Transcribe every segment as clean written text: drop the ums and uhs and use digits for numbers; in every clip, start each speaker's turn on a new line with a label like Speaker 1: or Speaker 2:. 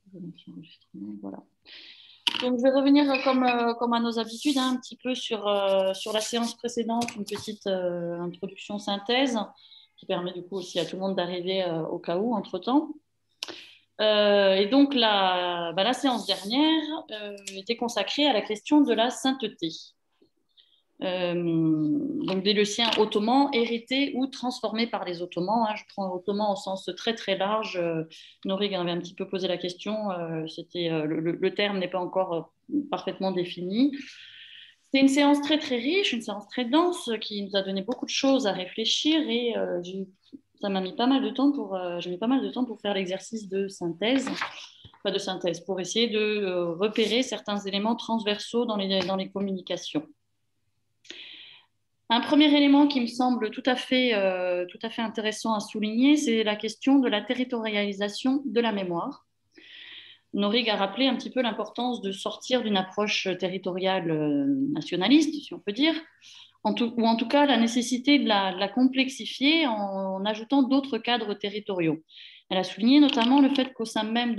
Speaker 1: Voilà. Donc, je vais revenir comme à nos habitudes, hein, un petit peu sur la séance précédente, une petite introduction synthèse qui permet du coup aussi à tout le monde d'arriver au cas où, entre-temps. Et donc, la séance dernière était consacrée à la question de la sainteté. Donc des Luciens ottomans hérités ou transformés par les Ottomans. Hein. Je prends ottoman au sens très très large. Norig avait un petit peu posé la question. Le terme n'est pas encore parfaitement défini. C'était une séance très très riche, une séance très dense qui nous a donné beaucoup de choses à réfléchir et ça m'a mis pas mal de temps j'ai mis pas mal de temps pour faire l'exercice de synthèse, pas de synthèse, pour essayer de repérer certains éléments transversaux dans les communications. Un premier élément qui me semble tout à fait intéressant à souligner, c'est la question de la territorialisation de la mémoire. Norig a rappelé un petit peu l'importance de sortir d'une approche territoriale nationaliste, si on peut dire, ou en tout cas la nécessité de la complexifier en ajoutant d'autres cadres territoriaux. Elle a souligné notamment le fait qu'au sein même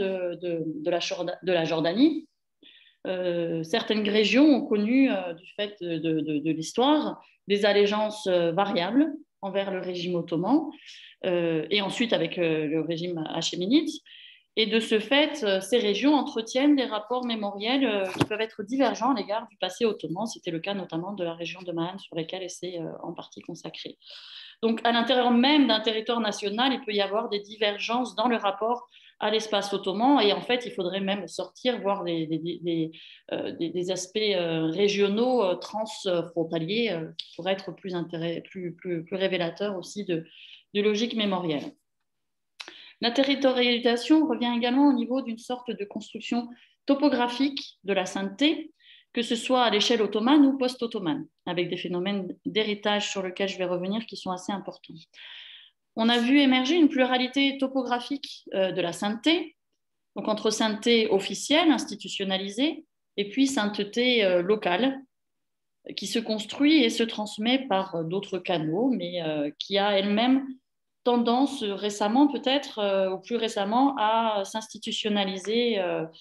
Speaker 1: de la Jordanie, certaines régions ont connu, du fait de l'histoire, des allégeances variables envers le régime ottoman et ensuite avec le régime hachéménite. Et de ce fait, ces régions entretiennent des rapports mémoriels qui peuvent être divergents à l'égard du passé ottoman. C'était le cas notamment de la région de Mahan, sur laquelle elle s'est en partie consacrée. Donc, à l'intérieur même d'un territoire national, il peut y avoir des divergences dans le rapport à l'espace ottoman. Et en fait, il faudrait même sortir, voir des aspects régionaux transfrontaliers qui pourraient être plus révélateurs aussi de logique mémorielle. La territorialisation revient également au niveau d'une sorte de construction topographique de la sainteté, que ce soit à l'échelle ottomane ou post-ottomane, avec des phénomènes d'héritage sur lesquels je vais revenir qui sont assez importants. On a vu émerger une pluralité topographique de la sainteté, donc entre sainteté officielle, institutionnalisée, et puis sainteté locale, qui se construit et se transmet par d'autres canaux, mais qui a elle-même tendance récemment peut-être, ou plus récemment, à s'institutionnaliser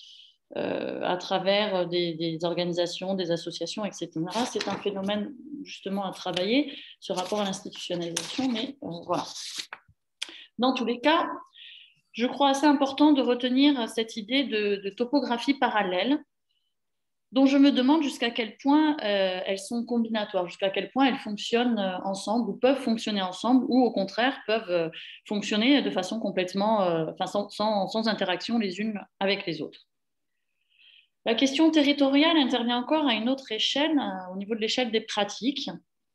Speaker 1: à travers des organisations, des associations, etc. C'est un phénomène justement à travailler, ce rapport à l'institutionnalisation, mais voilà. Dans tous les cas, je crois assez important de retenir cette idée de topographie parallèle, dont je me demande jusqu'à quel point elles sont combinatoires, jusqu'à quel point elles fonctionnent ensemble ou peuvent fonctionner ensemble, ou au contraire peuvent fonctionner de façon complètement, sans interaction les unes avec les autres. La question territoriale intervient encore à une autre échelle, au niveau de l'échelle des pratiques,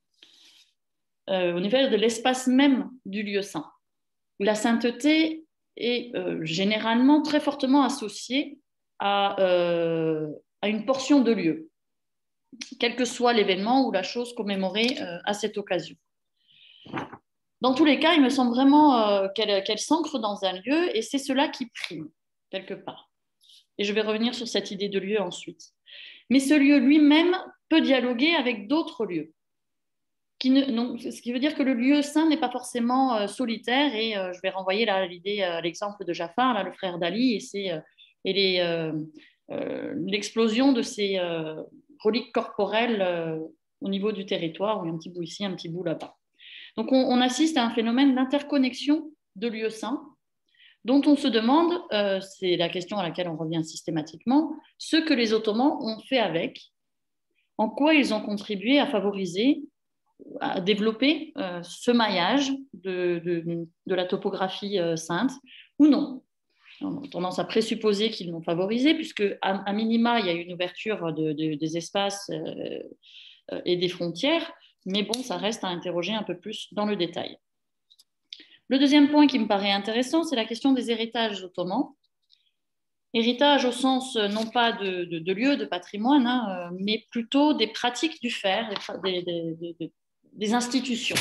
Speaker 1: au niveau de l'espace même du lieu saint. La sainteté est généralement très fortement associée à une portion de lieu, quel que soit l'événement ou la chose commémorée à cette occasion. Dans tous les cas, il me semble vraiment qu'elle s'ancre dans un lieu et c'est cela qui prime, quelque part. Et je vais revenir sur cette idée de lieu ensuite. Mais ce lieu lui-même peut dialoguer avec d'autres lieux. Ce qui veut dire que le lieu saint n'est pas forcément solitaire et je vais renvoyer là l'exemple de Jafar, là, le frère d'Ali, et l'explosion de ces reliques corporelles au niveau du territoire, où il y a un petit bout ici, un petit bout là-bas. Donc on assiste à un phénomène d'interconnexion de lieux saints dont on se demande, c'est la question à laquelle on revient systématiquement, ce que les Ottomans ont fait avec, en quoi ils ont contribué à favoriser, à développer ce maillage de la topographie sainte, ou non. On a tendance à présupposer qu'ils l'ont favorisé, puisque à minima, il y a eu une ouverture des espaces et des frontières, mais bon, ça reste à interroger un peu plus dans le détail. Le deuxième point qui me paraît intéressant, c'est la question des héritages ottomans. Héritage au sens non pas de lieux, de patrimoine, hein, mais plutôt des pratiques du faire, des institutions.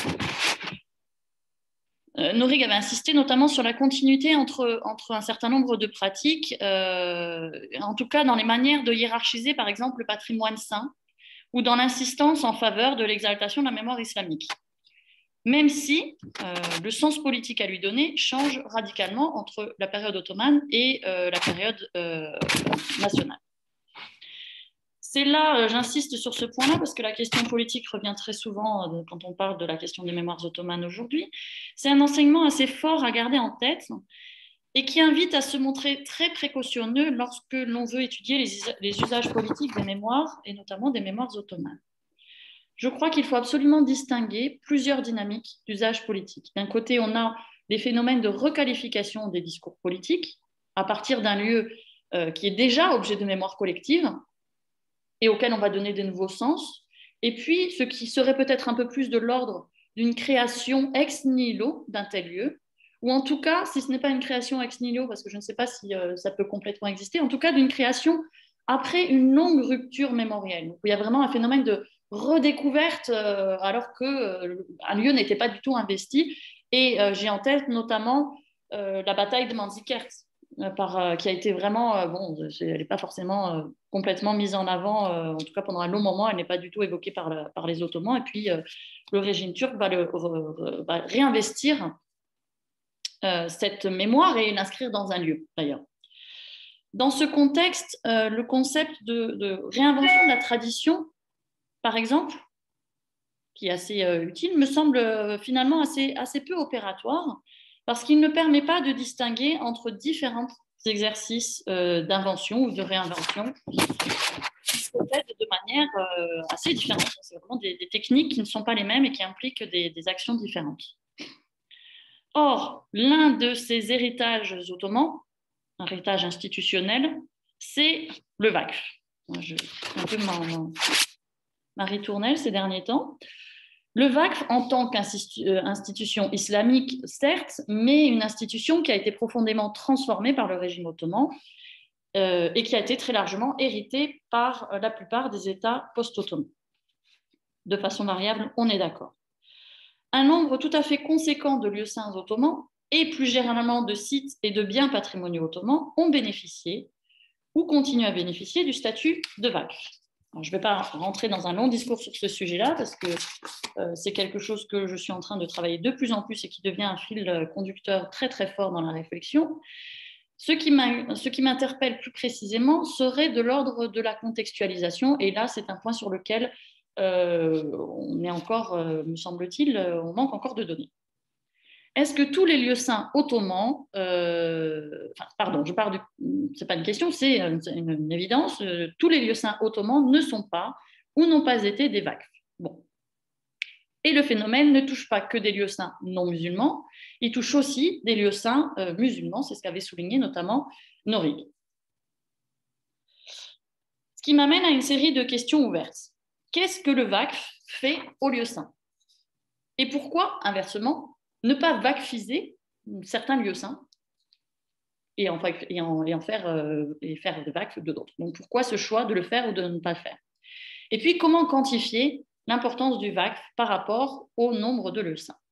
Speaker 1: Norig avait insisté notamment sur la continuité entre un certain nombre de pratiques, en tout cas dans les manières de hiérarchiser par exemple le patrimoine saint, ou dans l'insistance en faveur de l'exaltation de la mémoire islamique. même si le sens politique à lui donner change radicalement entre la période ottomane et la période nationale. C'est là, j'insiste sur ce point-là, parce que la question politique revient très souvent quand on parle de la question des mémoires ottomanes aujourd'hui. C'est un enseignement assez fort à garder en tête et qui invite à se montrer très précautionneux lorsque l'on veut étudier les usages politiques des mémoires, et notamment des mémoires ottomanes. Je crois qu'il faut absolument distinguer plusieurs dynamiques d'usage politique. D'un côté, on a des phénomènes de requalification des discours politiques à partir d'un lieu qui est déjà objet de mémoire collective, et auquel on va donner de nouveaux sens. Et puis, ce qui serait peut-être un peu plus de l'ordre d'une création ex nihilo d'un tel lieu, ou en tout cas, si ce n'est pas une création ex nihilo, parce que je ne sais pas si ça peut complètement exister, en tout cas d'une création après une longue rupture mémorielle. Donc, il y a vraiment un phénomène de redécouverte alors qu'un lieu n'était pas du tout investi. Et j'ai en tête notamment la bataille de Manzikert, qui a été vraiment, bon, elle n'est pas forcément complètement mise en avant, en tout cas pendant un long moment, elle n'est pas du tout évoquée par les Ottomans, et puis le régime turc va réinvestir cette mémoire et l'inscrire dans un lieu, d'ailleurs. Dans ce contexte, le concept de réinvention de la tradition, par exemple, qui est assez utile, me semble finalement assez peu opératoire, parce qu'il ne permet pas de distinguer entre différents exercices d'invention ou de réinvention qui sont faits de manière assez différente. C'est vraiment des techniques qui ne sont pas les mêmes et qui impliquent des actions différentes. Or, l'un de ces héritages ottomans, un héritage institutionnel, c'est le Vakf. Je suis un peu ma ritournelle ces derniers temps. Le Vakf, en tant qu'institution islamique, certes, mais une institution qui a été profondément transformée par le régime ottoman et qui a été très largement héritée par la plupart des États post-ottomans. De façon variable, on est d'accord. Un nombre tout à fait conséquent de lieux saints ottomans et plus généralement de sites et de biens patrimoniaux ottomans ont bénéficié ou continuent à bénéficier du statut de Vakf. Alors, je ne vais pas rentrer dans un long discours sur ce sujet-là parce que c'est quelque chose que je suis en train de travailler de plus en plus et qui devient un fil conducteur très très fort dans la réflexion. Ce qui m'interpelle plus précisément serait de l'ordre de la contextualisation, et là c'est un point sur lequel on est encore, me semble-t-il, on manque encore de données. Est-ce que tous les lieux saints ottomans, pardon, c'est pas une question, c'est une évidence, tous les lieux saints ottomans ne sont pas ou n'ont pas été des Vakf. Bon. Et le phénomène ne touche pas que des lieux saints non musulmans, il touche aussi des lieux saints musulmans, c'est ce qu'avait souligné notamment Norig. Ce qui m'amène à une série de questions ouvertes. Qu'est-ce que le Vakf fait aux lieux saints? Et pourquoi, inversement, ne pas vakfiser certains lieux saints et faire de Vakf de d'autres? Donc pourquoi ce choix de le faire ou de ne pas le faire? Et puis comment quantifier l'importance du Vakf par rapport au nombre de lieux saints?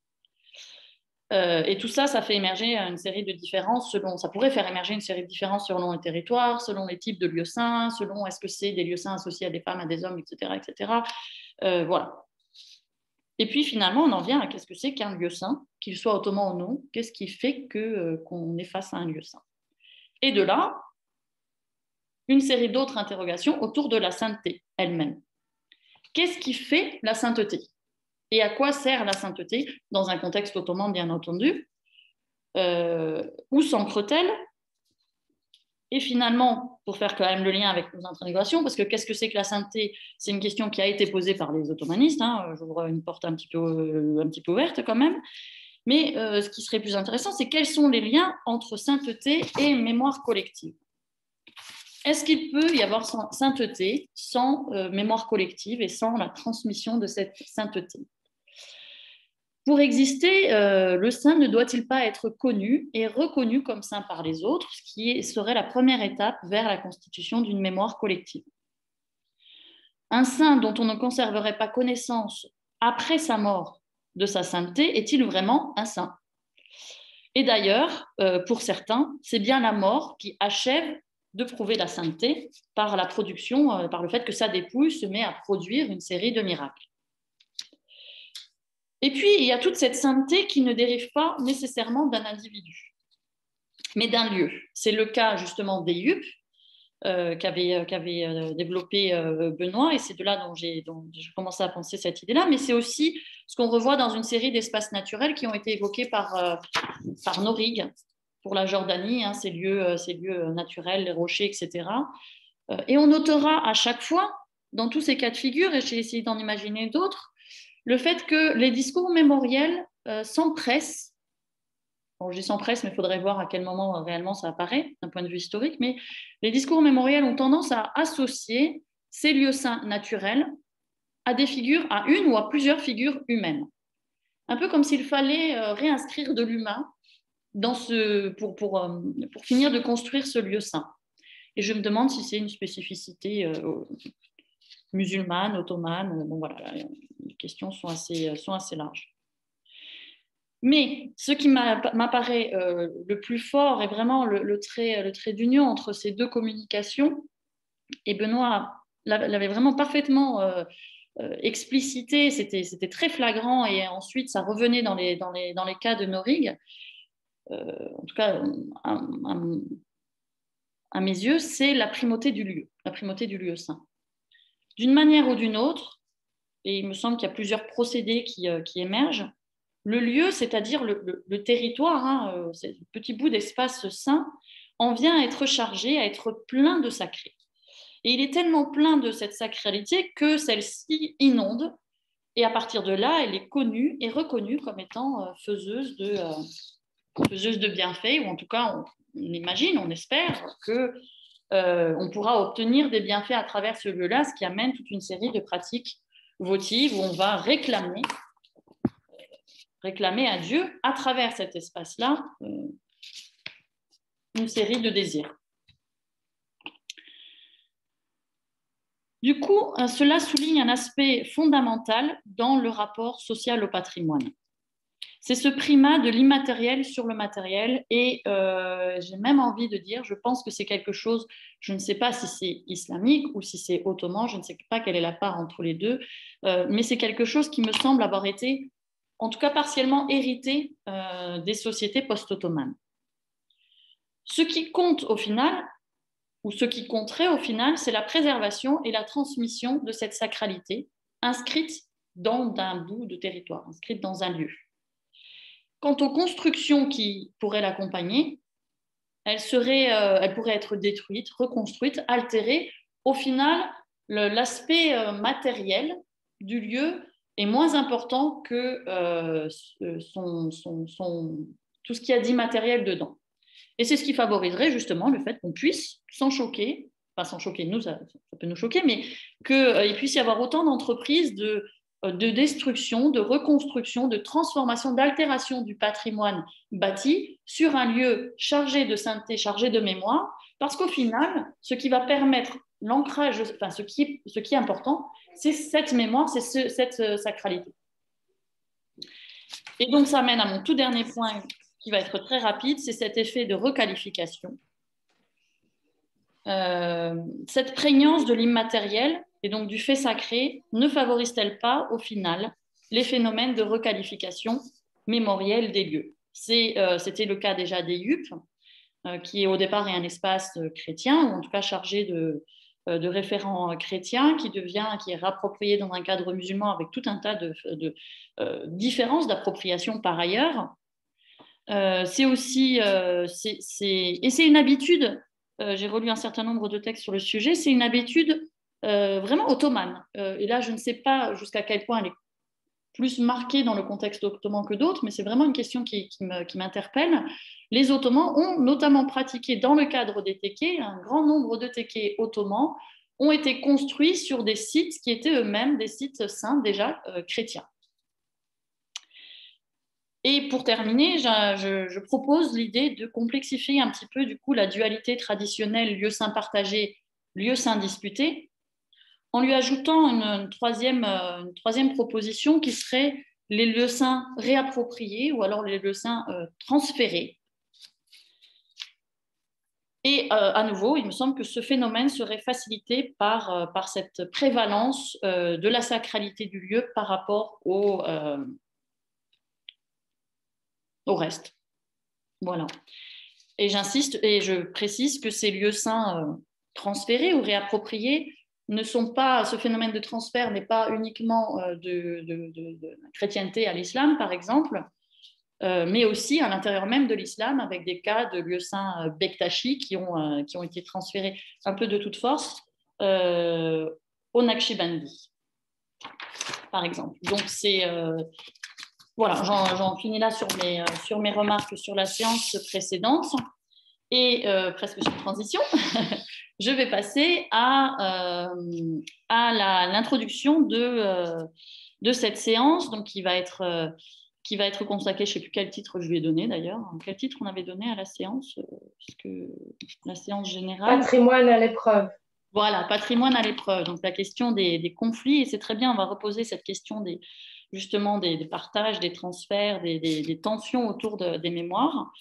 Speaker 1: Et tout ça, ça fait émerger une série de différences ça pourrait faire émerger une série de différences selon les territoires, selon les types de lieux saints, selon est-ce que c'est des lieux saints associés à des femmes, à des hommes, etc., etc. Voilà. Et puis finalement, on en vient à qu'est-ce que c'est qu'un lieu saint, qu'il soit ottoman ou non, qu'est-ce qui fait qu'on est face à un lieu saint. Et de là, une série d'autres interrogations autour de la sainteté elle-même. Qu'est-ce qui fait la sainteté? Et à quoi sert la sainteté dans un contexte ottoman, bien entendu? Où s'ancre-t-elle? Et finalement, pour faire quand même le lien avec nos interrogations, parce que qu'est-ce que c'est que la sainteté? C'est une question qui a été posée par les ottomanistes, j'ouvre une porte un petit peu ouverte quand même, mais ce qui serait plus intéressant, c'est quels sont les liens entre sainteté et mémoire collective? Est-ce qu'il peut y avoir sainteté sans mémoire collective et sans la transmission de cette sainteté? Pour exister, le saint ne doit-il pas être connu et reconnu comme saint par les autres, ce qui serait la première étape vers la constitution d'une mémoire collective? Un saint dont on ne conserverait pas connaissance après sa mort de sa sainteté est-il vraiment un saint? Et d'ailleurs, pour certains, c'est bien la mort qui achève de prouver la sainteté par la production, par le fait que sa dépouille se met à produire une série de miracles. Et puis, il y a toute cette sainteté qui ne dérive pas nécessairement d'un individu, mais d'un lieu. C'est le cas justement des Yup, qu'avait développé Benoît, et c'est de là dont j'ai commencé à penser cette idée-là, mais c'est aussi ce qu'on revoit dans une série d'espaces naturels qui ont été évoqués par Norig pour la Jordanie, hein, ces lieux naturels, les rochers, etc. Et on notera à chaque fois, dans tous ces cas de figure, et j'ai essayé d'en imaginer d'autres, le fait que les discours mémoriels s'empressent. Bon, je dis s'empressent, mais il faudrait voir à quel moment réellement ça apparaît d'un point de vue historique, mais les discours mémoriels ont tendance à associer ces lieux saints naturels à des figures, à une ou à plusieurs figures humaines. Un peu comme s'il fallait réinscrire de l'humain pour finir de construire ce lieu saint. Et je me demande si c'est une spécificité musulmane, ottomane. Bon, voilà, les questions sont assez larges. Mais ce qui m'apparaît le plus fort est vraiment le trait d'union entre ces deux communications. Et Benoît l'avait vraiment parfaitement explicité, c'était très flagrant, et ensuite ça revenait dans les cas de Norig. En tout cas, à mes yeux, c'est la primauté du lieu saint. D'une manière ou d'une autre, et il me semble qu'il y a plusieurs procédés qui émergent, le lieu, c'est-à-dire le territoire, hein, ce petit bout d'espace saint, en vient à être chargé, à être plein de sacré. Et il est tellement plein de cette sacralité que celle-ci inonde, et à partir de là, elle est connue et reconnue comme étant faiseuse de bienfaits, ou en tout cas, on imagine, on espère que on pourra obtenir des bienfaits à travers ce lieu-là, ce qui amène toute une série de pratiques votives où on va réclamer à Dieu, à travers cet espace-là, une série de désirs. Du coup, cela souligne un aspect fondamental dans le rapport social au patrimoine. C'est ce primat de l'immatériel sur le matériel, et j'ai même envie de dire, je pense que c'est quelque chose, je ne sais pas si c'est islamique ou si c'est ottoman, je ne sais pas quelle est la part entre les deux, mais c'est quelque chose qui me semble avoir été, en tout cas partiellement, hérité des sociétés post-ottomanes. Ce qui compte au final, ou ce qui compterait au final, c'est la préservation et la transmission de cette sacralité inscrite dans un bout de territoire, inscrite dans un lieu. Quant aux constructions qui pourraient l'accompagner, elles pourraient être détruites, reconstruites, altérées. Au final, l'aspect matériel du lieu est moins important que tout ce qu'il y a d'immatériel dedans. Et c'est ce qui favoriserait justement le fait qu'on puisse, sans choquer, pas sans choquer nous, ça peut nous choquer, mais qu'il puisse y avoir autant d'entreprises de destruction, de reconstruction, de transformation, d'altération du patrimoine bâti sur un lieu chargé de sainteté, chargé de mémoire, parce qu'au final, ce qui va permettre l'ancrage, enfin ce qui est important, c'est cette mémoire, c'est cette sacralité. Et donc ça mène à mon tout dernier point qui va être très rapide, c'est cet effet de requalification. Cette prégnance de l'immatériel et donc du fait sacré ne favorise-t-elle pas, au final, les phénomènes de requalification mémorielle des lieux? C'était le cas déjà des Yup, qui au départ est un espace chrétien, ou en tout cas chargé de référents chrétiens, qui est rapproprié dans un cadre musulman avec tout un tas de différences d'appropriation par ailleurs. C'est aussi, et c'est une habitude, j'ai relu un certain nombre de textes sur le sujet, c'est une habitude vraiment ottomane. Et là, je ne sais pas jusqu'à quel point elle est plus marquée dans le contexte ottoman que d'autres, mais c'est vraiment une question qui m'interpelle. Les Ottomans ont notamment pratiqué, dans le cadre des tekkés, un grand nombre de tekkés ottomans ont été construits sur des sites qui étaient eux-mêmes des sites saints déjà chrétiens. Et pour terminer, je propose l'idée de complexifier un petit peu du coup la dualité traditionnelle lieu saint partagé, lieu saint disputé, en lui ajoutant une troisième proposition qui serait les lieux saints réappropriés ou alors les lieux saints transférés. Et à nouveau, il me semble que ce phénomène serait facilité par cette prévalence de la sacralité du lieu par rapport au reste. Voilà. Et j'insiste et je précise que ces lieux saints transférés ou réappropriés ne sont pas, ce phénomène de transfert n'est pas uniquement de la chrétienté à l'islam, par exemple, mais aussi à l'intérieur même de l'islam, avec des cas de lieux saints Bektashi qui ont été transférés un peu de toute force au Naqshbandi, par exemple. Donc, voilà, j'en finis là sur mes remarques sur la séance précédente. Et presque sur transition, je vais passer à l'introduction de cette séance, donc qui va être consacrée, je ne sais plus quel titre je lui ai donné d'ailleurs. Quel titre on avait donné à la séance, parce que la séance générale.
Speaker 2: Patrimoine à l'épreuve.
Speaker 1: Voilà, patrimoine à l'épreuve. Donc la question des conflits, et c'est très bien, on va reposer cette question justement des partages, des transferts, des tensions autour des mémoires.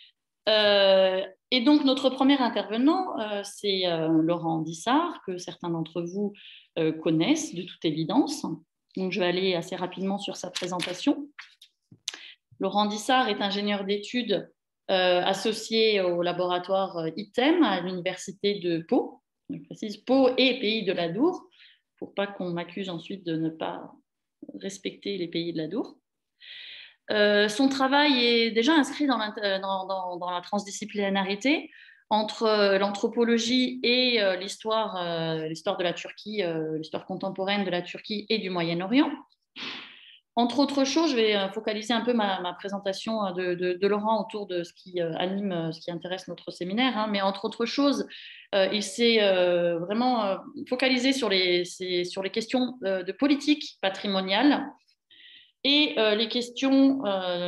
Speaker 1: Et donc, notre premier intervenant, c'est Laurent Dissart, que certains d'entre vous connaissent de toute évidence. Donc, je vais aller assez rapidement sur sa présentation. Laurent Dissart est ingénieur d'études associé au laboratoire ITEM à l'université de Pau. Je précise Pau et Pays de l'Adour, pour pas qu'on m'accuse ensuite de ne pas respecter les pays de l'Adour. Son travail est déjà inscrit dans la transdisciplinarité entre l'anthropologie et l'histoire de la Turquie, l'histoire contemporaine de la Turquie et du Moyen-Orient. Entre autres choses, je vais focaliser un peu ma présentation de Laurent autour de ce qui anime, ce qui intéresse notre séminaire, hein, mais entre autres choses, il s'est vraiment focalisé sur les questions de politique patrimoniale et les questions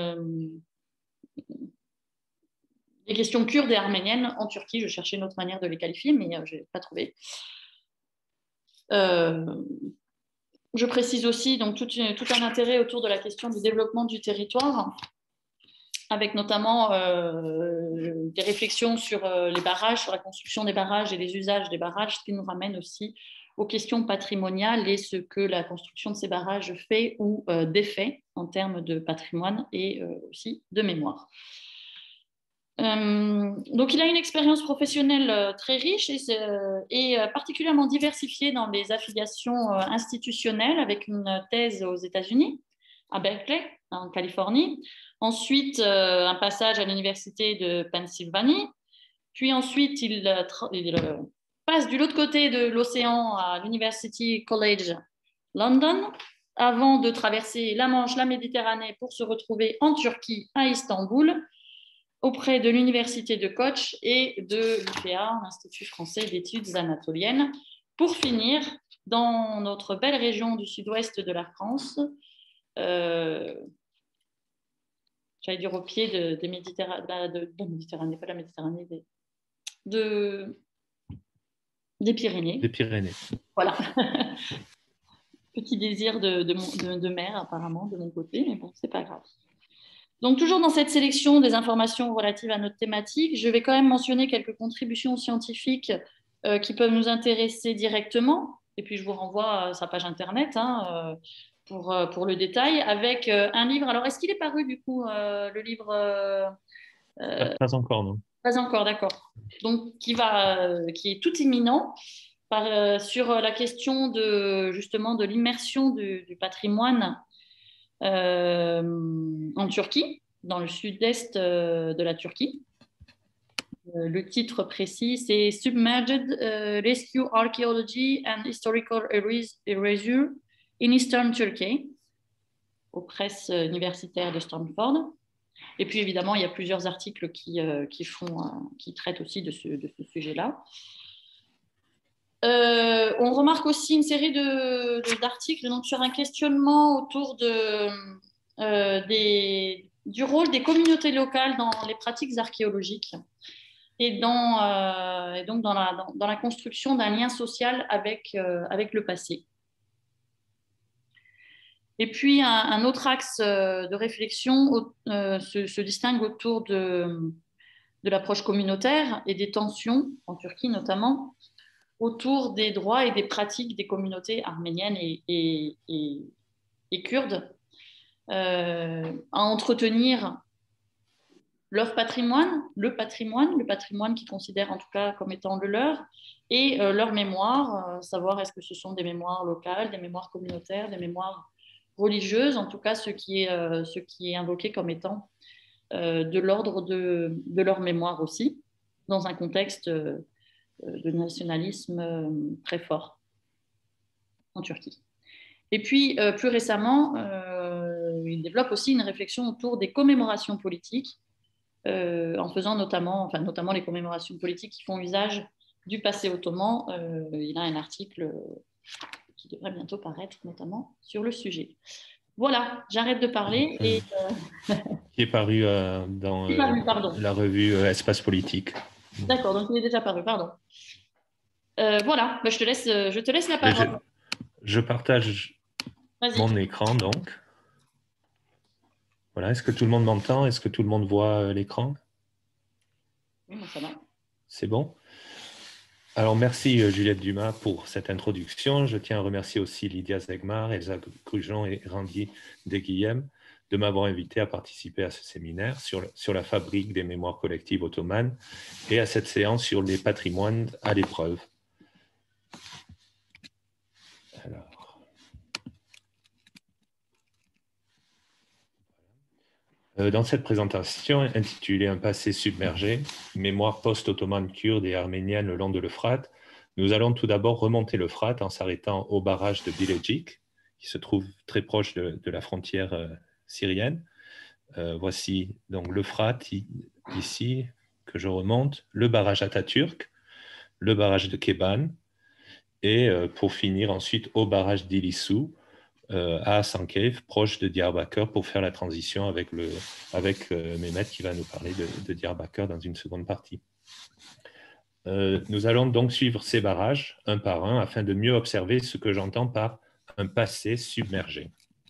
Speaker 1: kurdes et arméniennes en Turquie. Je cherchais une autre manière de les qualifier, mais je n'ai pas trouvé. Je précise aussi donc, tout un intérêt autour de la question du développement du territoire, avec notamment des réflexions sur les barrages, sur la construction des barrages et les usages des barrages, ce qui nous ramène aussi aux questions patrimoniales et ce que la construction de ces barrages fait ou défait en termes de patrimoine et aussi de mémoire. Donc, il a une expérience professionnelle très riche et particulièrement diversifiée dans les affiliations institutionnelles, avec une thèse aux États-Unis, à Berkeley, en Californie. Ensuite, un passage à l'université de Pennsylvanie. Puis ensuite, il passe de l'autre côté de l'océan à l'University College London, avant de traverser la Manche, la Méditerranée, pour se retrouver en Turquie, à Istanbul, auprès de l'université de Koç et de l'IFEA, l'Institut français d'études anatoliennes, pour finir dans notre belle région du sud-ouest de la France, j'allais dire au pied des Méditerranées, Méditerranée, pas la Méditerranée, des Pyrénées.
Speaker 3: Des Pyrénées.
Speaker 1: Voilà. Petit désir de mer, apparemment, de mon côté, mais bon, c'est pas grave. Donc, toujours dans cette sélection des informations relatives à notre thématique, je vais quand même mentionner quelques contributions scientifiques qui peuvent nous intéresser directement. Et puis, je vous renvoie à sa page Internet hein, pour le détail, avec un livre. Alors, est-ce qu'il est paru, du coup, le livre
Speaker 3: Pas encore, non.
Speaker 1: Pas encore, d'accord. Donc, qui est tout imminent sur la question justement de l'immersion du patrimoine en Turquie, dans le sud-est de la Turquie. Le titre précis, c'est Submerged Rescue Archaeology and Historical Erasure in Eastern Turkey, aux presses universitaires de Stanford. Et puis évidemment, il y a plusieurs articles qui traitent aussi de ce sujet-là. On remarque aussi une série d'articles donc, sur un questionnement autour du rôle des communautés locales dans les pratiques archéologiques et donc dans la construction d'un lien social avec le passé. Et puis, un autre axe de réflexion se distingue autour de l'approche communautaire et des tensions, en Turquie notamment, autour des droits et des pratiques des communautés arméniennes et kurdes à entretenir leur patrimoine, le patrimoine qu'ils considèrent en tout cas comme étant le leur, et leur mémoire, savoir est-ce que ce sont des mémoires locales, des mémoires communautaires, des mémoires religieuses, en tout cas ce qui est invoqué comme étant de l'ordre de leur mémoire aussi, dans un contexte de nationalisme très fort en Turquie. Et puis, plus récemment, il développe aussi une réflexion autour des commémorations politiques, en faisant notamment les commémorations politiques qui font usage du passé ottoman. Il a un article qui devrait bientôt paraître, notamment sur le sujet. Voilà, j'arrête de parler.
Speaker 3: Qui est paru dans la revue Espace Politique.
Speaker 1: D'accord, donc il est déjà paru, pardon. Voilà, je te laisse la parole.
Speaker 3: Je partage mon écran, donc. Voilà, est-ce que tout le monde m'entend? Est-ce que tout le monde voit l'écran?
Speaker 1: Oui, ça va.
Speaker 3: C'est bon? Alors, merci Juliette Dumas pour cette introduction. Je tiens à remercier aussi Lydia Zegmar, Elsa Grujon et Randy Deguillem de m'avoir invité à participer à ce séminaire sur la fabrique des mémoires collectives ottomanes et à cette séance sur les patrimoines à l'épreuve. Dans cette présentation intitulée « Un passé submergé, mémoire post-ottomane kurde et arménienne le long de l'Euphrate », nous allons tout d'abord remonter l'Euphrate en s'arrêtant au barrage de Bilecik, qui se trouve très proche de la frontière syrienne. Voici donc l'Euphrate ici, que je remonte, le barrage Atatürk, le barrage de Keban, et pour finir ensuite au barrage d'Ilisu, à Hasankeyf, proche de Diyarbakır, pour faire la transition avec Mehmet qui va nous parler de Diyarbakır dans une seconde partie. Nous allons donc suivre ces barrages un par un afin de mieux observer ce que j'entends par un passé submergé.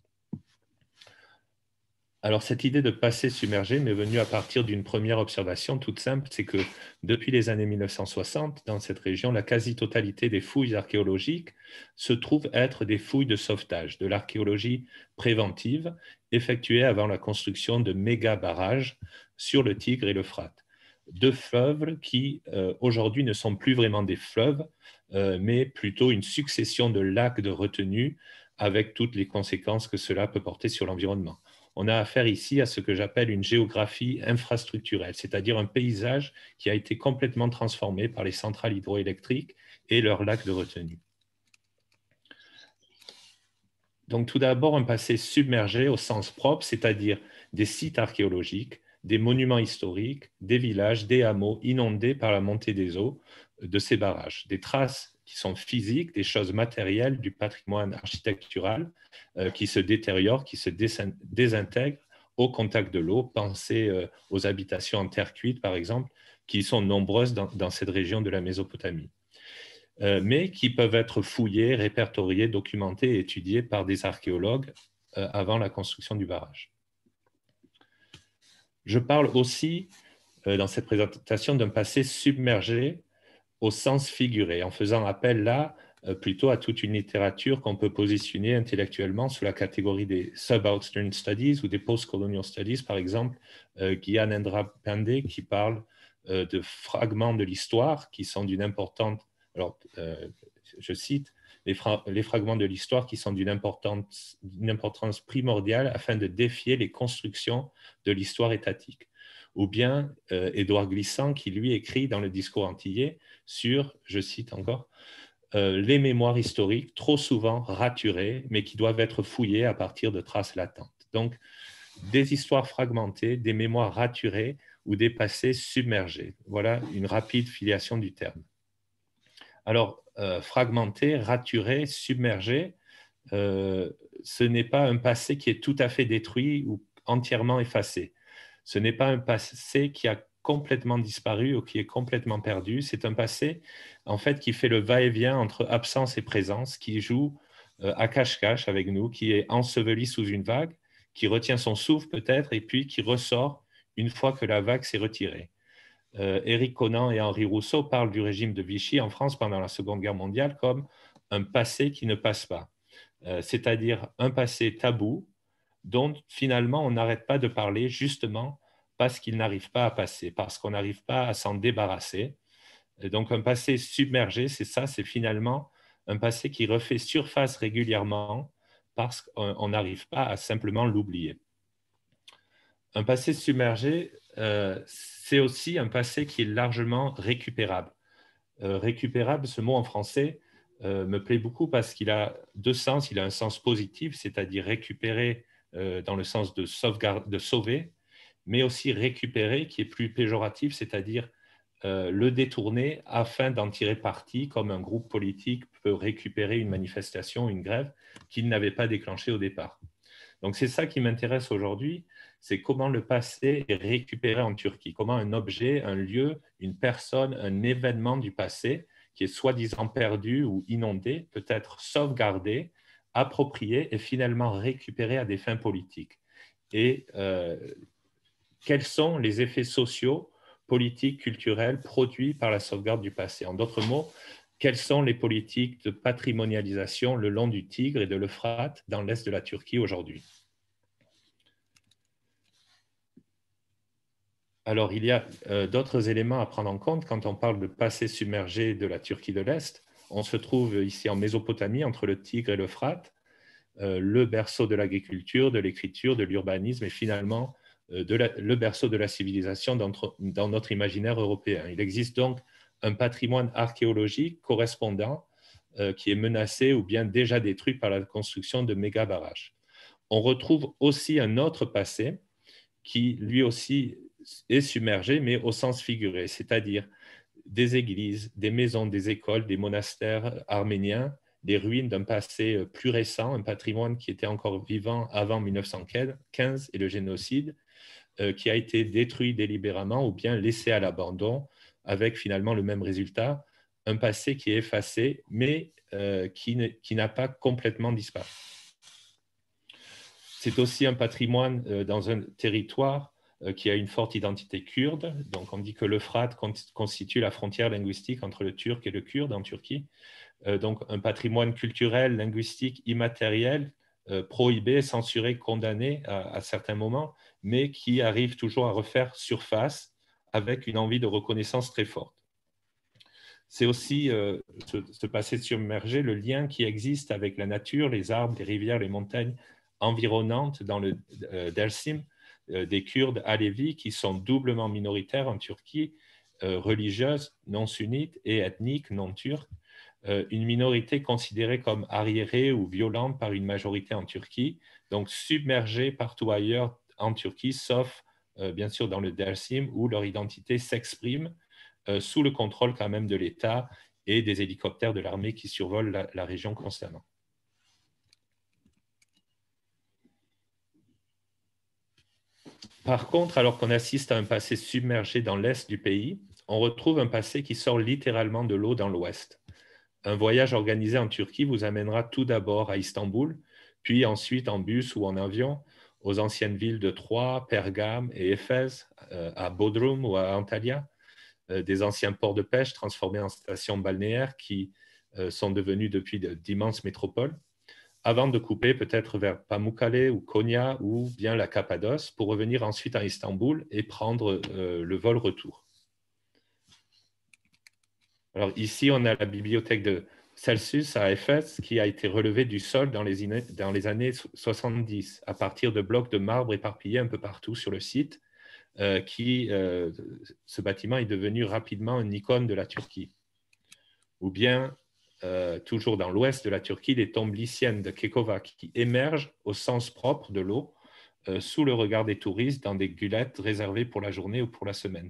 Speaker 3: Alors, cette idée de passé submergé m'est venue à partir d'une première observation toute simple, c'est que depuis les années 1960, dans cette région, la quasi-totalité des fouilles archéologiques se trouvent être des fouilles de sauvetage, de l'archéologie préventive effectuée avant la construction de méga-barrages sur le Tigre et l'Euphrate. Deux fleuves qui, aujourd'hui, ne sont plus vraiment des fleuves, mais plutôt une succession de lacs de retenue avec toutes les conséquences que cela peut porter sur l'environnement. On a affaire ici à ce que j'appelle une géographie infrastructurelle, c'est-à-dire un paysage qui a été complètement transformé par les centrales hydroélectriques et leurs lacs de retenue. Donc tout d'abord, un passé submergé au sens propre, c'est-à-dire des sites archéologiques, des monuments historiques, des villages, des hameaux inondés par la montée des eaux de ces barrages, des traces qui sont physiques, des choses matérielles du patrimoine architectural qui se détériorent, qui se désintègrent au contact de l'eau. Pensez aux habitations en terre cuite, par exemple, qui sont nombreuses dans cette région de la Mésopotamie, mais qui peuvent être fouillées, répertoriées, documentées et étudiées par des archéologues avant la construction du barrage. Je parle aussi dans cette présentation d'un passé submergé au sens figuré, en faisant appel là plutôt à toute une littérature qu'on peut positionner intellectuellement sous la catégorie des subaltern studies ou des post-colonial studies, par exemple Gyanendra Pandey qui parle de fragments de l'histoire qui sont d'une importante, alors je cite, les fragments de l'histoire qui sont d'une importance primordiale afin de défier les constructions de l'histoire étatique. Ou bien Édouard Glissant qui lui écrit dans le discours antillais sur, je cite encore, les mémoires historiques trop souvent raturées, mais qui doivent être fouillées à partir de traces latentes. Donc, des histoires fragmentées, des mémoires raturées ou des passés submergés. Voilà une rapide filiation du terme. Alors, fragmenté, raturé, submergé, ce n'est pas un passé qui est tout à fait détruit ou entièrement effacé. Ce n'est pas un passé qui a complètement disparu ou qui est complètement perdu. C'est un passé, en fait, qui fait le va-et-vient entre absence et présence, qui joue à cache-cache avec nous, qui est enseveli sous une vague, qui retient son souffle peut-être et puis qui ressort une fois que la vague s'est retirée. Éric Conan et Henri Rousseau parlent du régime de Vichy en France pendant la Seconde Guerre mondiale comme un passé qui ne passe pas, c'est-à-dire un passé tabou dont finalement on n'arrête pas de parler justement parce qu'ils n'arrivent pas à passer, parce qu'on n'arrive pas à s'en débarrasser. Et donc un passé submergé, c'est ça, c'est finalement un passé qui refait surface régulièrement parce qu'on n'arrive pas à simplement l'oublier. Un passé submergé, c'est aussi un passé qui est largement récupérable. Récupérable, ce mot en français me plaît beaucoup parce qu'il a deux sens. Il a un sens positif, c'est-à-dire récupérer dans le sens de sauver, mais aussi récupérer qui est plus péjoratif, c'est-à-dire le détourner afin d'en tirer parti, comme un groupe politique peut récupérer une manifestation, une grève qu'il n'avait pas déclenchée au départ. Donc c'est ça qui m'intéresse aujourd'hui, c'est comment le passé est récupéré en Turquie, comment un objet, un lieu, une personne, un événement du passé qui est soi-disant perdu ou inondé peut être sauvegardé, approprié et finalement récupéré à des fins politiques. Et quels sont les effets sociaux, politiques, culturels produits par la sauvegarde du passé? En d'autres mots, quelles sont les politiques de patrimonialisation le long du Tigre et de l'Euphrate dans l'est de la Turquie aujourd'hui? Alors, il y a d'autres éléments à prendre en compte quand on parle de passé submergé de la Turquie de l'Est. On se trouve ici en Mésopotamie, entre le Tigre et l'Euphrate, le berceau de l'agriculture, de l'écriture, de l'urbanisme et finalement le berceau de la civilisation dans notre imaginaire européen. Il existe donc un patrimoine archéologique correspondant qui est menacé ou bien déjà détruit par la construction de méga barrages. On retrouve aussi un autre passé qui lui aussi est submergé, mais au sens figuré, c'est-à-dire des églises, des maisons, des écoles, des monastères arméniens, des ruines d'un passé plus récent, un patrimoine qui était encore vivant avant 1915 et le génocide, qui a été détruit délibérément ou bien laissé à l'abandon, avec finalement le même résultat, un passé qui est effacé, mais qui n'a pas complètement disparu. C'est aussi un patrimoine dans un territoire qui a une forte identité kurde. Donc, on dit que l'Euphrate constitue la frontière linguistique entre le turc et le kurde en Turquie. Donc, un patrimoine culturel, linguistique, immatériel, prohibé, censuré, condamné à certains moments, mais qui arrive toujours à refaire surface avec une envie de reconnaissance très forte. C'est aussi ce passé submergé, le lien qui existe avec la nature, les arbres, les rivières, les montagnes environnantes dans le Dersim, des Kurdes alévis qui sont doublement minoritaires en Turquie, religieuses, non sunnites et ethniques, non turques, une minorité considérée comme arriérée ou violente par une majorité en Turquie, donc submergée partout ailleurs en Turquie, sauf bien sûr dans le Dersim où leur identité s'exprime sous le contrôle quand même de l'État et des hélicoptères de l'armée qui survolent la région constamment. Par contre, alors qu'on assiste à un passé submergé dans l'est du pays, on retrouve un passé qui sort littéralement de l'eau dans l'ouest. Un voyage organisé en Turquie vous amènera tout d'abord à Istanbul, puis ensuite en bus ou en avion aux anciennes villes de Troie, Pergame et Éphèse, à Bodrum ou à Antalya, des anciens ports de pêche transformés en stations balnéaires qui sont devenus depuis d'immenses métropoles, avant de couper peut-être vers Pamukkale ou Konya ou bien la Cappadoce pour revenir ensuite à Istanbul et prendre le vol retour. Alors ici, on a la bibliothèque de Celsus à Éphèse qui a été relevée du sol dans les années 70 à partir de blocs de marbre éparpillés un peu partout sur le site. Ce bâtiment est devenu rapidement une icône de la Turquie. Ou bien, toujours dans l'ouest de la Turquie, les tombes lyciennes de Kekova qui émergent au sens propre de l'eau sous le regard des touristes dans des gulettes réservées pour la journée ou pour la semaine.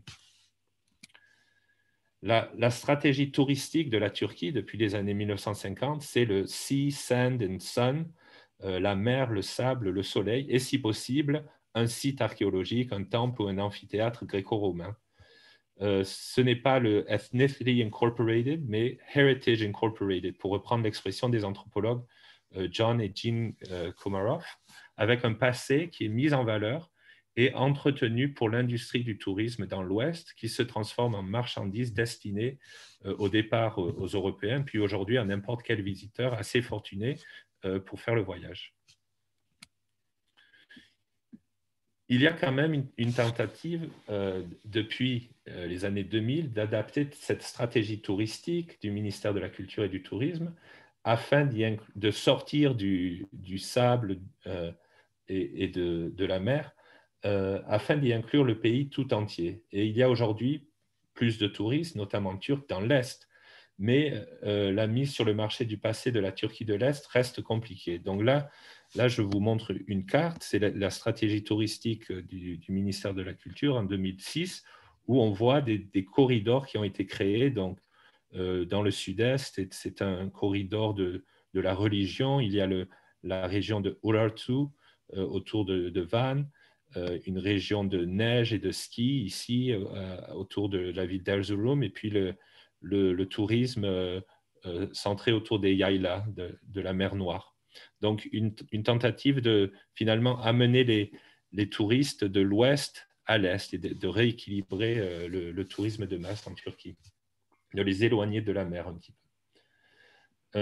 Speaker 3: La stratégie touristique de la Turquie depuis les années 1950, c'est le Sea, Sand and Sun, la mer, le sable, le soleil, et si possible, un site archéologique, un temple ou un amphithéâtre gréco-romain. Ce n'est pas le Ethnicity Incorporated, mais Heritage Incorporated, pour reprendre l'expression des anthropologues John et Jean Komarov, avec un passé qui est mis en valeur et entretenu pour l'industrie du tourisme dans l'Ouest, qui se transforme en marchandise destinée au départ aux Européens, puis aujourd'hui à n'importe quel visiteur assez fortuné pour faire le voyage. il y a quand même une tentative depuis les années 2000 d'adapter cette stratégie touristique du ministère de la Culture et du Tourisme afin de sortir du sable et de la mer afin d'y inclure le pays tout entier. Et il y a aujourd'hui plus de touristes, notamment turcs, dans l'Est. Mais la mise sur le marché du passé de la Turquie de l'Est reste compliquée. Donc là, je vous montre une carte, c'est la stratégie touristique du ministère de la Culture en 2006, où on voit des corridors qui ont été créés donc, dans le sud-est. C'est un corridor de la religion. Il y a la région de Urartu, autour de Van, une région de neige et de ski ici, autour de la ville d'Erzurum, et puis le tourisme centré autour des yaylas, de la mer Noire. Donc, une tentative de finalement amener les touristes de l'ouest à l'est et de rééquilibrer le tourisme de masse en Turquie, de les éloigner de la mer un petit peu.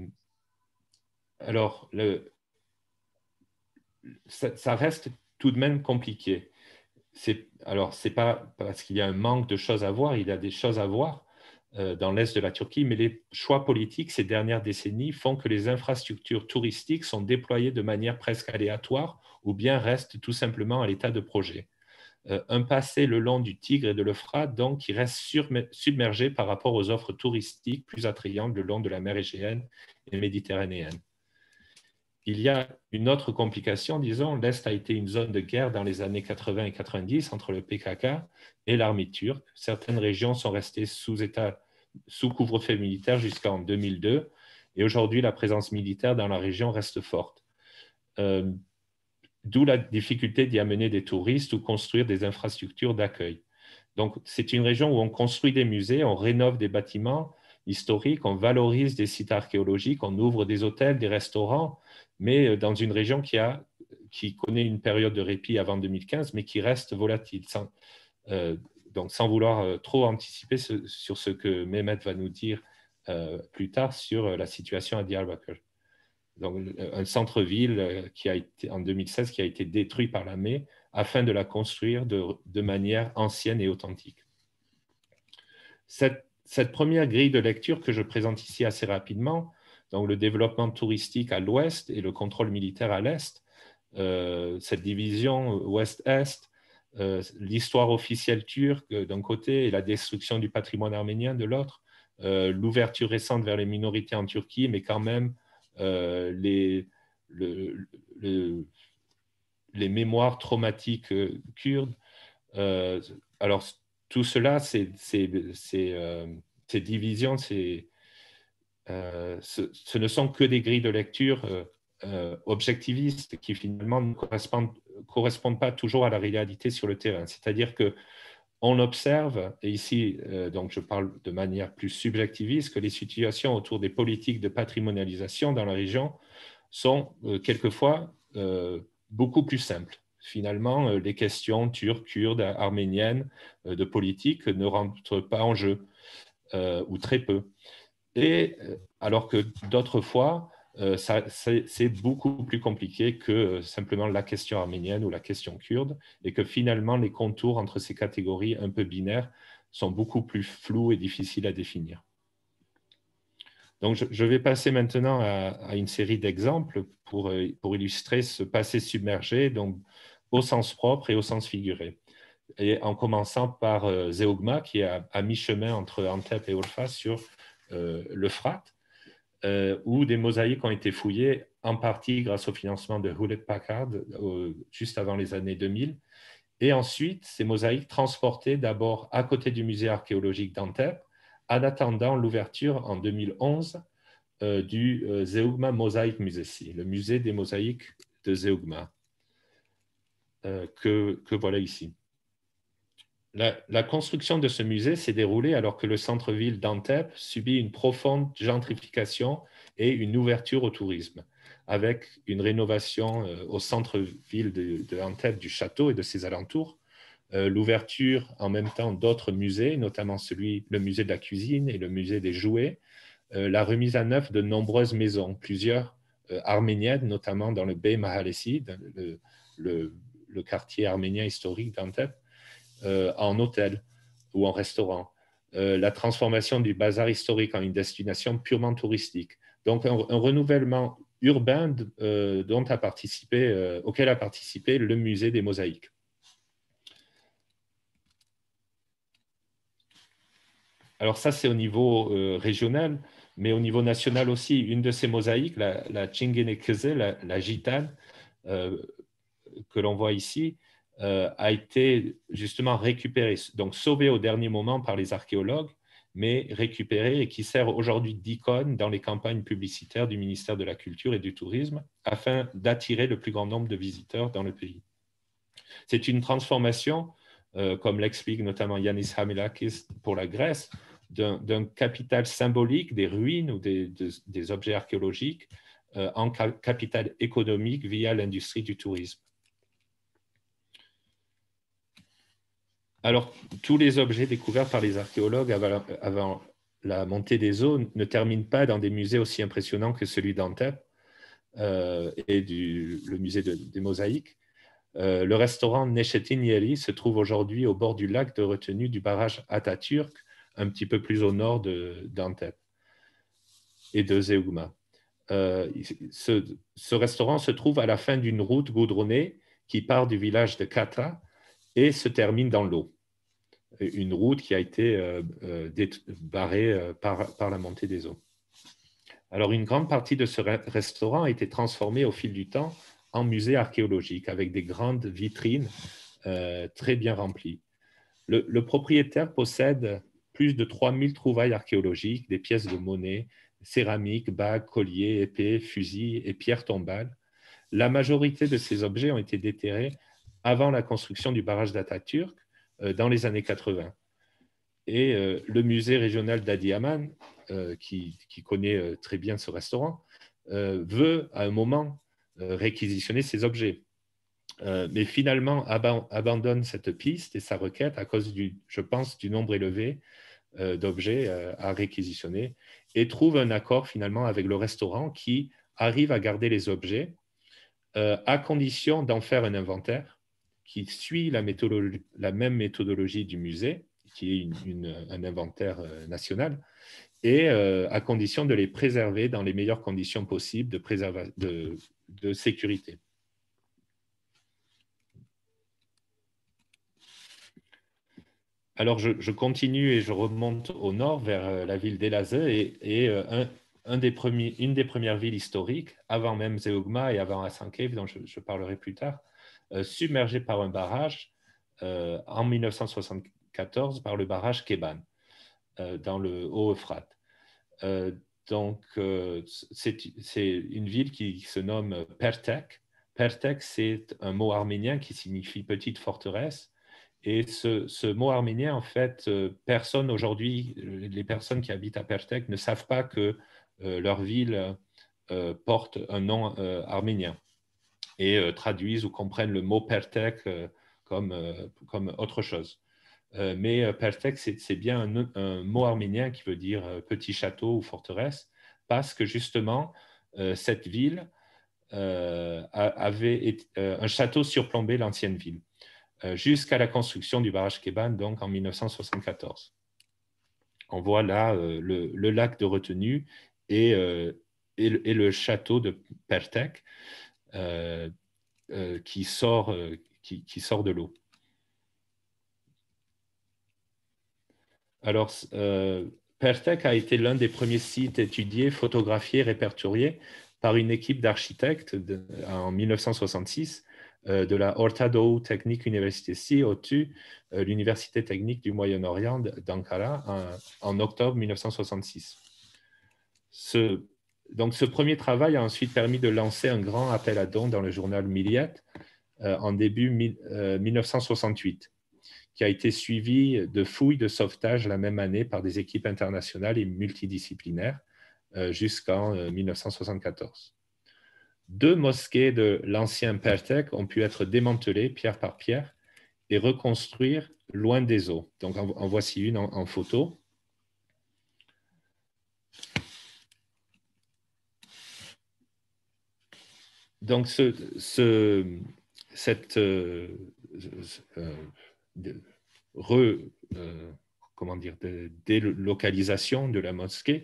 Speaker 3: Alors, ça reste tout de même compliqué. Alors, ce n'est pas parce qu'il y a un manque de choses à voir, il y a des choses à voir dans l'est de la Turquie, mais les choix politiques ces dernières décennies font que les infrastructures touristiques sont déployées de manière presque aléatoire ou bien restent tout simplement à l'état de projet. Un passé le long du Tigre et de l'Euphrate, donc, qui reste submergé par rapport aux offres touristiques plus attrayantes le long de la mer Égéenne et méditerranéenne. Il y a une autre complication, disons, l'Est a été une zone de guerre dans les années 80 et 90 entre le PKK et l'armée turque. Certaines régions sont restées sous couvre-feu militaire jusqu'en 2002 et aujourd'hui la présence militaire dans la région reste forte. D'où la difficulté d'y amener des touristes ou construire des infrastructures d'accueil. Donc, c'est une région où on construit des musées, on rénove des bâtiments historiques, on valorise des sites archéologiques, on ouvre des hôtels, des restaurants, mais dans une région qui connaît une période de répit avant 2015, mais qui reste volatile. Donc, sans vouloir trop anticiper sur ce que Mehmet va nous dire plus tard sur la situation à Diyarbakır. Donc, un centre-ville qui a été, en 2016 qui a été détruit par l'armée afin de la construire de manière ancienne et authentique. Cette première grille de lecture que je présente ici assez rapidement, donc le développement touristique à l'ouest et le contrôle militaire à l'est, cette division ouest-est, l'histoire officielle turque d'un côté et la destruction du patrimoine arménien de l'autre, l'ouverture récente vers les minorités en Turquie, mais quand même les mémoires traumatiques kurdes. Alors, tout cela, ces divisions, ce ne sont que des grilles de lecture objectivistes qui finalement ne correspondent pas toujours à la réalité sur le terrain. C'est-à-dire que on observe, et ici, donc je parle de manière plus subjectiviste, que les situations autour des politiques de patrimonialisation dans la région sont quelquefois beaucoup plus simples. Finalement, les questions turques, kurdes, arméniennes de politique ne rentrent pas en jeu, ou très peu. Et alors que d'autres fois, c'est beaucoup plus compliqué que simplement la question arménienne ou la question kurde, et que finalement, les contours entre ces catégories un peu binaires sont beaucoup plus flous et difficiles à définir. Donc, je vais passer maintenant à une série d'exemples pour illustrer ce passé submergé, donc au sens propre et au sens figuré. Et en commençant par Zeugma, qui est à mi-chemin entre Antep et Urfa sur l'Euphrate, où des mosaïques ont été fouillées, en partie grâce au financement de Hewlett-Packard, juste avant les années 2000. Et ensuite, ces mosaïques transportées d'abord à côté du musée archéologique d'Antep, en attendant l'ouverture en 2011 du Zeugma Mosaic Müzesi, le musée des mosaïques de Zeugma, que voilà ici. La construction de ce musée s'est déroulée alors que le centre-ville d'Antep subit une profonde gentrification et une ouverture au tourisme, avec une rénovation au centre-ville de Antep du château et de ses alentours, l'ouverture en même temps d'autres musées, notamment le musée de la cuisine et le musée des jouets, la remise à neuf de nombreuses maisons, plusieurs arméniennes, notamment dans le Bey Mahallesi, le quartier arménien historique d'Antep, en hôtel ou en restaurant. La transformation du bazar historique en une destination purement touristique. Donc, un renouvellement urbain auquel a participé le musée des mosaïques. Alors ça, c'est au niveau régional, mais au niveau national aussi. Une de ces mosaïques, la Chinguené-Keze, la gitane, que l'on voit ici, a été justement récupérée, donc sauvée au dernier moment par les archéologues, mais récupérée et qui sert aujourd'hui d'icône dans les campagnes publicitaires du ministère de la Culture et du Tourisme afin d'attirer le plus grand nombre de visiteurs dans le pays. C'est une transformation, comme l'explique notamment Yanis Hamilakis pour la Grèce, d'un capital symbolique, des ruines ou des objets archéologiques, en capital économique via l'industrie du tourisme. Alors, tous les objets découverts par les archéologues avant la montée des eaux ne terminent pas dans des musées aussi impressionnants que celui d'Antep et le musée des mosaïques. Le restaurant Neşetin Yeri se trouve aujourd'hui au bord du lac de retenue du barrage Atatürk, un petit peu plus au nord d'Antep et de Zeugma. Ce restaurant se trouve à la fin d'une route goudronnée qui part du village de Katra et se termine dans l'eau. Une route qui a été barrée par la montée des eaux. Alors, une grande partie de ce restaurant a été transformée au fil du temps en musée archéologique avec des grandes vitrines très bien remplies. Le propriétaire possède plus de 3000 trouvailles archéologiques, des pièces de monnaie, céramiques, bagues, colliers, épées, fusils et pierres tombales. La majorité de ces objets ont été déterrés avant la construction du barrage d'Atatürk dans les années 80. Et le musée régional d'Adiyaman, qui connaît très bien ce restaurant, veut à un moment réquisitionner ces objets. Mais finalement abandonne cette piste et sa requête à cause, je pense, du nombre élevé d'objets à réquisitionner et trouve un accord finalement avec le restaurant qui arrive à garder les objets à condition d'en faire un inventaire qui suit la même méthodologie du musée, qui est un inventaire national, et à condition de les préserver dans les meilleures conditions possibles de sécurité. Alors, je continue et je remonte au nord vers la ville d'Elazığ et une des premières villes historiques, avant même Zeugma et avant Hasankeyf, dont je parlerai plus tard, submergée par un barrage en 1974 par le barrage Keban dans le Haut-Euphrate. Donc, c'est une ville qui se nomme Pertek. Pertek, c'est un mot arménien qui signifie petite forteresse. Et ce mot arménien, en fait, personne aujourd'hui, les personnes qui habitent à Pertek ne savent pas que leur ville porte un nom arménien et traduisent ou comprennent le mot Pertek comme autre chose. Mais Pertek, c'est bien un mot arménien qui veut dire petit château ou forteresse, parce que justement, cette ville avait un château surplombait l'ancienne ville, jusqu'à la construction du barrage Keban, donc en 1974. On voit là le lac de retenue et le château de Pertek qui sort de l'eau. Alors, Pertek a été l'un des premiers sites étudiés, photographiés, répertoriés par une équipe d'architectes en 1966 de la Orta Doğu Teknik Üniversitesi, ODTÜ, l'Université technique du Moyen-Orient d'Ankara, en octobre 1966. Donc, ce premier travail a ensuite permis de lancer un grand appel à dons dans le journal Milliyet en début 1968. Qui a été suivi de fouilles de sauvetage la même année par des équipes internationales et multidisciplinaires jusqu'en 1974. 2 mosquées de l'ancien Pertek ont pu être démantelées pierre par pierre et reconstruire loin des eaux. Donc, en voici une en photo. Donc, cette comment dire, délocalisation de la mosquée,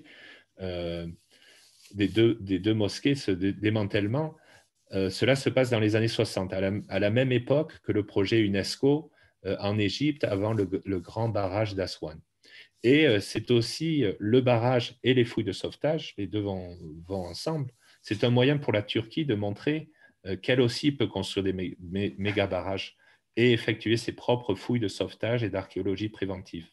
Speaker 3: des deux mosquées, ce démantèlement, cela se passe dans les années 60, à la même époque que le projet UNESCO en Égypte avant le grand barrage d'Aswan. Et c'est aussi le barrage et les fouilles de sauvetage, les deux vont ensemble. C'est un moyen pour la Turquie de montrer qu'elle aussi peut construire des méga barrages et effectuer ses propres fouilles de sauvetage et d'archéologie préventive.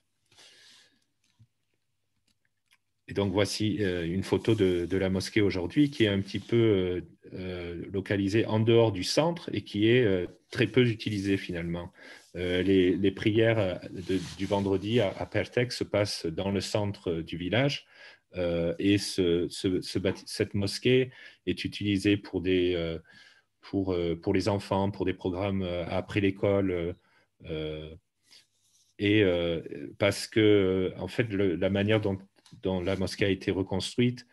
Speaker 3: Et donc voici une photo de la mosquée aujourd'hui qui est un petit peu localisée en dehors du centre et qui est très peu utilisée finalement. Les prières du vendredi à Pertek se passent dans le centre du village et cette mosquée est utilisée pour les enfants, pour des programmes après l'école et parce que en fait la manière dont la mosquée a été reconstruite,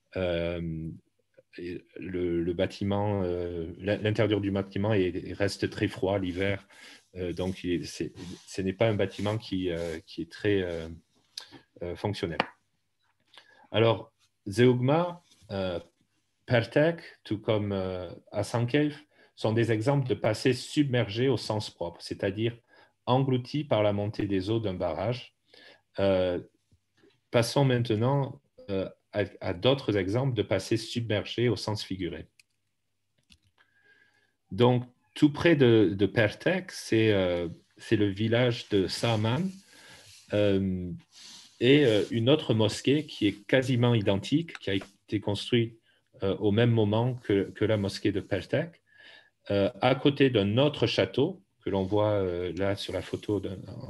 Speaker 3: le bâtiment, l'intérieur du bâtiment reste très froid l'hiver, donc ce n'est pas un bâtiment qui est très fonctionnel. Alors, Zeugma, Pertek, tout comme Hasankeyf, sont des exemples de passé submergé au sens propre, c'est-à-dire engloutis par la montée des eaux d'un barrage. Passons maintenant à d'autres exemples de passé submergé au sens figuré. Donc, tout près de Pertek, c'est le village de Saaman et une autre mosquée qui est quasiment identique, qui a été construite au même moment que la mosquée de Pertek, à côté d'un autre château que l'on voit là sur la photo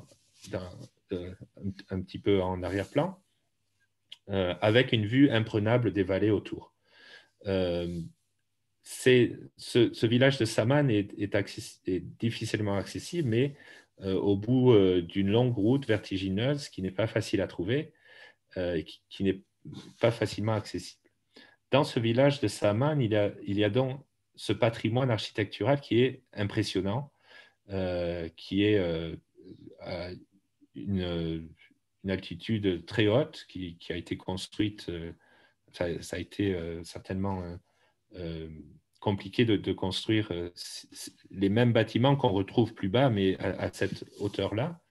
Speaker 3: un petit peu en arrière-plan, avec une vue imprenable des vallées autour. Ce village de Saman est difficilement accessible, mais au bout d'une longue route vertigineuse qui n'est pas facile à trouver et qui n'est pas facilement accessible. Dans ce village de Saman, il y a donc ce patrimoine architectural qui est impressionnant, qui est à une altitude très haute, qui a été construite, ça a été certainement compliqué de construire les mêmes bâtiments qu'on retrouve plus bas, mais à cette hauteur-là.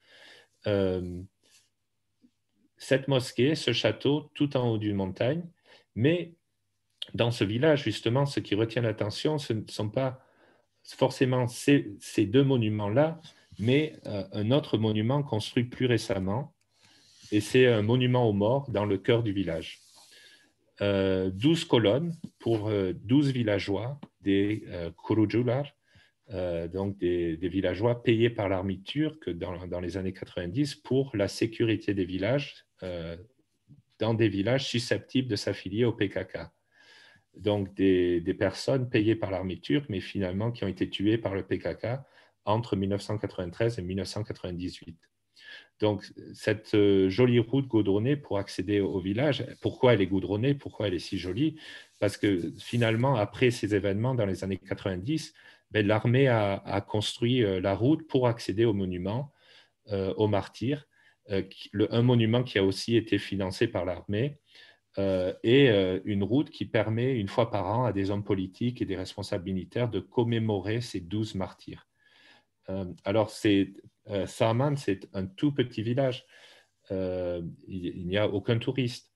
Speaker 3: Cette mosquée, ce château, tout en haut d'une montagne, mais dans ce village, justement, ce qui retient l'attention, ce ne sont pas forcément ces deux monuments-là, mais un autre monument construit plus récemment, et c'est un monument aux morts dans le cœur du village. 12 colonnes pour 12 villageois, des Kurucular, donc des villageois payés par l'armée turque dans les années 90 pour la sécurité des villages, dans des villages susceptibles de s'affilier au PKK. Donc des personnes payées par l'armée turque, mais finalement qui ont été tuées par le PKK entre 1993 et 1998. Donc, cette jolie route goudronnée pour accéder au village, pourquoi elle est goudronnée, pourquoi elle est si jolie? Parce que finalement, après ces événements dans les années 90, l'armée a construit la route pour accéder au monument, aux martyrs, un monument qui a aussi été financé par l'armée, et une route qui permet une fois par an à des hommes politiques et des responsables militaires de commémorer ces 12 martyrs. Alors, Saaman, c'est un tout petit village. Il n'y a aucun touriste.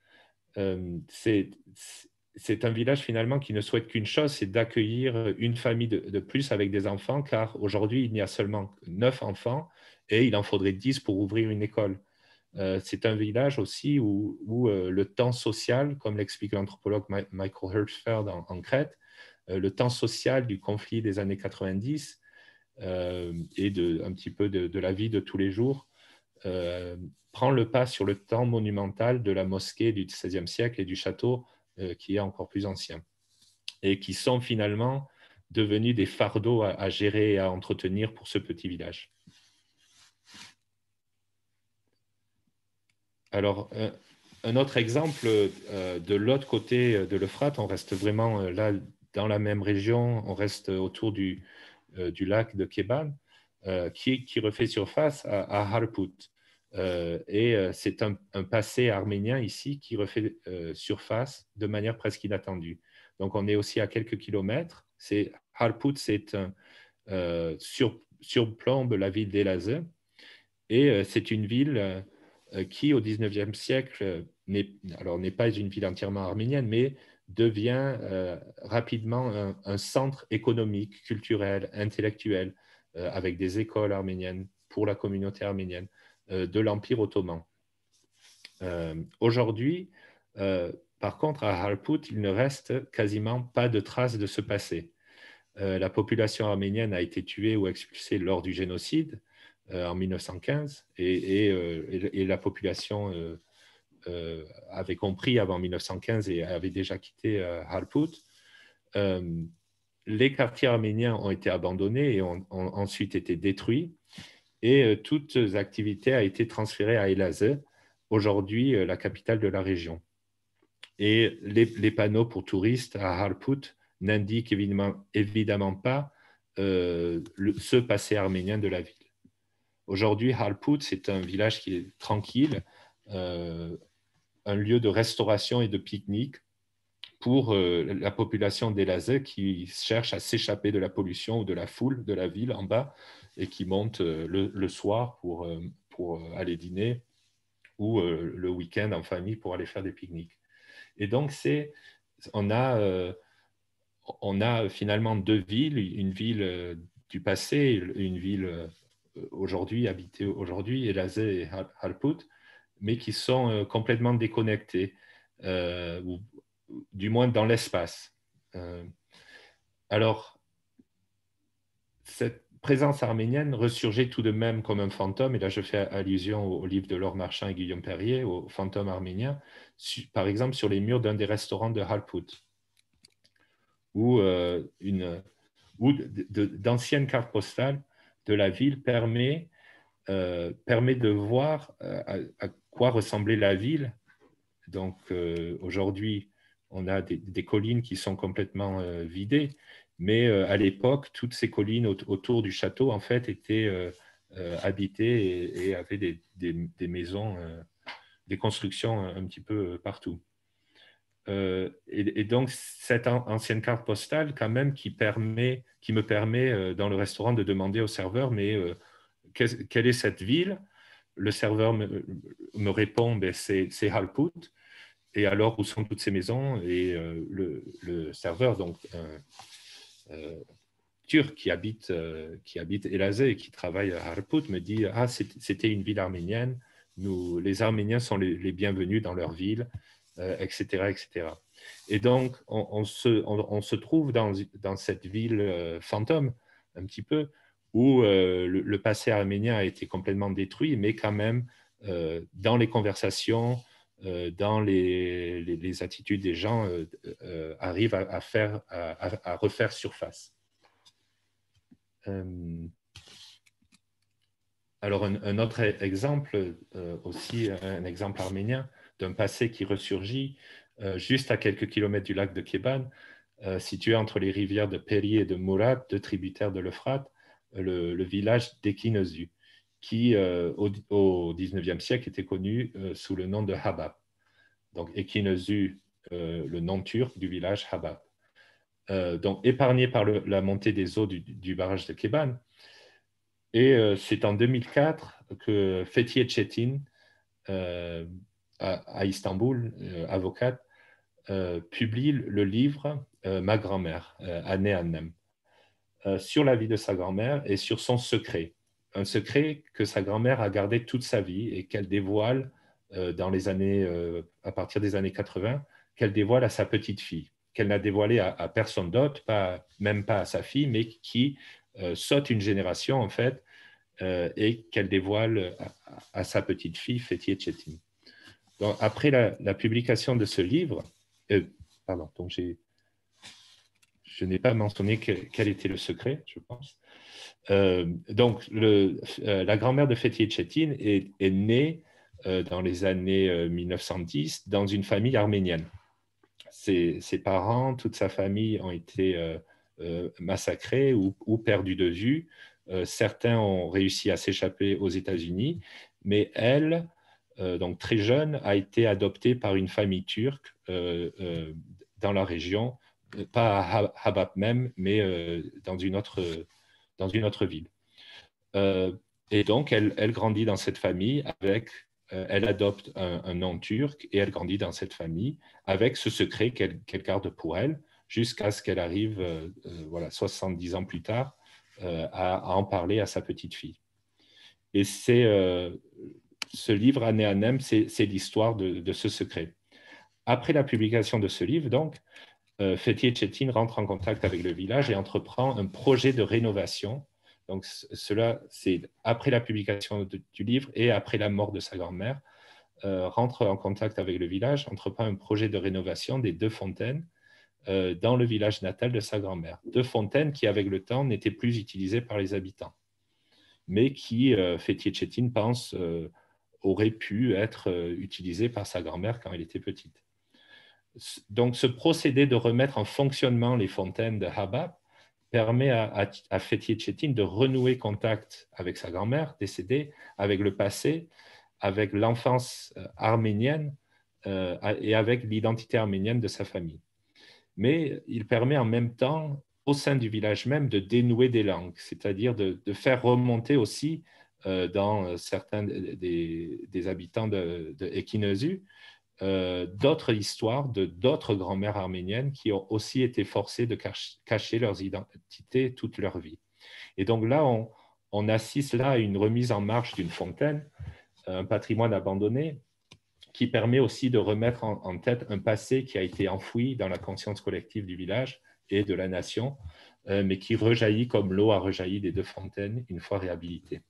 Speaker 3: C'est un village finalement qui ne souhaite qu'une chose, c'est d'accueillir une famille de plus avec des enfants, car aujourd'hui, il n'y a seulement 9 enfants et il en faudrait 10 pour ouvrir une école. C'est un village aussi où le temps social, comme l'explique l'anthropologue Michael Hirschfeld en Crète, le temps social du conflit des années 90 et un petit peu de la vie de tous les jours prend le pas sur le temps monumental de la mosquée du XVIe siècle et du château qui est encore plus ancien, et qui sont finalement devenus des fardeaux à gérer et à entretenir pour ce petit village. Alors, un autre exemple de l'autre côté de l'Euphrate, on reste vraiment là dans la même région, on reste autour du du lac de Keban, qui refait surface à Harput. C'est un passé arménien ici qui refait surface de manière presque inattendue. Donc, on est aussi à quelques kilomètres. Harput, surplombe la ville d'Elazığ. Et c'est une ville qui, au XIXe siècle, n'est pas une ville entièrement arménienne, mais devient rapidement un centre économique, culturel, intellectuel, avec des écoles arméniennes pour la communauté arménienne de l'Empire ottoman. Aujourd'hui, par contre, à Harput, il ne reste quasiment pas de traces de ce passé. La population arménienne a été tuée ou expulsée lors du génocide en 1915 et la population avait compris avant 1915 et avait déjà quitté Harput. Les quartiers arméniens ont été abandonnés et ont ensuite été détruits et toutes les activités ont été transférées à Elazığ, aujourd'hui la capitale de la région. Et les panneaux pour touristes à Harput n'indiquent évidemment pas ce passé arménien de la ville. Aujourd'hui, Harput, c'est un village qui est tranquille, un lieu de restauration et de pique-nique pour la population d'Elazığ qui cherche à s'échapper de la pollution ou de la foule de la ville en bas et qui monte le soir pour aller dîner ou le week-end en famille pour aller faire des pique-niques. Et donc, on a finalement deux villes, une ville du passé et une ville aujourd'hui, habitée aujourd'hui, Elazığ et Harput, mais qui sont complètement déconnectées, ou du moins dans l'espace. Alors, cette présence arménienne ressurgeait tout de même comme un fantôme, et là je fais allusion au livre de Laure Marchand et Guillaume Perrier, au fantôme arménien, par exemple sur les murs d'un des restaurants de Harput, où d'anciennes cartes postales de la ville permet de voir à quoi ressemblait la ville. Donc aujourd'hui, on a des collines qui sont complètement vidées, mais à l'époque, toutes ces collines autour du château, en fait, étaient habitées et avaient des maisons, des constructions un petit peu partout. Et donc, cette ancienne carte postale, quand même, qui me permet dans le restaurant de demander au serveur, mais quelle est cette ville? Le serveur me répond, ben, c'est Harput. Et alors, où sont toutes ces maisons? Et le serveur, donc turc qui habite Elazığ et qui travaille à Harput, me dit « Ah, c'était une ville arménienne. Les Arméniens sont les bienvenus dans leur ville. » etc., etc. Et donc, on se trouve dans cette ville fantôme, un petit peu, où le passé arménien a été complètement détruit, mais quand même, dans les conversations, dans les attitudes des gens, arrive à refaire surface. Alors, un autre exemple, aussi un exemple arménien, d'un passé qui ressurgit juste à quelques kilomètres du lac de Keban, situé entre les rivières de Peri et de Murat, deux tributaires de l'Euphrate, le village d'Ekinözü, qui au XIXe siècle était connu sous le nom de Habab. Donc Ekinözü, le nom turc du village Habab. Donc épargné par la montée des eaux du barrage de Keban. Et c'est en 2004 que Fethiye Çetin, à Istanbul, avocate, publie le livre Ma grand-mère, Anne Annem, sur la vie de sa grand-mère et sur son secret. Un secret que sa grand-mère a gardé toute sa vie et qu'elle dévoile à partir des années 80, qu'elle dévoile à sa petite fille, qu'elle n'a dévoilé à personne d'autre, même pas à sa fille, mais qui saute une génération en fait, et qu'elle dévoile à sa petite fille, Fethiye Çetin. Donc, après la publication de ce livre, donc je n'ai pas mentionné quel était le secret, je pense. Donc, la grand-mère de Fethiye Çetin est née dans les années 1910 dans une famille arménienne. Ses parents, toute sa famille ont été massacrés ou perdus de vue. Certains ont réussi à s'échapper aux États-Unis, mais elle, donc très jeune, a été adoptée par une famille turque dans la région, pas à Habab même, mais dans une autre ville. Et donc, elle grandit dans cette famille elle adopte un nom turc et elle grandit dans cette famille avec ce secret qu'elle garde pour elle jusqu'à ce qu'elle arrive, 70 ans plus tard, à en parler à sa petite fille. Et ce livre, Année à Nem, c'est l'histoire de ce secret. Après la publication de ce livre, donc, Fethiye Çetin rentre en contact avec le village et entreprend un projet de rénovation. Donc, cela, c'est après la publication du livre et après la mort de sa grand-mère, rentre en contact avec le village, entreprend un projet de rénovation des 2 fontaines dans le village natal de sa grand-mère. 2 fontaines qui, avec le temps, n'étaient plus utilisées par les habitants, mais qui, Fethiye Çetin pense, auraient pu être utilisées par sa grand-mère quand elle était petite. Donc, ce procédé de remettre en fonctionnement les fontaines de Habab permet à Fethiye Çetin de renouer contact avec sa grand-mère décédée, avec le passé, avec l'enfance arménienne et avec l'identité arménienne de sa famille. Mais il permet en même temps, au sein du village même, de dénouer des langues, c'est-à-dire de faire remonter aussi dans certains des habitants de Ekinesu, d'autres histoires de d'autres grand-mères arméniennes qui ont aussi été forcées de cacher leurs identités toute leur vie. Et donc là, on assiste là à une remise en marche d'une fontaine, un patrimoine abandonné, qui permet aussi de remettre en tête un passé qui a été enfoui dans la conscience collective du village et de la nation, mais qui rejaillit comme l'eau a rejailli des 2 fontaines une fois réhabilitées.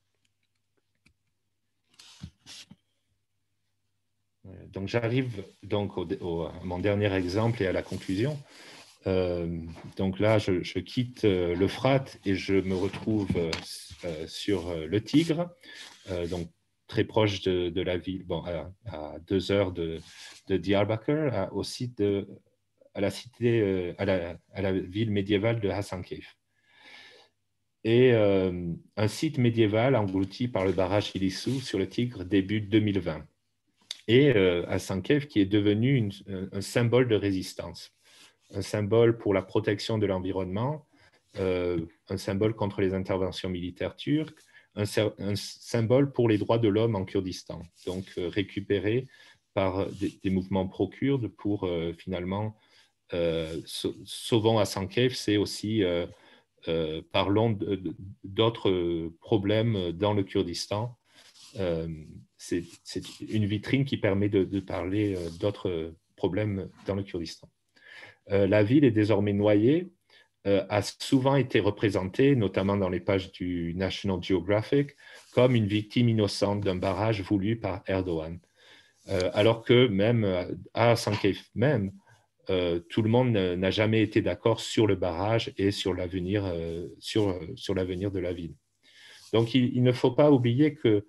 Speaker 3: Donc j'arrive donc à mon dernier exemple et à la conclusion. Donc là, je quitte l'Euphrate et je me retrouve sur le Tigre, donc très proche de la ville, bon, à 2 heures de Diyarbakır, à la ville médiévale de Hasankeyf. Et un site médiéval englouti par le barrage Ilissu sur le Tigre début 2020. Et Hasankeyf qui est devenu un symbole de résistance, un symbole pour la protection de l'environnement, un symbole contre les interventions militaires turques, un symbole pour les droits de l'homme en Kurdistan, donc récupéré par des mouvements pro-kurdes pour finalement sauvons Hasankeyf, c'est aussi parlons d'autres problèmes dans le Kurdistan. C'est une vitrine qui permet de parler d'autres problèmes dans le Kurdistan. La ville est désormais noyée, a souvent été représentée, notamment dans les pages du National Geographic, comme une victime innocente d'un barrage voulu par Erdogan. Alors que même à Hasankeyf même, tout le monde n'a jamais été d'accord sur le barrage et sur l'avenir de la ville. Donc il ne faut pas oublier que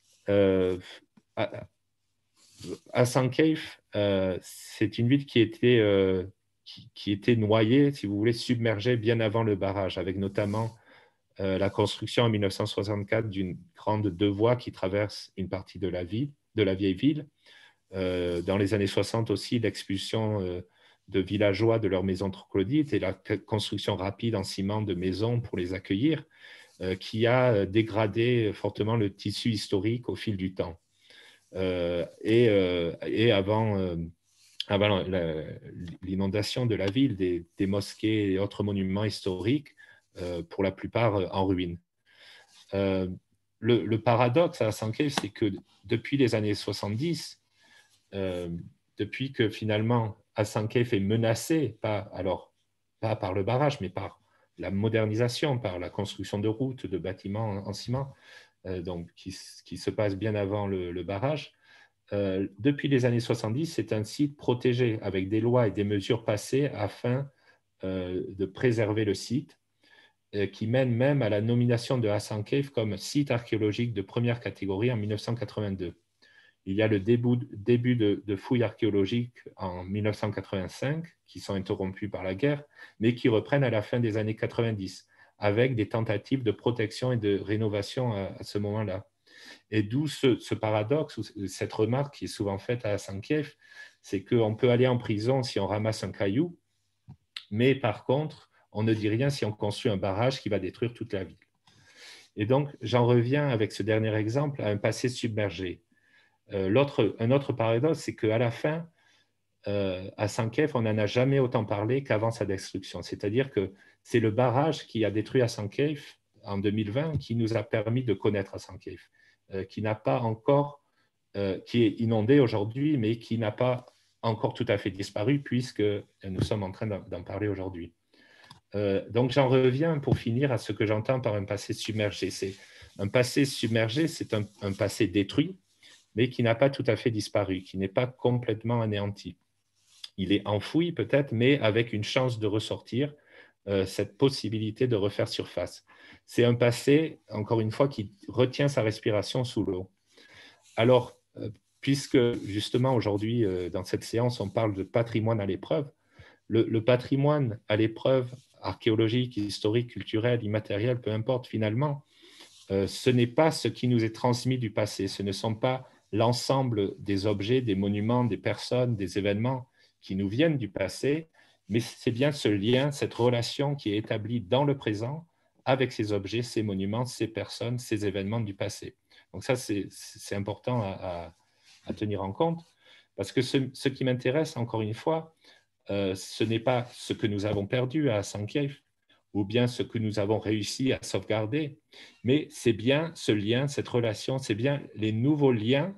Speaker 3: Hasankeyf, c'est une ville qui était noyée, si vous voulez, submergée bien avant le barrage, avec notamment la construction en 1964 d'une grande 2 voies qui traverse une partie de la vieille ville. Dans les années 60 aussi, l'expulsion de villageois de leurs maisons troglodytes et la construction rapide en ciment de maisons pour les accueillir, qui a dégradé fortement le tissu historique au fil du temps. Et avant l'inondation de la ville, des mosquées et autres monuments historiques, pour la plupart en ruine. Le paradoxe à Hasankeyf, c'est que depuis les années 70, depuis que finalement Hasankeyf est menacé, pas par le barrage, mais par la modernisation, par la construction de routes, de bâtiments en ciment, donc qui se passe bien avant le barrage. Depuis les années 70, c'est un site protégé avec des lois et des mesures passées afin de préserver le site, qui mène même à la nomination de Hasankeyf comme site archéologique de première catégorie en 1982. Il y a le début de fouilles archéologiques en 1985, qui sont interrompues par la guerre, mais qui reprennent à la fin des années 90, avec des tentatives de protection et de rénovation à ce moment-là. Et d'où ce paradoxe, ou cette remarque qui est souvent faite à Sankiev, c'est qu'on peut aller en prison si on ramasse un caillou, mais par contre, on ne dit rien si on construit un barrage qui va détruire toute la ville. Et donc, j'en reviens avec ce dernier exemple à un passé submergé. Un autre paradoxe, c'est qu'à la fin, à Sankheif, on n'en a jamais autant parlé qu'avant sa destruction. C'est-à-dire que c'est le barrage qui a détruit à Sankheif en 2020 qui nous a permis de connaître à Sankheif, qui n'a pas encore, qui est inondé aujourd'hui, mais qui n'a pas encore tout à fait disparu puisque nous sommes en train d'en parler aujourd'hui. Donc j'en reviens pour finir à ce que j'entends par un passé submergé. Un passé submergé, c'est un passé détruit, mais qui n'a pas tout à fait disparu, qui n'est pas complètement anéanti. Il est enfoui peut-être, mais avec une chance de ressortir, cette possibilité de refaire surface. C'est un passé, encore une fois, qui retient sa respiration sous l'eau. Alors, puisque justement aujourd'hui, dans cette séance, on parle de patrimoine à l'épreuve, le patrimoine à l'épreuve archéologique, historique, culturel, immatériel, peu importe finalement, ce n'est pas ce qui nous est transmis du passé, ce ne sont pas l'ensemble des objets, des monuments, des personnes, des événements qui nous viennent du passé, mais c'est bien ce lien, cette relation qui est établie dans le présent avec ces objets, ces monuments, ces personnes, ces événements du passé. Donc ça, c'est important à tenir en compte, parce que ce qui m'intéresse, encore une fois, ce n'est pas ce que nous avons perdu à Sankheif, ou bien ce que nous avons réussi à sauvegarder, mais c'est bien ce lien, cette relation, c'est bien les nouveaux liens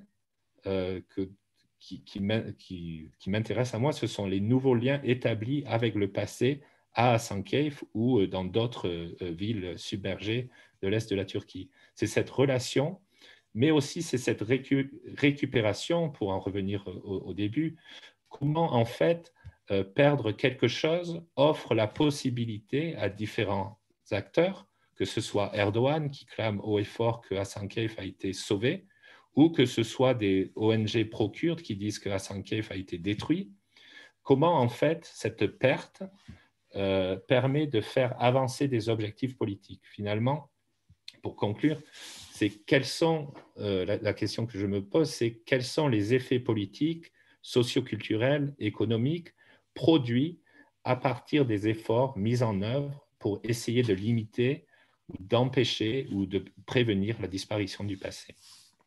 Speaker 3: qui m'intéressent à moi, ce sont les nouveaux liens établis avec le passé à Sankheif ou dans d'autres villes submergées de l'Est de la Turquie. C'est cette relation, mais aussi c'est cette récupération, pour en revenir au début, comment en fait perdre quelque chose offre la possibilité à différents acteurs, que ce soit Erdogan qui clame haut et fort que Hasan Keyf a été sauvé, ou que ce soit des ONG pro-kurdes qui disent que Hasan Keyf a été détruit. Comment en fait cette perte permet de faire avancer des objectifs politiques. Finalement, pour conclure, c'est quels sont, la question que je me pose, c'est quels sont les effets politiques, socioculturels, économiques produits à partir des efforts mis en œuvre pour essayer de limiter ou d'empêcher ou de prévenir la disparition du passé.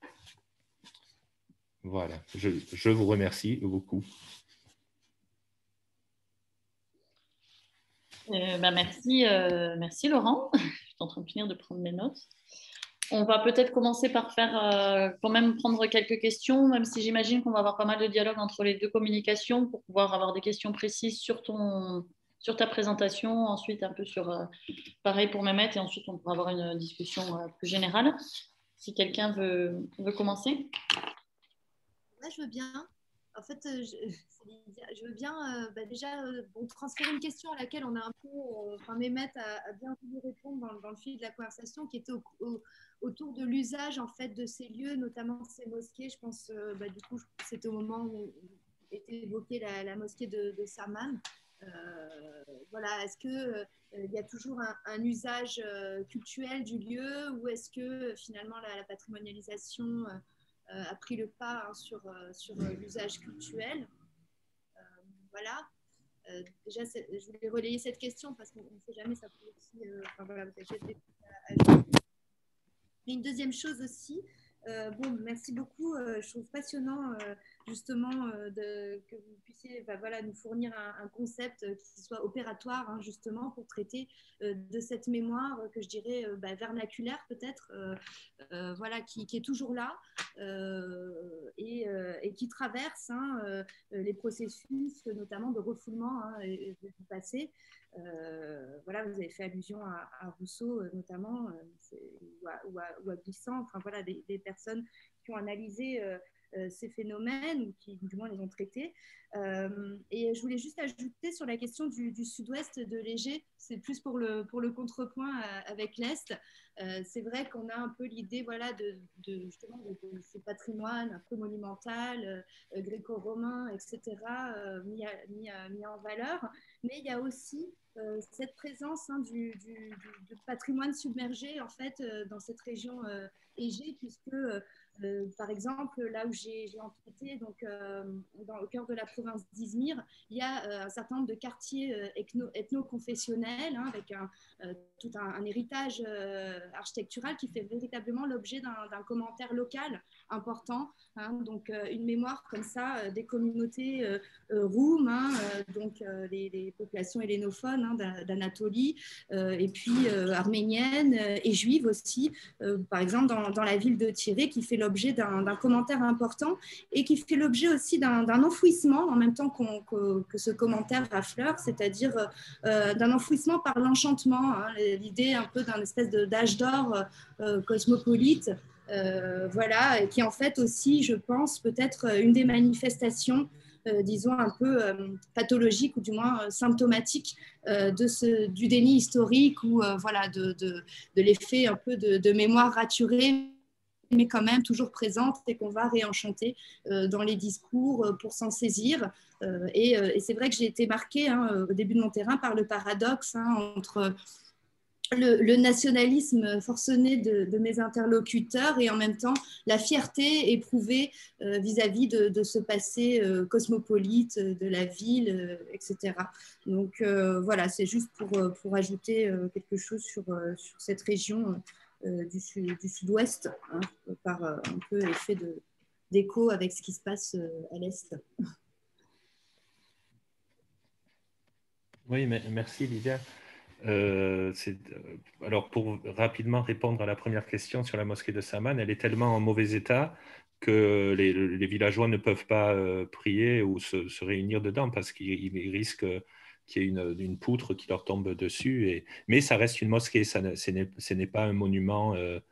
Speaker 3: Voilà, je vous remercie beaucoup.
Speaker 1: Merci Laurent. Je suis en train de finir de prendre mes notes. On va peut-être commencer par faire quand même prendre quelques questions, même si j'imagine qu'on va avoir pas mal de dialogue entre les deux communications pour pouvoir avoir des questions précises sur ta présentation, ensuite un peu sur pareil pour Mehmet, et ensuite on pourra avoir une discussion plus générale. Si quelqu'un veut commencer.
Speaker 2: Ouais, je veux bien. En fait, je veux bien déjà transférer une question à laquelle on a un peu, Mehmet a bien voulu répondre dans le fil de la conversation, qui était autour de l'usage en fait de ces lieux, notamment ces mosquées. Je pense, du coup, c'était au moment où était évoquée la mosquée de Saman. Voilà, est-ce que il y a toujours un usage cultuel du lieu, ou est-ce que finalement la patrimonialisation a pris le pas sur l'usage culturel. Voilà. Déjà, je voulais relayer cette question parce qu'on ne sait jamais, ça peut aussi. Une deuxième chose aussi, merci beaucoup. Je trouve passionnant justement que vous puissiez nous fournir un concept qui soit opératoire justement pour traiter de cette mémoire que je dirais vernaculaire peut-être, qui est toujours là et qui traverse les processus notamment de refoulement du passé. Vous avez fait allusion à Rousseau notamment, ou à Glissant, des personnes qui ont analysé ces phénomènes, ou qui du moins les ont traités. Et je voulais juste ajouter sur la question du sud-ouest de Léger, c'est plus pour le contrepoint avec l'Est. C'est vrai qu'on a un peu l'idée voilà, justement de ce patrimoine un peu monumental, gréco-romain, etc., mis en valeur. Mais il y a aussi cette présence du patrimoine submergé en fait, dans cette région Égée, puisque par exemple, là où j'ai enquêté, donc, au cœur de la province d'Izmir, il y a un certain nombre de quartiers ethno-confessionnels, hein, avec tout un héritage architectural qui fait véritablement l'objet d'un commentaire local important. Hein, donc, une mémoire comme ça des communautés roum, hein, donc les populations hellénophones, hein, d'Anatolie, et puis arméniennes et juives aussi, par exemple dans la ville de Tiré, qui fait l'objet d'un commentaire important et qui fait l'objet aussi d'un enfouissement en même temps que ce commentaire affleure, c'est-à-dire d'un enfouissement par l'enchantement, hein, l'idée un peu d'un espèce d'âge d'or cosmopolite, voilà, et qui en fait aussi, je pense, peut-être une des manifestations disons, un peu pathologique ou du moins symptomatique du déni historique ou voilà, de l'effet un peu de mémoire raturée, mais quand même toujours présente et qu'on va réenchanter dans les discours pour s'en saisir. Et c'est vrai que j'ai été marquée hein, au début de mon terrain par le paradoxe hein, entre le nationalisme forcené de mes interlocuteurs et en même temps la fierté éprouvée vis-à-vis de ce passé cosmopolite de la ville, etc. Donc voilà, c'est juste pour ajouter quelque chose sur cette région du sud-ouest, hein, par un peu effet d'écho avec ce qui se passe à l'est.
Speaker 3: Oui, merci Lydia. Alors, pour rapidement répondre à la première question sur la mosquée de Saman, elle est tellement en mauvais état que les villageois ne peuvent pas prier ou se réunir dedans parce qu'ils risquent qu'il y ait une poutre qui leur tombe dessus. Mais ça reste une mosquée, ce n'est pas un monument,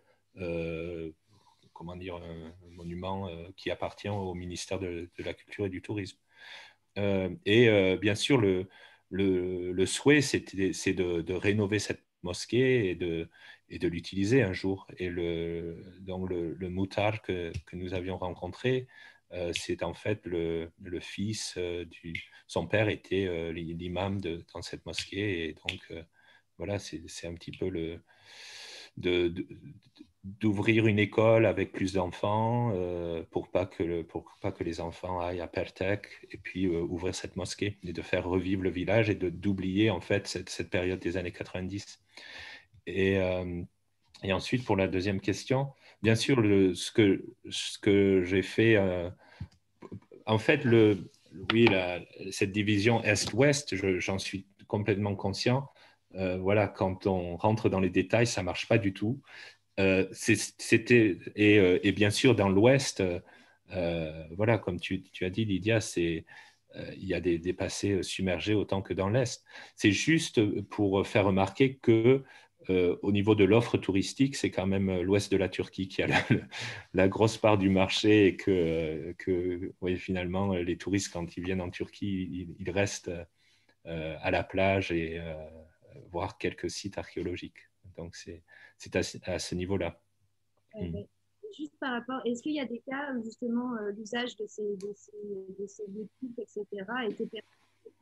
Speaker 3: comment dire, un monument qui appartient au ministère de la Culture et du Tourisme. Bien sûr, le souhait, c'est de rénover cette mosquée et de l'utiliser un jour. Donc le moutar que nous avions rencontré, c'est en fait le fils son père était l'imam dans cette mosquée. Et donc, voilà, c'est un petit peu de, de- d'ouvrir une école avec plus d'enfants pour pas que les enfants aillent à Pertek et puis ouvrir cette mosquée et de faire revivre le village et d'oublier en fait cette période des années 90. Et, euh, et ensuite, pour la deuxième question, bien sûr, ce que j'ai fait, en fait, oui, cette division Est-Ouest, j'en suis complètement conscient. Voilà, quand on rentre dans les détails, ça marche pas du tout. Et bien sûr, dans l'Ouest, voilà, comme tu as dit, Lydia, il y a des passés submergés autant que dans l'Est. C'est juste pour faire remarquer que au niveau de l'offre touristique, c'est quand même l'Ouest de la Turquie qui a la grosse part du marché et que oui, finalement, les touristes, quand ils viennent en Turquie, ils restent à la plage et voir quelques sites archéologiques. Donc, c'est à ce niveau-là. Mm.
Speaker 2: Juste par rapport, est-ce qu'il y a des cas où justement l'usage de ces lieux de culte, etc., a été perçu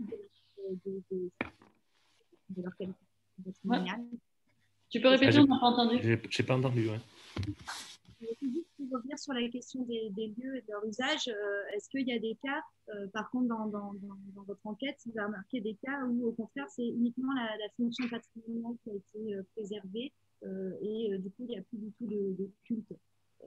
Speaker 2: de leur qualité
Speaker 1: Ouais.
Speaker 2: patrimoniale?
Speaker 1: Tu peux répéter, on n'a pas entendu.
Speaker 3: J'ai pas entendu. Ouais.
Speaker 2: Juste pour revenir sur la question des lieux et de leur usage, est-ce qu'il y a des cas, par contre, dans votre enquête, vous avez remarqué des cas où, au contraire, c'est uniquement la fonction patrimoniale qui a été préservée et du coup, il n'y a plus du tout de culte. Euh,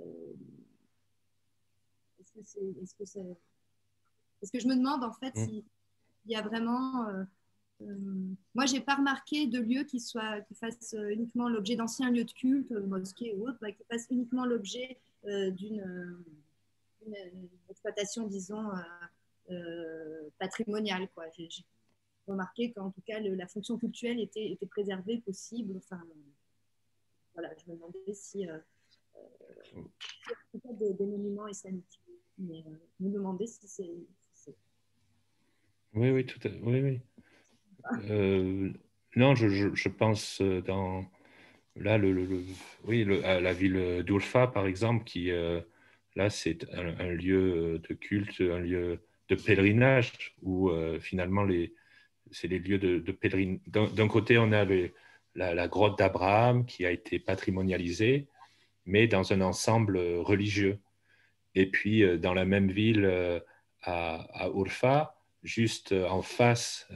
Speaker 2: Est-ce que je me demande, en fait,
Speaker 3: Mm.
Speaker 2: s'il y a vraiment... moi, j'ai pas remarqué de lieu qui fasse uniquement l'objet d'anciens lieux de culte, mosquées ou autres, qui fassent uniquement l'objet d'une exploitation, disons, patrimoniale, quoi. J'ai remarqué qu'en tout cas, la fonction cultuelle était préservée, possible. Enfin, voilà, je me demandais si en tout cas, des monuments islamiques. Mais me demander si c'est...
Speaker 3: Oui, oui, oui, oui. Non, je pense dans là oui, à la ville d'Urfa, par exemple, qui là, c'est un lieu de culte, un lieu de pèlerinage où finalement c'est les lieux de pèlerinage. D'un côté, on a la grotte d'Abraham qui a été patrimonialisée, mais dans un ensemble religieux. Et puis, dans la même ville, à Urfa, juste en face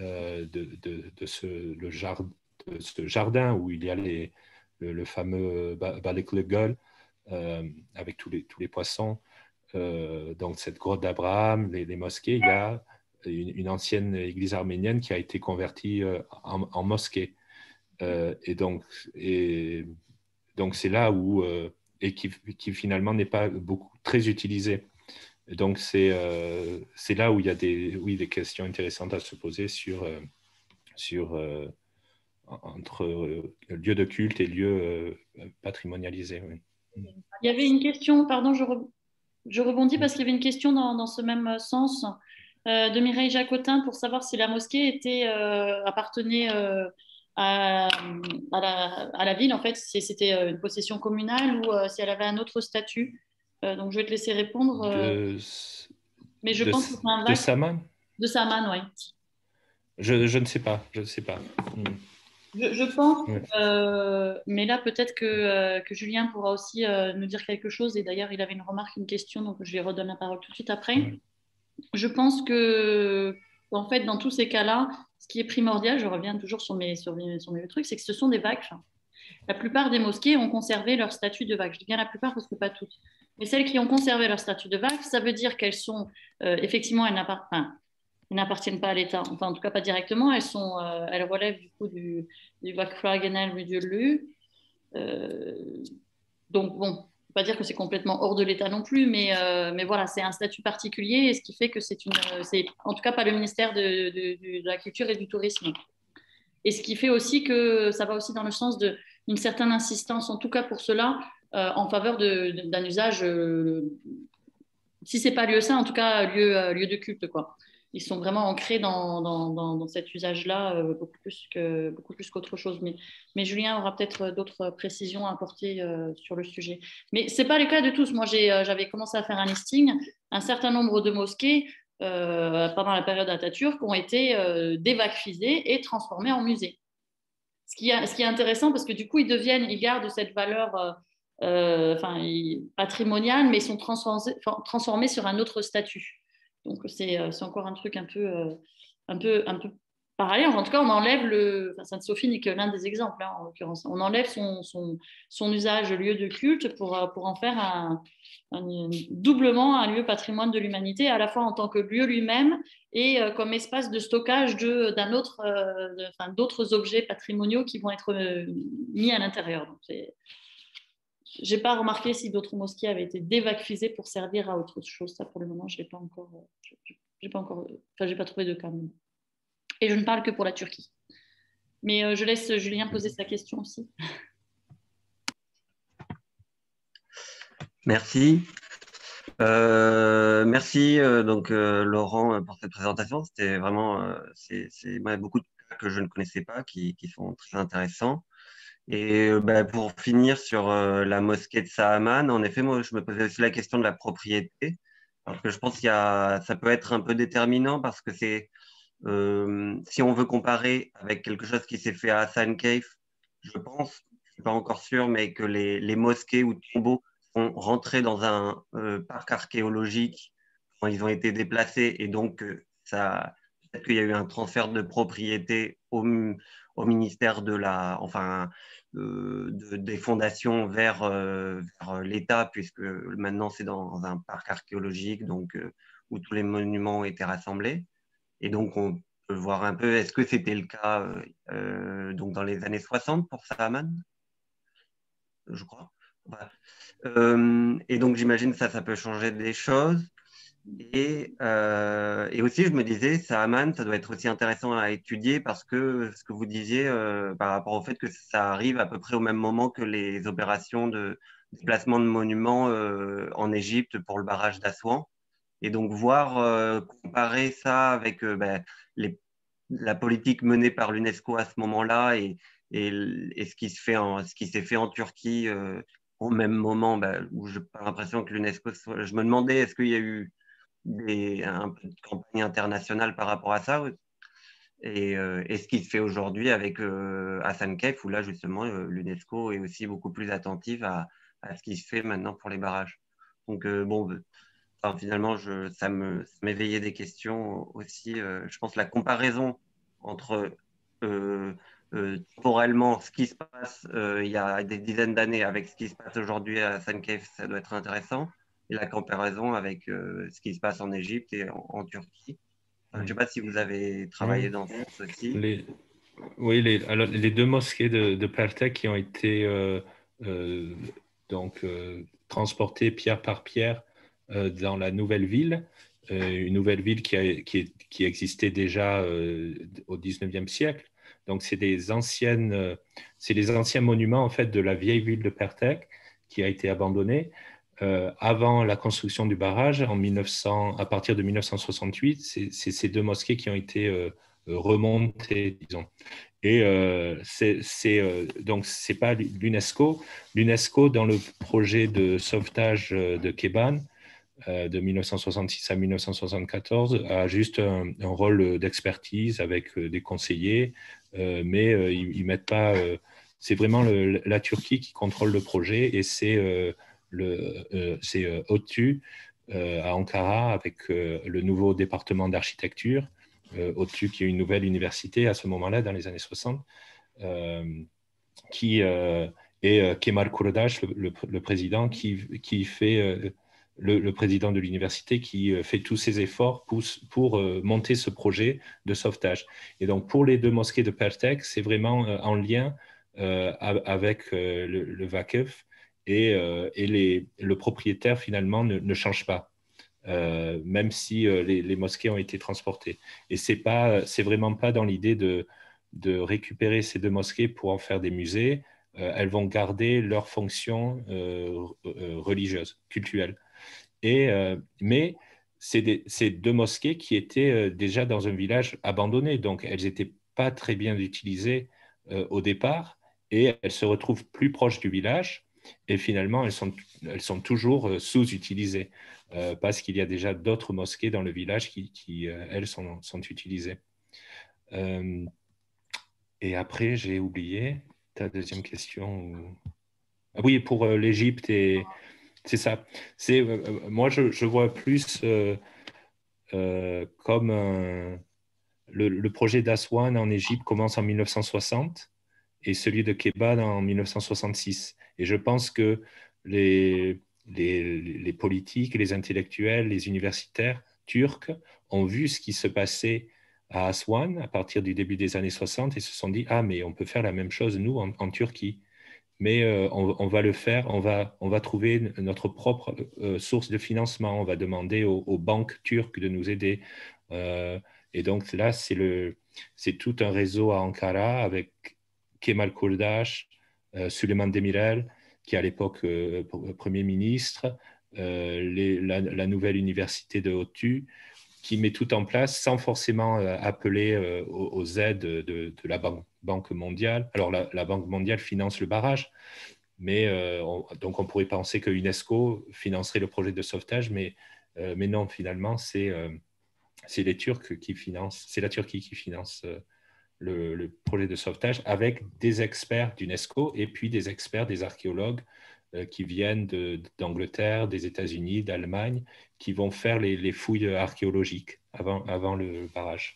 Speaker 3: de ce jardin où il y a le fameux Balek le Gol, avec tous les poissons, donc cette grotte d'Abraham, les mosquées, il y a une ancienne église arménienne qui a été convertie en mosquée. Et donc c'est là où, et qui finalement n'est pas très utilisé. Donc, c'est là où il y a des questions intéressantes à se poser sur entre lieux de culte et lieux patrimonialisés. Oui.
Speaker 1: Il y avait une question, pardon, je rebondis parce qu'il y avait une question dans ce même sens de Mireille Jacotin pour savoir si la mosquée appartenait à la ville, en fait, si c'était une possession communale ou si elle avait un autre statut. Donc, je vais te laisser répondre. Mais je
Speaker 3: de,
Speaker 1: pense que c'est un
Speaker 3: de
Speaker 1: vague
Speaker 3: Saman
Speaker 1: de Saman, oui.
Speaker 3: je ne sais pas. Je ne sais pas.
Speaker 1: Je pense,
Speaker 3: Ouais.
Speaker 1: mais là peut-être que Julien pourra aussi nous dire quelque chose. Et d'ailleurs, il avait une remarque, une question, donc je lui redonne la parole tout de suite après.
Speaker 3: Ouais.
Speaker 1: Je pense que, en fait, dans tous ces cas-là, ce qui est primordial, je reviens toujours sur mes trucs, c'est que ce sont des vagues. La plupart des mosquées ont conservé leur statut de vague. Je dis bien la plupart parce que pas toutes. Mais celles qui ont conservé leur statut de vague, ça veut dire qu'elles sont effectivement, elles n'appartiennent pas à l'État, enfin en tout cas pas directement, elles relèvent du coup du Vakflagenel Müdürlüğü. Donc bon, on peut pas dire que c'est complètement hors de l'État non plus, mais voilà, c'est un statut particulier, et ce qui fait que c'est en tout cas pas le ministère de la Culture et du Tourisme. Et ce qui fait aussi que ça va aussi dans le sens d'une certaine insistance, en tout cas pour cela, en faveur d'un usage, si c'est pas lieu saint, en tout cas lieu de culte, quoi. Ils sont vraiment ancrés dans cet usage-là beaucoup plus qu'autre chose. Mais Julien aura peut-être d'autres précisions à apporter sur le sujet. Mais c'est pas le cas de tous. Moi, j'avais commencé à faire un listing. Un certain nombre de mosquées pendant la période Atatürk ont été dévacfisées et transformées en musées. Ce qui est intéressant parce que du coup, ils gardent cette valeur patrimoniale, mais ils sont transformés sur un autre statut. Donc, c'est encore un truc un peu parallèle. En tout cas, on enlève Sainte-Sophie n'est que l'un des exemples, hein, en l'occurrence. On enlève son usage lieu de culte pour en faire doublement un lieu patrimoine de l'humanité, à la fois en tant que lieu lui-même et comme espace de stockage d'autres objets patrimoniaux qui vont être mis à l'intérieur. Donc, j'ai pas remarqué si d'autres mosquées avaient été dévacfisées pour servir à autre chose. Ça, pour le moment, j'ai pas encore, j'ai pas trouvé de cas. Et je ne parle que pour la Turquie. Mais je laisse Julien poser sa question aussi.
Speaker 4: Merci. Merci Laurent pour cette présentation. C'était vraiment c'est beaucoup de cas que je ne connaissais pas qui sont très intéressants. Et pour finir sur la mosquée de Saaman, en effet, moi je me posais aussi la question de la propriété, parce que je pense ça peut être un peu déterminant parce que c'est si on veut comparer avec quelque chose qui s'est fait à Hassan Cave, je pense, je suis pas encore sûr, mais que les mosquées ou tombeaux sont rentrés dans un parc archéologique quand ils ont été déplacés et donc peut-être qu'il y a eu un transfert de propriété au ministère des fondations vers l'État, puisque maintenant c'est dans un parc archéologique donc où tous les monuments ont été rassemblés. Et donc, on peut voir un peu, est-ce que c'était le cas donc dans les années 60 pour Saaman, je crois. Voilà. Et donc, j'imagine ça peut changer des choses. Et aussi, je me disais, Saaman, ça doit être aussi intéressant à étudier parce que ce que vous disiez par rapport au fait que ça arrive à peu près au même moment que les opérations de déplacement de monuments en Égypte pour le barrage d'Assouan. Et donc, comparer ça avec la politique menée par l'UNESCO à ce moment-là et ce qui s'est fait en Turquie au même moment, où j'ai pas l'impression que l'UNESCO je me demandais, est-ce qu'il y a eu un peu de campagne internationale par rapport à ça et ce qui se fait aujourd'hui avec Hassan Keyf, où là, justement, l'UNESCO est aussi beaucoup plus attentive à ce qui se fait maintenant pour les barrages. Donc, enfin, finalement, ça m'éveillait des questions aussi. Je pense la comparaison entre temporellement ce qui se passe il y a des dizaines d'années avec ce qui se passe aujourd'hui à Hassan Keyf, ça doit être intéressant. Et la comparaison avec ce qui se passe en Égypte et en Turquie. Je ne sais pas si vous avez travaillé dans ce sens aussi.
Speaker 3: Alors, les deux mosquées de Pertek qui ont été transportées pierre par pierre dans la nouvelle ville, une nouvelle ville qui existait déjà au 19e siècle. Donc, c'est les anciens monuments en fait, de la vieille ville de Pertek qui a été abandonnée. Avant la construction du barrage, à partir de 1968, c'est ces deux mosquées qui ont été remontées, disons. Et donc, ce n'est pas l'UNESCO. L'UNESCO, dans le projet de sauvetage de Kéban, de 1966 à 1974, a juste un rôle d'expertise avec des conseillers, mais ils mettent pas. C'est vraiment la Turquie qui contrôle le projet et c'est ODTÜ à Ankara avec le nouveau département d'architecture. ODTÜ qui est une nouvelle université à ce moment-là, dans les années 60, et Kemal Kurdash, le président, qui fait le président de l'université qui fait tous ses efforts pour monter ce projet de sauvetage. Et donc, pour les deux mosquées de Pertek, c'est vraiment en lien avec le Vakef et le propriétaire, finalement, ne change pas. Même si les mosquées ont été transportées. Et c'est vraiment pas dans l'idée de récupérer ces deux mosquées pour en faire des musées. Elles vont garder leur fonction religieuse, cultuelle. Mais c'est deux mosquées qui étaient déjà dans un village abandonné, donc elles n'étaient pas très bien utilisées au départ, et elles se retrouvent plus proches du village, et finalement elles sont toujours sous-utilisées, parce qu'il y a déjà d'autres mosquées dans le village qui elles, sont utilisées. Et après, j'ai oublié ta deuxième question. Ah oui, pour l'Égypte et... C'est ça. Moi, je vois plus comme le projet d'Aswan en Égypte commence en 1960 et celui de Kéban en 1966. Et je pense que les politiques, les intellectuels, les universitaires turcs ont vu ce qui se passait à Aswan à partir du début des années 60 et se sont dit, ah, mais on peut faire la même chose, nous, en Turquie. Mais on va le faire, on va trouver notre propre source de financement, on va demander aux banques turques de nous aider. Et donc là, c'est tout un réseau à Ankara avec Kemal Kurdash, Süleyman Demirel, qui est à l'époque Premier ministre, la nouvelle université de ODTÜ, qui met tout en place sans forcément appeler aux aides de la Banque mondiale. Alors, la Banque mondiale finance le barrage, mais donc on pourrait penser que l'UNESCO financerait le projet de sauvetage, mais non, finalement, c'est les Turcs qui financent, c'est la Turquie qui finance le projet de sauvetage avec des experts d'UNESCO et puis des experts, des archéologues qui viennent d'Angleterre, des États-Unis, d'Allemagne, qui vont faire les fouilles archéologiques avant le barrage.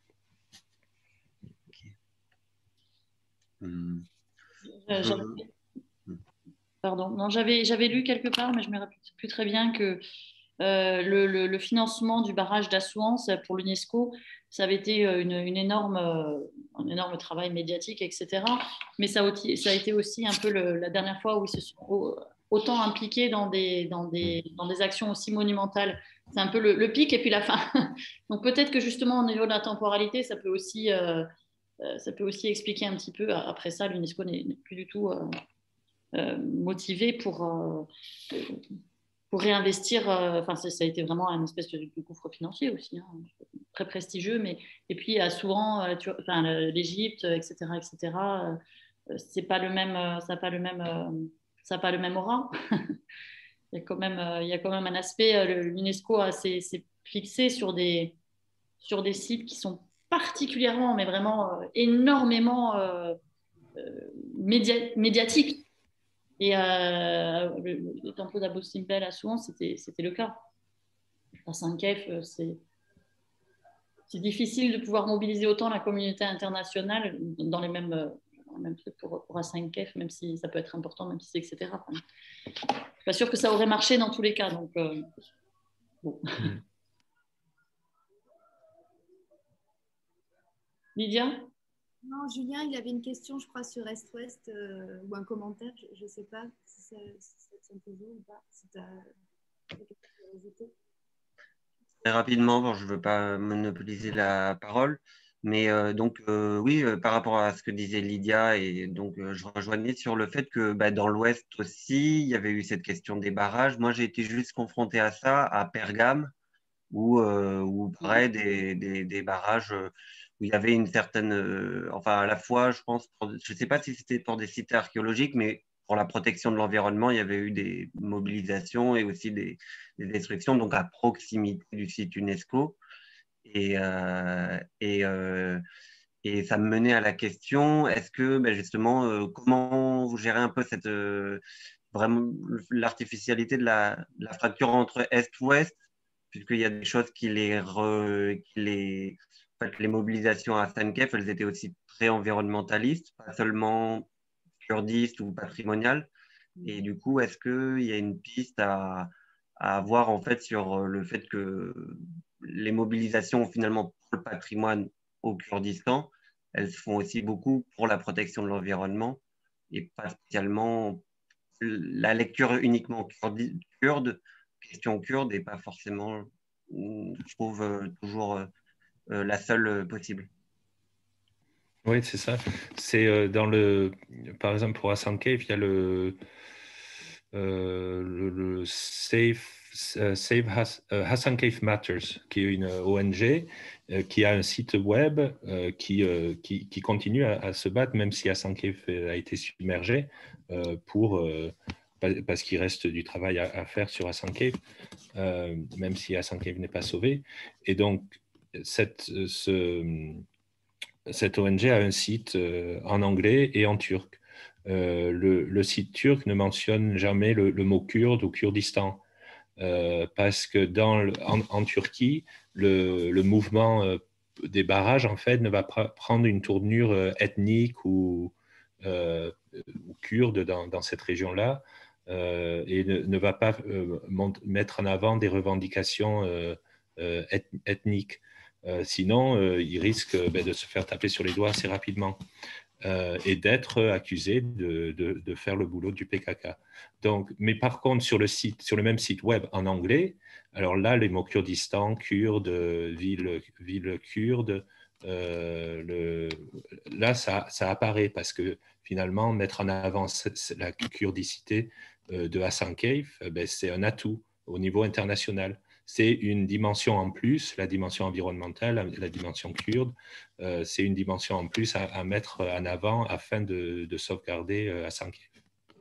Speaker 1: Pardon, non, j'avais lu quelque part, mais je ne me rappelle plus très bien que le financement du barrage d'Assouan pour l'UNESCO, ça avait été un énorme travail médiatique, etc. Mais ça a été aussi un peu la dernière fois où ils se sont autant impliqués dans des actions aussi monumentales. C'est un peu le pic et puis la fin. Donc peut-être que justement au niveau de la temporalité, ça peut aussi expliquer un petit peu. Après ça, l'UNESCO n'est plus du tout motivé pour réinvestir. Enfin, ça a été vraiment un espèce de gouffre financier aussi, hein, très prestigieux. Mais et puis souvent, l'Égypte, etc., etc. C'est pas le même, ça n'a pas le même, ça a pas le même aura. Il y a quand même un aspect. L'UNESCO s'est fixé sur des sites qui sont particulièrement, mais vraiment énormément médiatiques. Et le temple d'Abou Simbel à Souan, c'était le cas. À Saint-Kef, c'est difficile de pouvoir mobiliser autant la communauté internationale dans les mêmes trucs pour A5F, même si ça peut être important, même si c'est etc. Enfin, je ne suis pas sûre que ça aurait marché dans tous les cas. Donc, bon. Lydia?
Speaker 2: Non, Julien, il avait une question, je crois, sur Est-Ouest ou un commentaire. Je ne sais pas si ça tient toujours ou pas. Si tu as quelque chose à rajouter.
Speaker 4: Très rapidement, bon, je ne veux pas monopoliser la parole, mais oui, par rapport à ce que disait Lydia, et donc je rejoignais sur le fait que dans l'Ouest aussi, il y avait eu cette question des barrages. Moi, j'ai été juste confronté à ça à Pergame, où pareil, des barrages où il y avait une certaine, enfin à la fois, je pense, je ne sais pas si c'était pour des sites archéologiques, mais pour la protection de l'environnement, il y avait eu des mobilisations et aussi des destructions, donc à proximité du site UNESCO. Et, euh, et, euh, et ça me menait à la question, est-ce que justement, comment vous gérez un peu cette, vraiment l'artificialité de la fracture entre Est-Ouest, puisqu'il y a des choses en fait, les mobilisations à Sankef, elles étaient aussi très environnementalistes, pas seulement kurdistes ou patrimoniales. Et du coup, est-ce qu'il y a une piste à avoir en fait sur le fait que les mobilisations finalement pour le patrimoine au Kurdistan, elles se font aussi beaucoup pour la protection de l'environnement et pas spécialement la lecture uniquement kurde, question kurde, et pas forcément, je trouve, toujours la seule possible.
Speaker 3: Oui, c'est ça. C'est par exemple, pour Hassan Cave, il y a le Hassan Cave Matters, qui est une ONG qui a un site web qui continue à se battre, même si Hassan Cave a été submergé, parce qu'il reste du travail à faire sur Hassan Cave, même si Hassan Cave n'est pas sauvé. Et donc, cette ONG a un site en anglais et en turc. Le site turc ne mentionne jamais le mot kurde ou Kurdistan, parce que en Turquie, le mouvement des barrages, en fait, ne va pas prendre une tournure ethnique ou kurde dans cette région-là, et ne va pas mettre en avant des revendications ethniques. Sinon, il risque de se faire taper sur les doigts assez rapidement et d'être accusé de faire le boulot du PKK. Donc, mais par contre, sur le même site web en anglais, alors là, les mots Kurdistan, Kurde, ville kurde, là, ça apparaît parce que finalement, mettre en avant la kurdicité de Hassan Cave, c'est un atout au niveau international. C'est une dimension en plus, la dimension environnementale, la dimension kurde, c'est une dimension en plus à mettre en avant afin de sauvegarder Hassan Cave.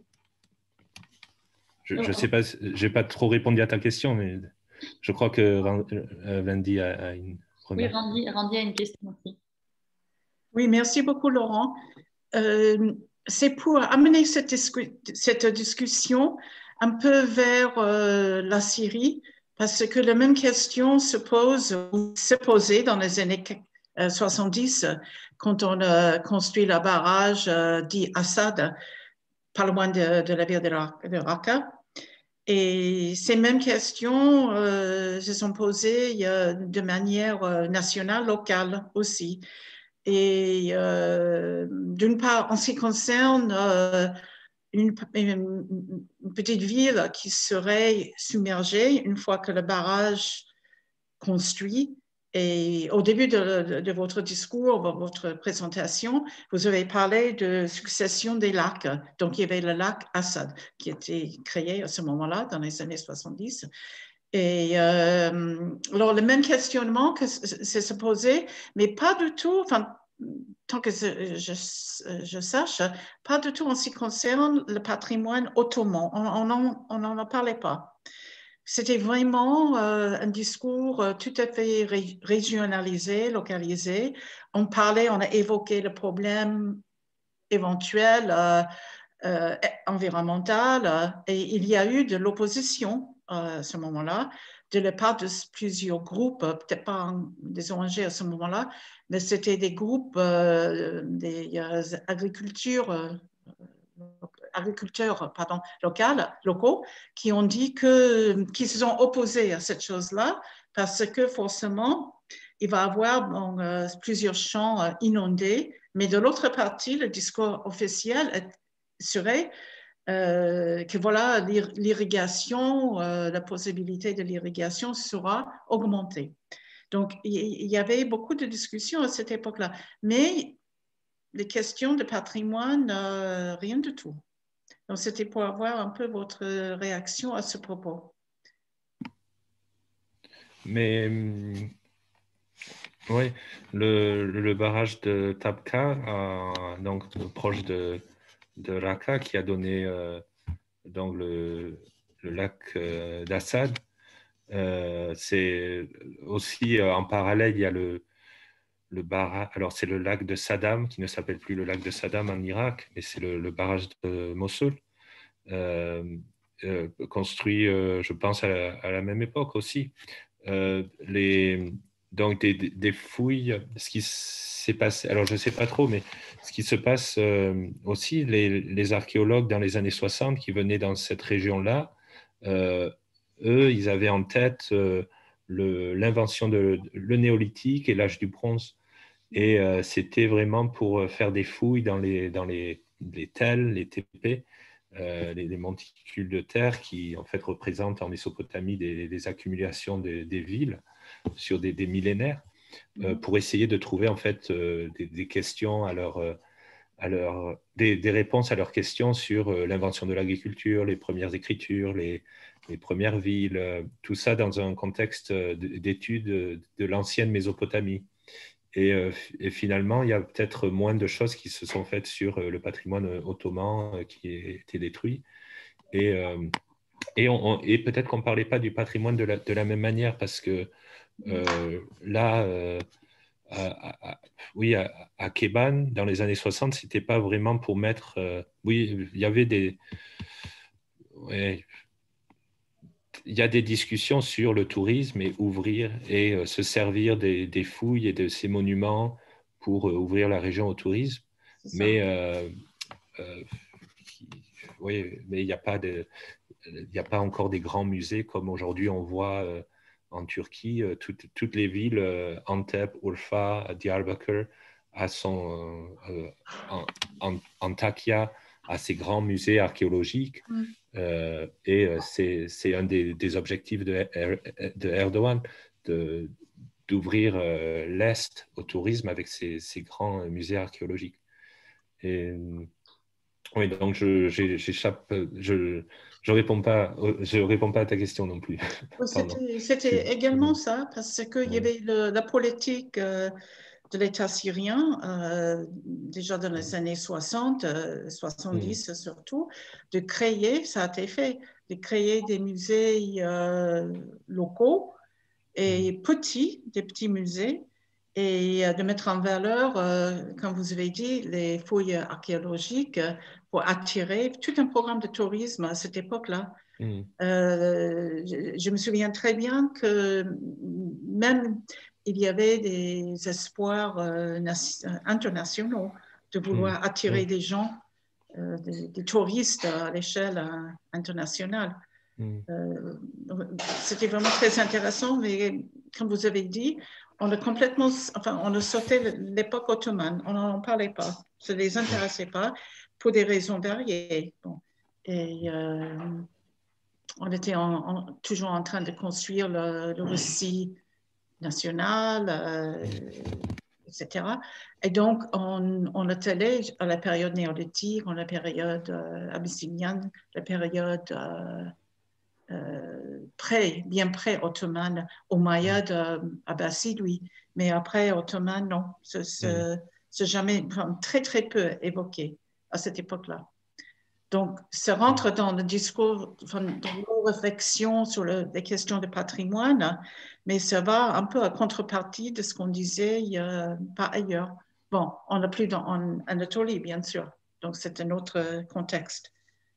Speaker 3: Je ne sais pas, je n'ai pas trop répondu à ta question, mais je crois que Wendy a une remarque.
Speaker 1: Oui, Randy a une question aussi.
Speaker 5: Oui, merci beaucoup, Laurent. C'est pour amener cette discussion un peu vers la Syrie, parce que la même question se posait dans les années 70, quand on a construit le barrage dit Assad, pas loin de la ville de Raqqa. Et ces mêmes questions se sont posées de manière nationale, locale aussi. Et d'une part, en ce qui concerne une petite ville qui serait submergée une fois que le barrage construit, Et au début de votre discours, votre présentation, vous avez parlé de succession des lacs. Donc, il y avait le lac Assad qui était créé à ce moment-là, dans les années 70. Et alors, le même questionnement que c'est se poser, mais pas du tout, enfin, tant que je sache, pas du tout en ce qui concerne le patrimoine ottoman. On n'en parlait pas. C'était vraiment un discours tout à fait régionalisé, localisé. On a évoqué le problème éventuel environnemental et il y a eu de l'opposition à ce moment-là de la part de plusieurs groupes, peut-être pas des ONG à ce moment-là, mais c'était des groupes des agriculteurs locaux qui ont dit qu'ils se sont opposés à cette chose-là parce que forcément, il va y avoir plusieurs champs inondés. Mais de l'autre partie, le discours officiel serait que voilà, l'irrigation, la possibilité de l'irrigation sera augmentée. Donc, il y avait beaucoup de discussions à cette époque-là. Mais les questions de patrimoine, rien du tout. Donc, c'était pour avoir un peu votre réaction à ce propos.
Speaker 3: Mais oui, le barrage de Tabqa, donc proche de Raqqa, qui a donné donc le lac d'Assad, c'est aussi en parallèle, il y a le barrage. Alors, c'est le lac de Saddam, qui ne s'appelle plus le lac de Saddam en Irak, mais c'est le barrage de Mossoul. Construit, je pense, à la même époque aussi. Donc, des fouilles, ce qui s'est passé, alors je ne sais pas trop, mais ce qui se passe aussi, les archéologues dans les années 60 qui venaient dans cette région-là, eux, ils avaient en tête l'invention de le néolithique et l'âge du bronze. Et c'était vraiment pour faire des fouilles dans les tels, les tépées, les monticules de terre qui en fait représentent en Mésopotamie des accumulations des villes sur des millénaires, pour essayer de trouver en fait des questions des réponses à leurs questions sur l'invention de l'agriculture, les premières écritures, les premières villes, tout ça dans un contexte d'étude de l'ancienne Mésopotamie. Et finalement, il y a peut-être moins de choses qui se sont faites sur le patrimoine ottoman qui a été détruit. Et peut-être qu'on ne parlait pas du patrimoine de la même manière parce que là, oui, à Kéban, dans les années 60, ce n'était pas vraiment pour mettre... oui, il y avait ouais, il y a des discussions sur le tourisme et ouvrir et se servir des fouilles et de ces monuments pour ouvrir la région au tourisme. Mais oui, mais il n'y a pas encore des grands musées comme aujourd'hui on voit en Turquie. Toutes les villes, Antep, Urfa, Diyarbakır, Antakya, à ces grands musées archéologiques. Et c'est un des objectifs de Erdogan d'ouvrir l'Est au tourisme avec ces grands musées archéologiques. Et oui, donc j'échappe, je réponds pas à ta question non plus.
Speaker 5: C'était également ça, parce qu'il y avait la politique de l'État syrien, déjà dans les années 60, 70 surtout, de créer, ça a été fait, de créer des musées locaux et des petits musées, et de mettre en valeur, comme vous avez dit, les fouilles archéologiques pour attirer tout un programme de tourisme à cette époque-là. Je me souviens très bien que même il y avait des espoirs internationaux de vouloir attirer des gens, des touristes à l'échelle internationale. C'était vraiment très intéressant, mais comme vous avez dit, on a sauté l'époque ottomane, on n'en parlait pas, ça ne les intéressait pas pour des raisons variées. Bon. Et on était toujours en train de construire le récit nationale, etc. Et donc, on est allé à la période néolithique, à la période abyssinienne, la période bien pré-ottomane, au Maya d'Abbasside, oui. Mais après, ottomane, non. C'est jamais, enfin, très, très peu évoqué à cette époque-là. Donc, ça rentre dans le discours, dans nos réflexions sur les questions de patrimoine, mais ça va un peu à contrepartie de ce qu'on disait par ailleurs. Bon, on n'est plus en Anatolie, bien sûr, donc c'est un autre contexte.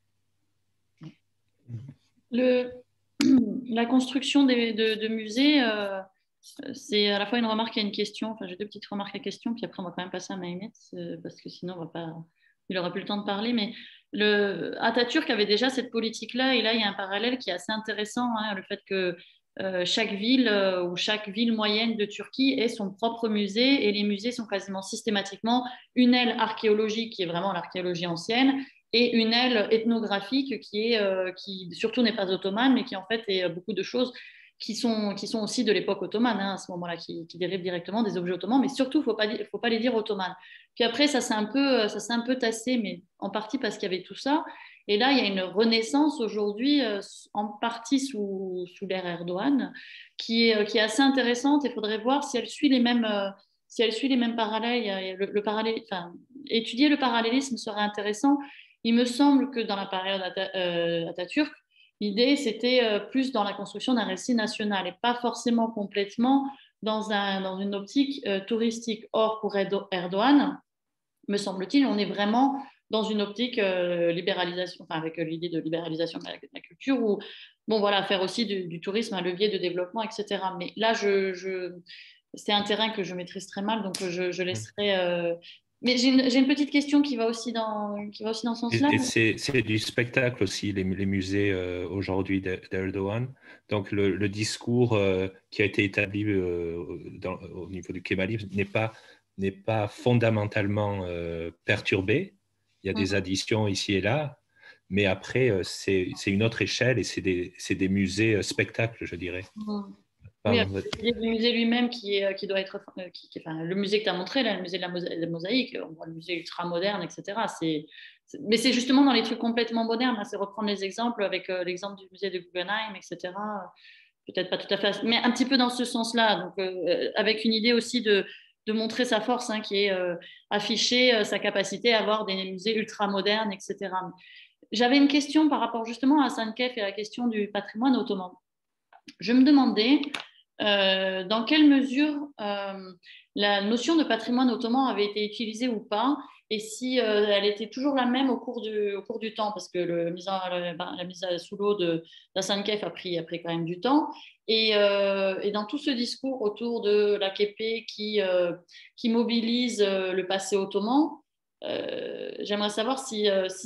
Speaker 1: La construction de musées, c'est à la fois une remarque et une question. Enfin, j'ai deux petites remarques et questions, puis après on va quand même passer à Mehmet, parce que sinon il n'aura plus le temps de parler. Mais Atatürk avait déjà cette politique-là, et là il y a un parallèle qui est assez intéressant, hein, le fait que chaque ville ou chaque ville moyenne de Turquie ait son propre musée, et les musées sont quasiment systématiquement une aile archéologique qui est vraiment l'archéologie ancienne, et une aile ethnographique qui surtout n'est pas ottomane, mais qui en fait est beaucoup de choses qui sont aussi de l'époque ottomane, hein, à ce moment-là, qui dérivent directement des objets ottomans, mais surtout, il ne faut pas les dire ottomanes. Puis après, ça s'est un peu tassé, mais en partie parce qu'il y avait tout ça. Et là, il y a une renaissance aujourd'hui, en partie sous l'ère Erdogan, qui est assez intéressante, et il faudrait voir si elle suit les mêmes... parallèles, enfin, étudier le parallélisme serait intéressant. Il me semble que dans la période Atatürk, l'idée, c'était plus dans la construction d'un récit national et pas forcément complètement dans une optique touristique. Or, pour Erdogan, me semble-t-il, on est vraiment dans une optique libéralisation, enfin avec l'idée de libéralisation de la culture, ou bon voilà, faire aussi du tourisme un levier de développement, etc. Mais là, c'est un terrain que je maîtrise très mal, donc je laisserai. Mais j'ai une petite question qui va aussi dans ce sens-là.
Speaker 3: Et c'est du spectacle aussi, les musées aujourd'hui d'Erdogan. Donc le discours qui a été établi au niveau du kémalisme n'est pas fondamentalement perturbé. Il y a des additions ici et là, mais après, c'est une autre échelle, et c'est des musées spectacles, je dirais.
Speaker 1: Oui, le musée lui-même qui doit être, enfin, le musée que tu as montré, là, le musée de la mosaïque, on voit le musée ultra moderne, etc. Mais c'est justement dans les trucs complètement modernes, c'est reprendre les exemples avec l'exemple du musée de Guggenheim, etc. Peut-être pas tout à fait, mais un petit peu dans ce sens-là, donc avec une idée aussi de montrer sa force, hein, qui est afficher sa capacité à avoir des musées ultra modernes, etc. J'avais une question par rapport justement à Saint-Kef et à la question du patrimoine ottoman. Je me demandais dans quelle mesure la notion de patrimoine ottoman avait été utilisée ou pas, et si elle était toujours la même au cours du temps, parce que la mise sous l'eau d'Hasan Kef a pris quand même du temps. Et dans tout ce discours autour de l'AKP qui mobilise le passé ottoman, j'aimerais savoir si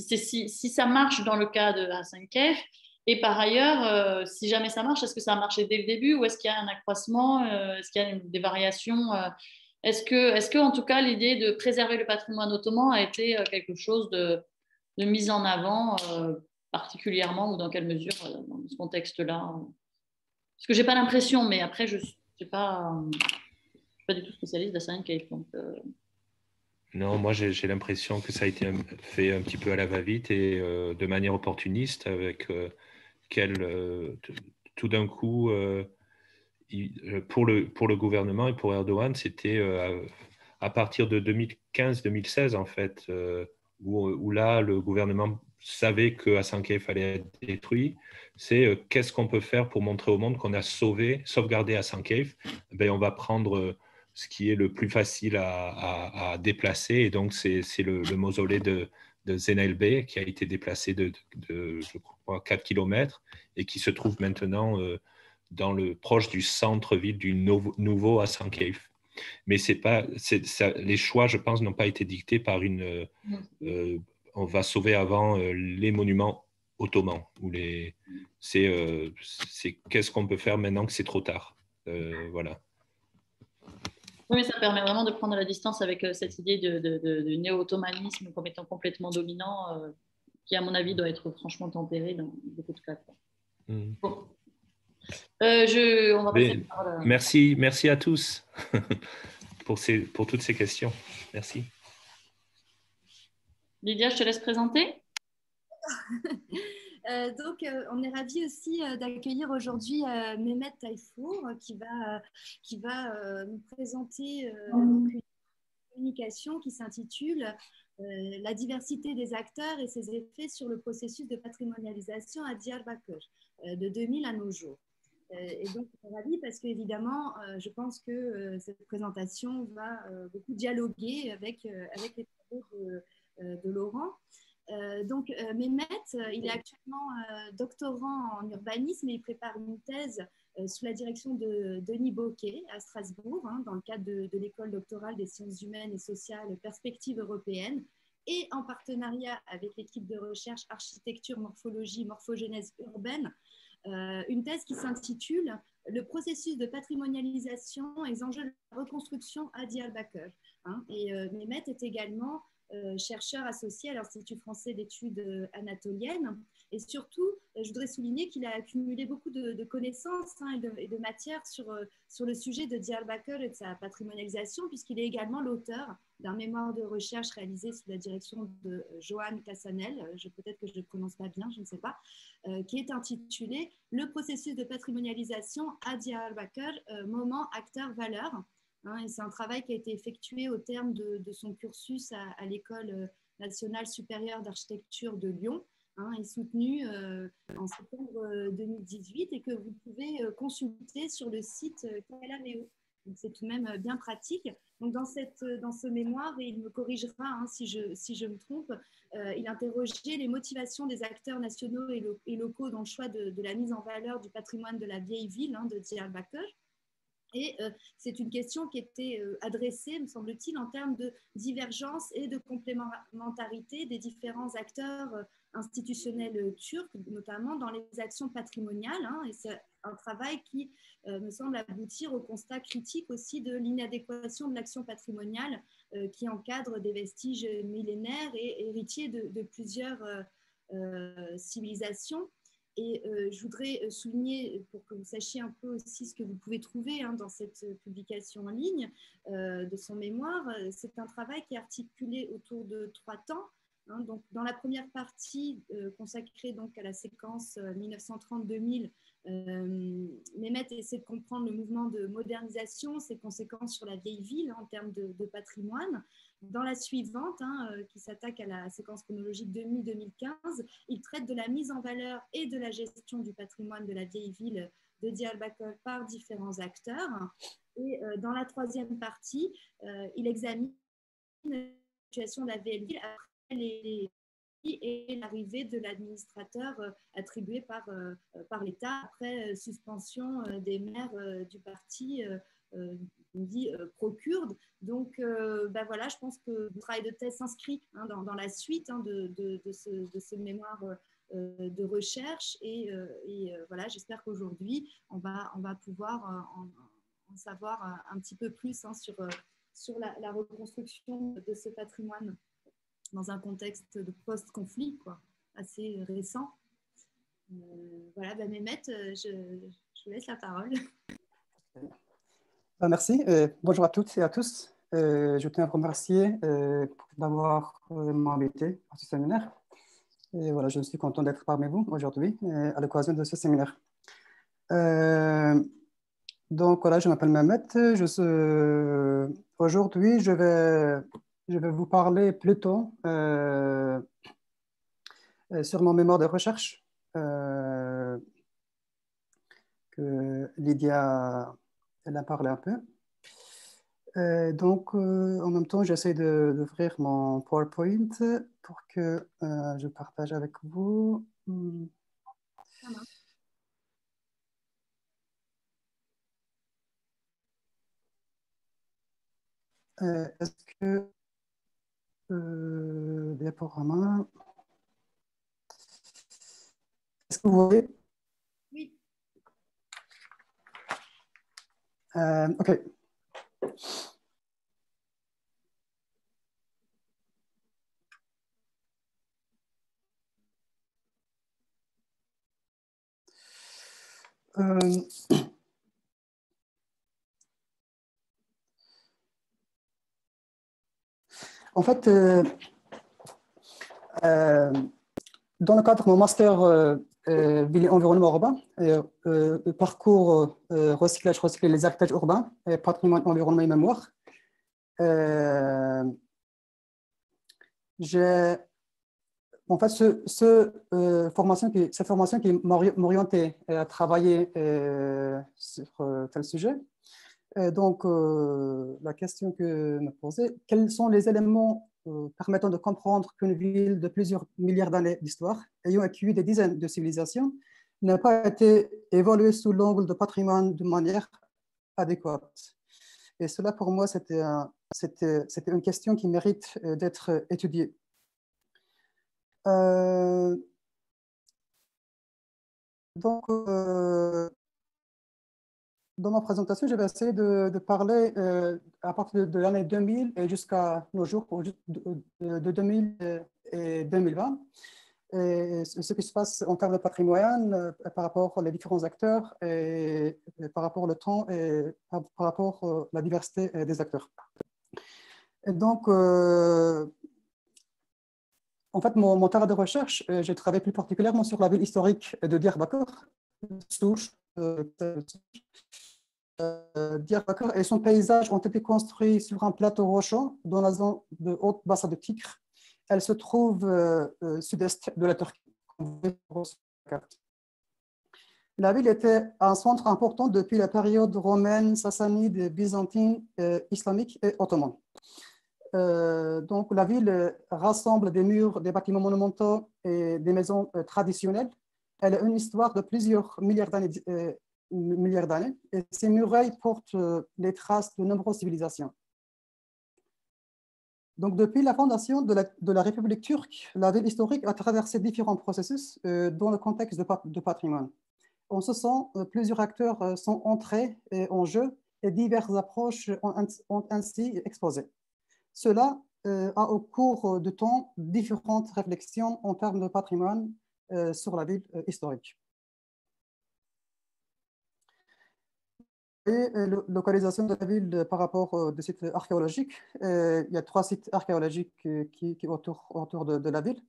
Speaker 1: ça marche dans le cas de Hasan Kef. Et par ailleurs, si jamais ça marche, est-ce que ça a marché dès le début, ou est-ce qu'il y a un accroissement, est-ce qu'il y a des variations est-ce que, en tout cas, l'idée de préserver le patrimoine ottoman a été quelque chose de mis en avant particulièrement, ou dans quelle mesure dans ce contexte-là? Parce que j'ai pas l'impression, mais après, je suis pas du tout spécialiste de Hasan Kef.
Speaker 3: Non, moi j'ai l'impression que ça a été fait un petit peu à la va-vite et de manière opportuniste, avec tout d'un coup, pour le gouvernement et pour Erdogan, c'était à partir de 2015-2016 en fait, où là le gouvernement savait que Hasan Kef allait être détruit. C'est qu'est-ce qu'on peut faire pour montrer au monde qu'on a sauvegardé Hasan Kef. Ben, on va prendre ce qui est le plus facile à déplacer, et donc c'est le mausolée de Zeynel Bey, qui a été déplacé de je crois 4 km, et qui se trouve maintenant proche du centre-ville du nouveau Hasan Kef. Mais les choix, je pense, n'ont pas été dictés par on va sauver avant les monuments ottomans. C'est qu'est-ce qu'on peut faire maintenant que c'est trop tard. Voilà.
Speaker 1: Oui, ça permet vraiment de prendre la distance avec cette idée de néo-ottomanisme comme étant complètement dominant, qui, à mon avis, doit être franchement tempéré dans beaucoup de cas. Bon. On va passer par
Speaker 3: merci à tous pour toutes ces questions. Merci.
Speaker 1: Lydia, je te laisse présenter.
Speaker 2: On est ravis aussi d'accueillir aujourd'hui Mehmet Tayfour qui va nous présenter une communication qui s'intitule La diversité des acteurs et ses effets sur le processus de patrimonialisation à Diyarbakır de 2000 à nos jours. Et donc, on est ravis parce qu'évidemment, je pense que cette présentation va beaucoup dialoguer avec les travaux de Laurent. Mehmet, il est actuellement doctorant en urbanisme et il prépare une thèse sous la direction de Denis Bocquet à Strasbourg, dans le cadre de l'école doctorale des sciences humaines et sociales Perspectives européennes, et en partenariat avec l'équipe de recherche Architecture, Morphologie, Morphogénèse urbaine, une thèse qui s'intitule Le processus de patrimonialisation et les enjeux de la reconstruction à Diyarbakır. Mehmet est également chercheur associé à l'Institut français d'études anatoliennes. Et surtout, je voudrais souligner qu'il a accumulé beaucoup de connaissances et de matières sur le sujet de Diyarbakır et de sa patrimonialisation, puisqu'il est également l'auteur d'un mémoire de recherche réalisé sous la direction de Johan Cassanel, peut-être que je ne le prononce pas bien, je ne sais pas, qui est intitulé « Le processus de patrimonialisation à Diyarbakır, moment, acteur, valeur ». Et c'est un travail qui a été effectué au terme de son cursus à l'École nationale supérieure d'architecture de Lyon, et soutenu en septembre 2018 et que vous pouvez consulter sur le site Calameo. C'est tout de même bien pratique. Donc dans ce mémoire, et il me corrigera si je me trompe, il interrogeait les motivations des acteurs nationaux et locaux dans le choix de la mise en valeur du patrimoine de la vieille ville de Diyarbakır. Et c'est une question qui était adressée, me semble-t-il, en termes de divergence et de complémentarité des différents acteurs institutionnels turcs, notamment dans les actions patrimoniales. Et c'est un travail qui me semble aboutir au constat critique aussi de l'inadéquation de l'action patrimoniale qui encadre des vestiges millénaires et héritiers de plusieurs civilisations. Et je voudrais souligner, pour que vous sachiez un peu aussi ce que vous pouvez trouver dans cette publication en ligne de son mémoire, c'est un travail qui est articulé autour de 3 temps. Donc, dans la première partie consacrée donc, à la séquence 1930-2000, Mehmet essaie de comprendre le mouvement de modernisation, ses conséquences sur la vieille ville en termes de patrimoine. Dans la suivante, qui s'attaque à la séquence chronologique 2000-2015, il traite de la mise en valeur et de la gestion du patrimoine de la vieille ville de Diyarbakır par différents acteurs. Et dans la troisième partie, il examine la situation de la vieille ville après et l'arrivée de l'administrateur attribué par l'État après suspension des maires du parti on dit pro-kurde. Donc, voilà, je pense que le travail de thèse s'inscrit dans la suite de ce mémoire de recherche. Et voilà, j'espère qu'aujourd'hui, on va pouvoir en savoir un petit peu plus sur la reconstruction de ce patrimoine dans un contexte de post-conflit assez récent. Voilà, Mehmet, je vous laisse la parole.
Speaker 6: Merci. Bonjour à toutes et à tous. Je tiens à vous remercier d'avoir m'invité à ce séminaire. Et voilà, je suis content d'être parmi vous aujourd'hui à l'occasion de ce séminaire. Donc voilà, je m'appelle Mehmet. Aujourd'hui, je vais vous parler plutôt sur mon mémoire de recherche que Lydia elle a parlé un peu. Donc, en même temps, j'essaie d'ouvrir mon PowerPoint pour que je partage avec vous. Est-ce que diaporama, est-ce que vous voyez?
Speaker 2: Oui.
Speaker 6: OK. Euh, En fait, dans le cadre de mon master ville et environnement urbain, parcours recyclage, recycler les héritages urbains, patrimoine, environnement et mémoire, j'ai en fait cette formation qui m'orientait à travailler sur tel sujet. Donc, la question que me posait, quels sont les éléments permettant de comprendre qu'une ville de plusieurs milliards d'années d'histoire, ayant accueilli des dizaines de civilisations, n'a pas été évaluée sous l'angle de patrimoine de manière adéquate? Et cela, pour moi, c'était une question qui mérite d'être étudiée. Donc, dans ma présentation, je vais essayer de parler à partir de l'année 2000 et jusqu'à nos jours, de 2000 et 2020, et ce qui se passe en termes de patrimoine par rapport aux différents acteurs et par rapport au temps et par rapport à la diversité des acteurs. Et donc, en fait, mon terrain de recherche, j'ai travaillé plus particulièrement sur la ville historique de Diyarbakır, Souche, Diyarbakır et son paysage ont été construits sur un plateau rocheux dans la zone de Haute-Bassa de Tikre. Elle se trouve sud-est de la Turquie. La ville était un centre important depuis la période romaine, sassanide, byzantine, islamique et ottomane. Donc, la ville rassemble des murs, des bâtiments monumentaux et des maisons traditionnelles. Elle a une histoire de plusieurs milliards d'années et ces murailles portent les traces de nombreuses civilisations. Donc, depuis la fondation de la République turque, la ville historique a traversé différents processus dans le contexte de patrimoine. En ce sens, plusieurs acteurs sont entrés en jeu et diverses approches ont ainsi exposé. Cela a au cours du temps différentes réflexions en termes de patrimoine sur la ville historique. Et la localisation de la ville par rapport aux sites archéologiques, il y a 3 sites archéologiques qui autour de la ville.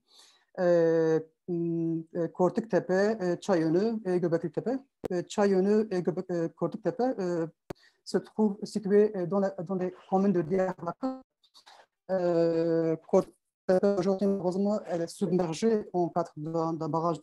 Speaker 6: Kortuktepe, Çayönü et Göbekli Tepe. Çayönü et Kortuktepe se trouvent situés dans les communes de Diyarbakır. Aujourd'hui, malheureusement, elle est submergée en cadre d'un barrage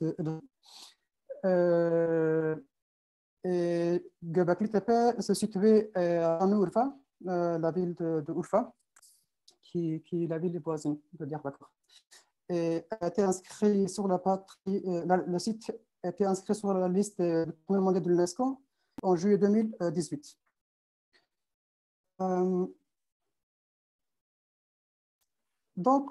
Speaker 6: et Göbekli Tepe se situait à Urfa, la ville de Urfa, qui est la ville voisine de Diyarbakır. Et a été inscrit sur le site a été inscrit sur la liste du patrimoine mondial de l'UNESCO en juillet 2018. Donc,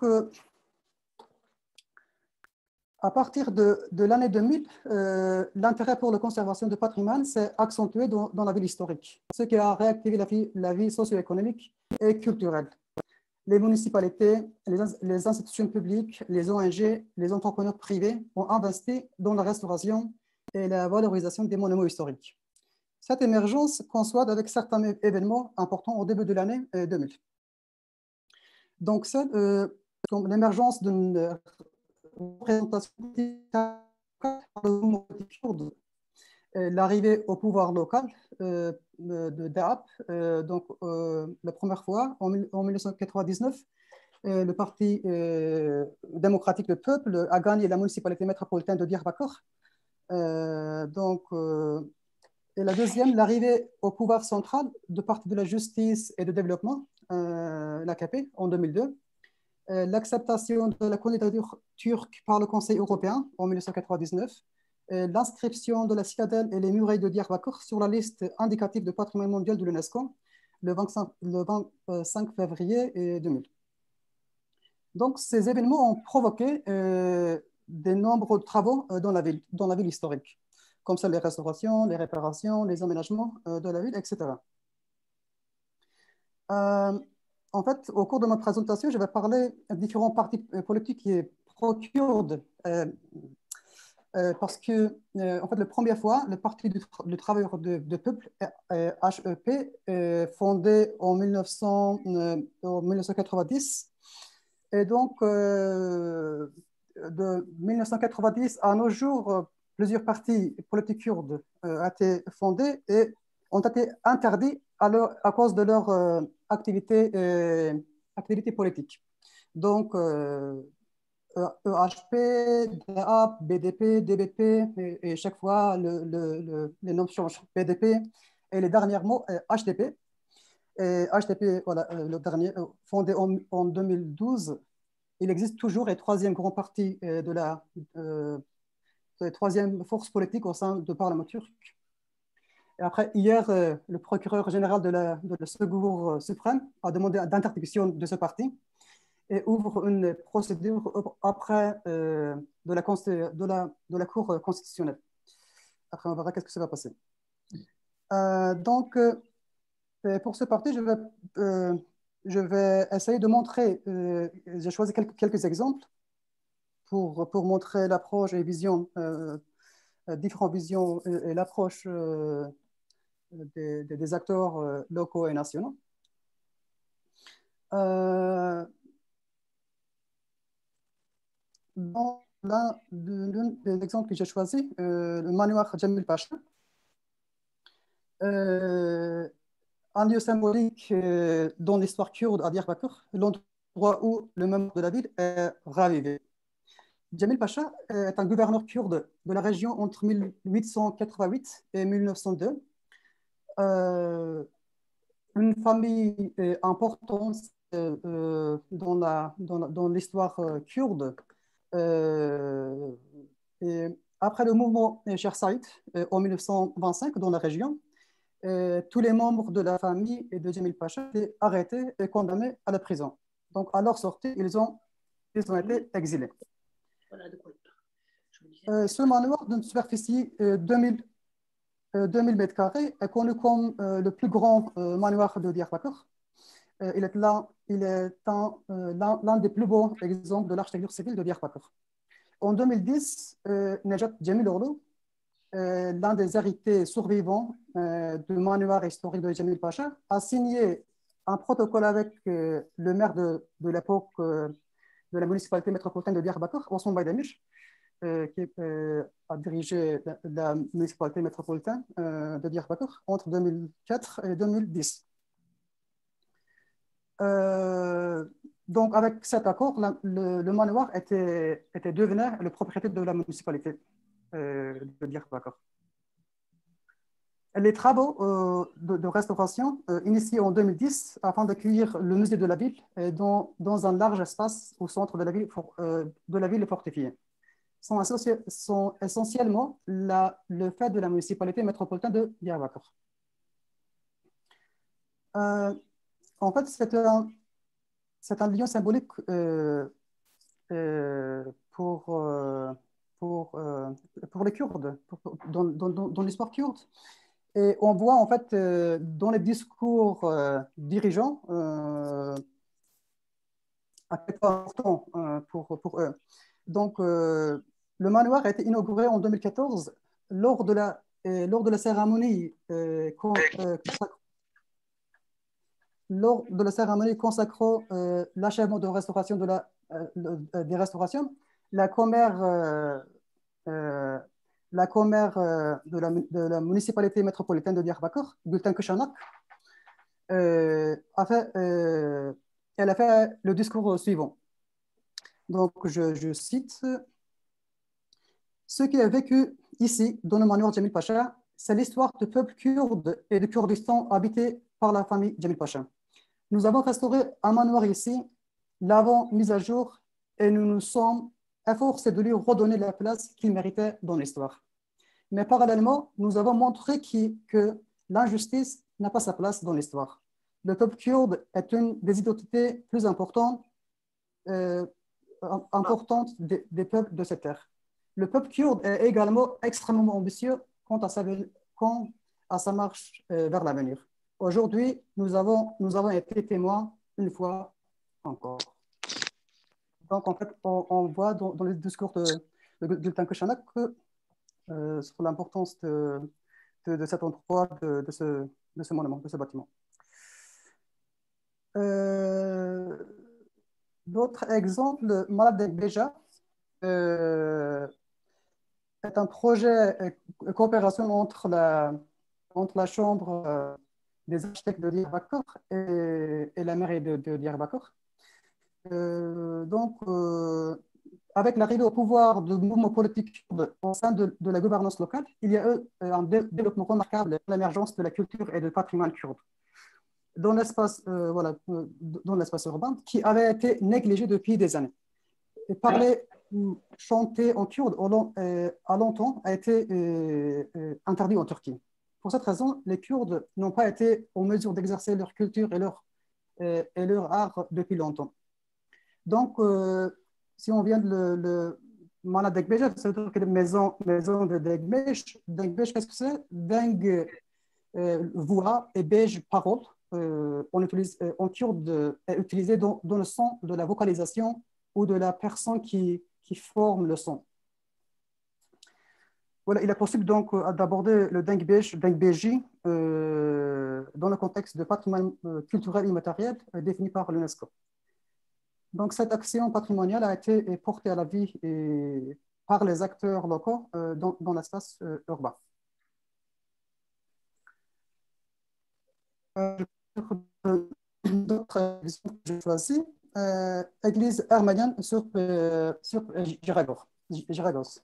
Speaker 6: à partir de l'année 2000, l'intérêt pour la conservation du patrimoine s'est accentué dans la ville historique, ce qui a réactivé la vie socio-économique et culturelle. Les municipalités, les institutions publiques, les ONG, les entrepreneurs privés ont investi dans la restauration et la valorisation des monuments historiques. Cette émergence coïncide avec certains événements importants au début de l'année 2000. Donc, l'émergence d'une représentation l'arrivée au pouvoir local de DAP, donc la première fois en 1999, le Parti démocratique du peuple a gagné la municipalité métropolitaine de Diyarbakır. Et la deuxième, l'arrivée au pouvoir central du Parti de la justice et du développement, l'AKP, en 2002. L'acceptation de la candidature turque par le Conseil européen en 1999, l'inscription de la citadelle et les murailles de Diyarbakır sur la liste indicative de patrimoine mondial de l'UNESCO le 25 février 2000. Donc, ces événements ont provoqué de nombreux travaux dans la ville historique, comme ça les restaurations, les réparations, les aménagements de la ville, etc. En fait, au cours de ma présentation, je vais parler de différents partis politiques qui procurent parce que, en fait, la première fois, le Parti du travailleur de peuple, HEP, fondé en 1990. Et donc, de 1990 à nos jours, plusieurs partis politiques kurdes ont été fondés et ont été interdits à cause de leur activité politique. Donc, EHP, DAP, BDP, DBP, et chaque fois les noms changent. BDP et les derniers mots, HDP. Et HDP, voilà, le dernier, fondé en 2012, il existe toujours et troisième grand parti de la troisième force politique au sein du Parlement turc. Et après, hier, le procureur général de la Secours suprême a demandé d'interdiction de ce parti et ouvre une procédure après de la Cour constitutionnelle. Après, on verra qu'est-ce que ça va passer. Donc, pour ce parti, je vais essayer de montrer, j'ai choisi quelques exemples pour montrer l'approche et vision, différentes visions et l'approche des acteurs locaux et nationaux. Dans l'un des exemples que j'ai choisi, le manoir Jamil Pacha, un lieu symbolique dans l'histoire kurde à Diyarbakır, l'endroit où le mémoire de la ville est ravivé. Jamil Pacha est un gouverneur kurde de la région entre 1888 et 1902. Une famille importante dans l'histoire kurde. Et après le mouvement Cher Saïd en 1925 dans la région, tous les membres de la famille et de Jamil Pacha étaient arrêtés et condamnés à la prison. Donc, à leur sortie, ils ont été exilés.
Speaker 1: Voilà de quoi il parle.
Speaker 6: Ce manoir d'une superficie 2000 mètres carrés est connu comme le plus grand manoir de Diyarbakır. Il est l'un des plus beaux exemples de l'architecture civile de Diyarbakır. En 2010, Nejat Cemiloğlu, l'un des héritiers survivants du manoir historique de Jamil Pacha, a signé un protocole avec le maire de l'époque de la municipalité métropolitaine de Diyarbakır, Osman Baydemir, qui a dirigé la municipalité métropolitaine de Diyarbakır entre 2004 et 2010. Donc, avec cet accord, le manoir était devenu le propriétaire de la municipalité de Diyarbakır. Les travaux de restauration initiés en 2010 afin d'accueillir le musée de la ville dans un large espace au centre de la ville fortifiée sont essentiellement le fait de la municipalité métropolitaine de Diyarbakır. En fait, c'est un lieu symbolique pour les Kurdes, dans l'histoire kurde. Et on voit en fait dans les discours dirigeants à quel point important pour eux. Donc, le manoir a été inauguré en 2014 lors de la cérémonie consacrant l'achèvement de restauration des restaurations. La commère de la municipalité métropolitaine de Diyarbakır, Gülten Kışanak, elle a fait le discours suivant. Donc, je cite: ce qui est vécu ici, dans le manoir Jamil Pacha, c'est l'histoire du peuple kurde et du Kurdistan habité par la famille Jamil Pacha. Nous avons restauré un manoir ici, l'avons mis à jour et nous nous sommes efforcés de lui redonner la place qu'il méritait dans l'histoire. Mais parallèlement, nous avons montré que l'injustice n'a pas sa place dans l'histoire. Le peuple kurde est une des identités plus importantes des peuples de cette terre. Le peuple kurde est également extrêmement ambitieux quant à sa marche vers l'avenir. Aujourd'hui, nous avons été témoins une fois encore. Donc, en fait, on voit dans le discours de Gülten Kışanak que sur l'importance de cet endroit, de ce monument, de ce bâtiment. D'autres exemples, Malad Beja est un projet de coopération entre la Chambre des architectes de Diyarbakır et la mairie de Diyarbakır. Donc, avec l'arrivée au pouvoir de mouvements politiques au sein de la gouvernance locale, il y a eu un développement remarquable, l'émergence de la culture et du patrimoine kurde dans l'espace urbain qui avait été négligé depuis des années. Et parler ou chanter en kurde a longtemps été interdit en Turquie. Pour cette raison, les Kurdes n'ont pas été en mesure d'exercer leur culture et leur art depuis longtemps. Donc, si on vient de le Mana Dekbeja, ça veut dire que la maison de Dekbeş, qu'est-ce que c'est? Deng, voix et beige, parole. En kurde est utilisé dans le son de la vocalisation ou de la personne qui forme le son. Voilà, il est possible donc d'aborder le Denkbeji dans le contexte de patrimoine culturel immatériel défini par l'UNESCO. Donc, cette action patrimoniale a été portée à la vie par les acteurs locaux dans l'espace urbain. D'autres exemples que j'ai choisis, église arménienne sur Giragos.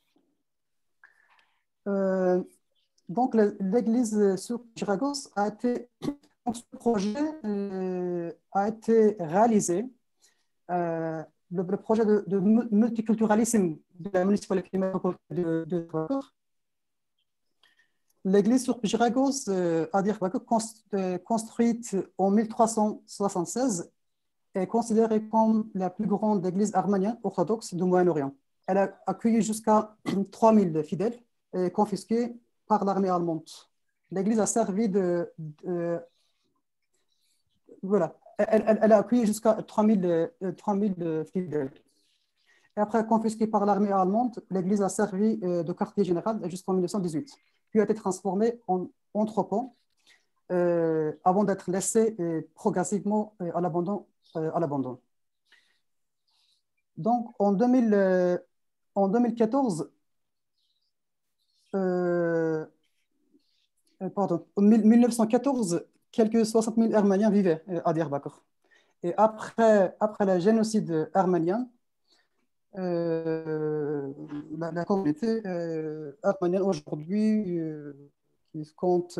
Speaker 6: Donc, l'église sur Giragos a été, ce projet a été réalisé. Le projet de multiculturalisme de la municipalité de Diyarbakır. L'église sur Giragos à Diyarbakır, construite en 1376, est considérée comme la plus grande église arménienne orthodoxe du Moyen-Orient. Elle a accueilli jusqu'à 3000 fidèles confisqués par l'armée allemande. L'église a servi voilà. Elle a accueilli jusqu'à 3000 fidèles. Et après, confisquée par l'armée allemande, l'église a servi de quartier général jusqu'en 1918, puis a été transformée en entrepôt avant d'être laissée progressivement à l'abandon. Donc, en 2014, en 1914, quelques 60 000 Arméniens vivaient à Diyarbakır. Et après le génocide arménien, la communauté arménienne aujourd'hui qui compte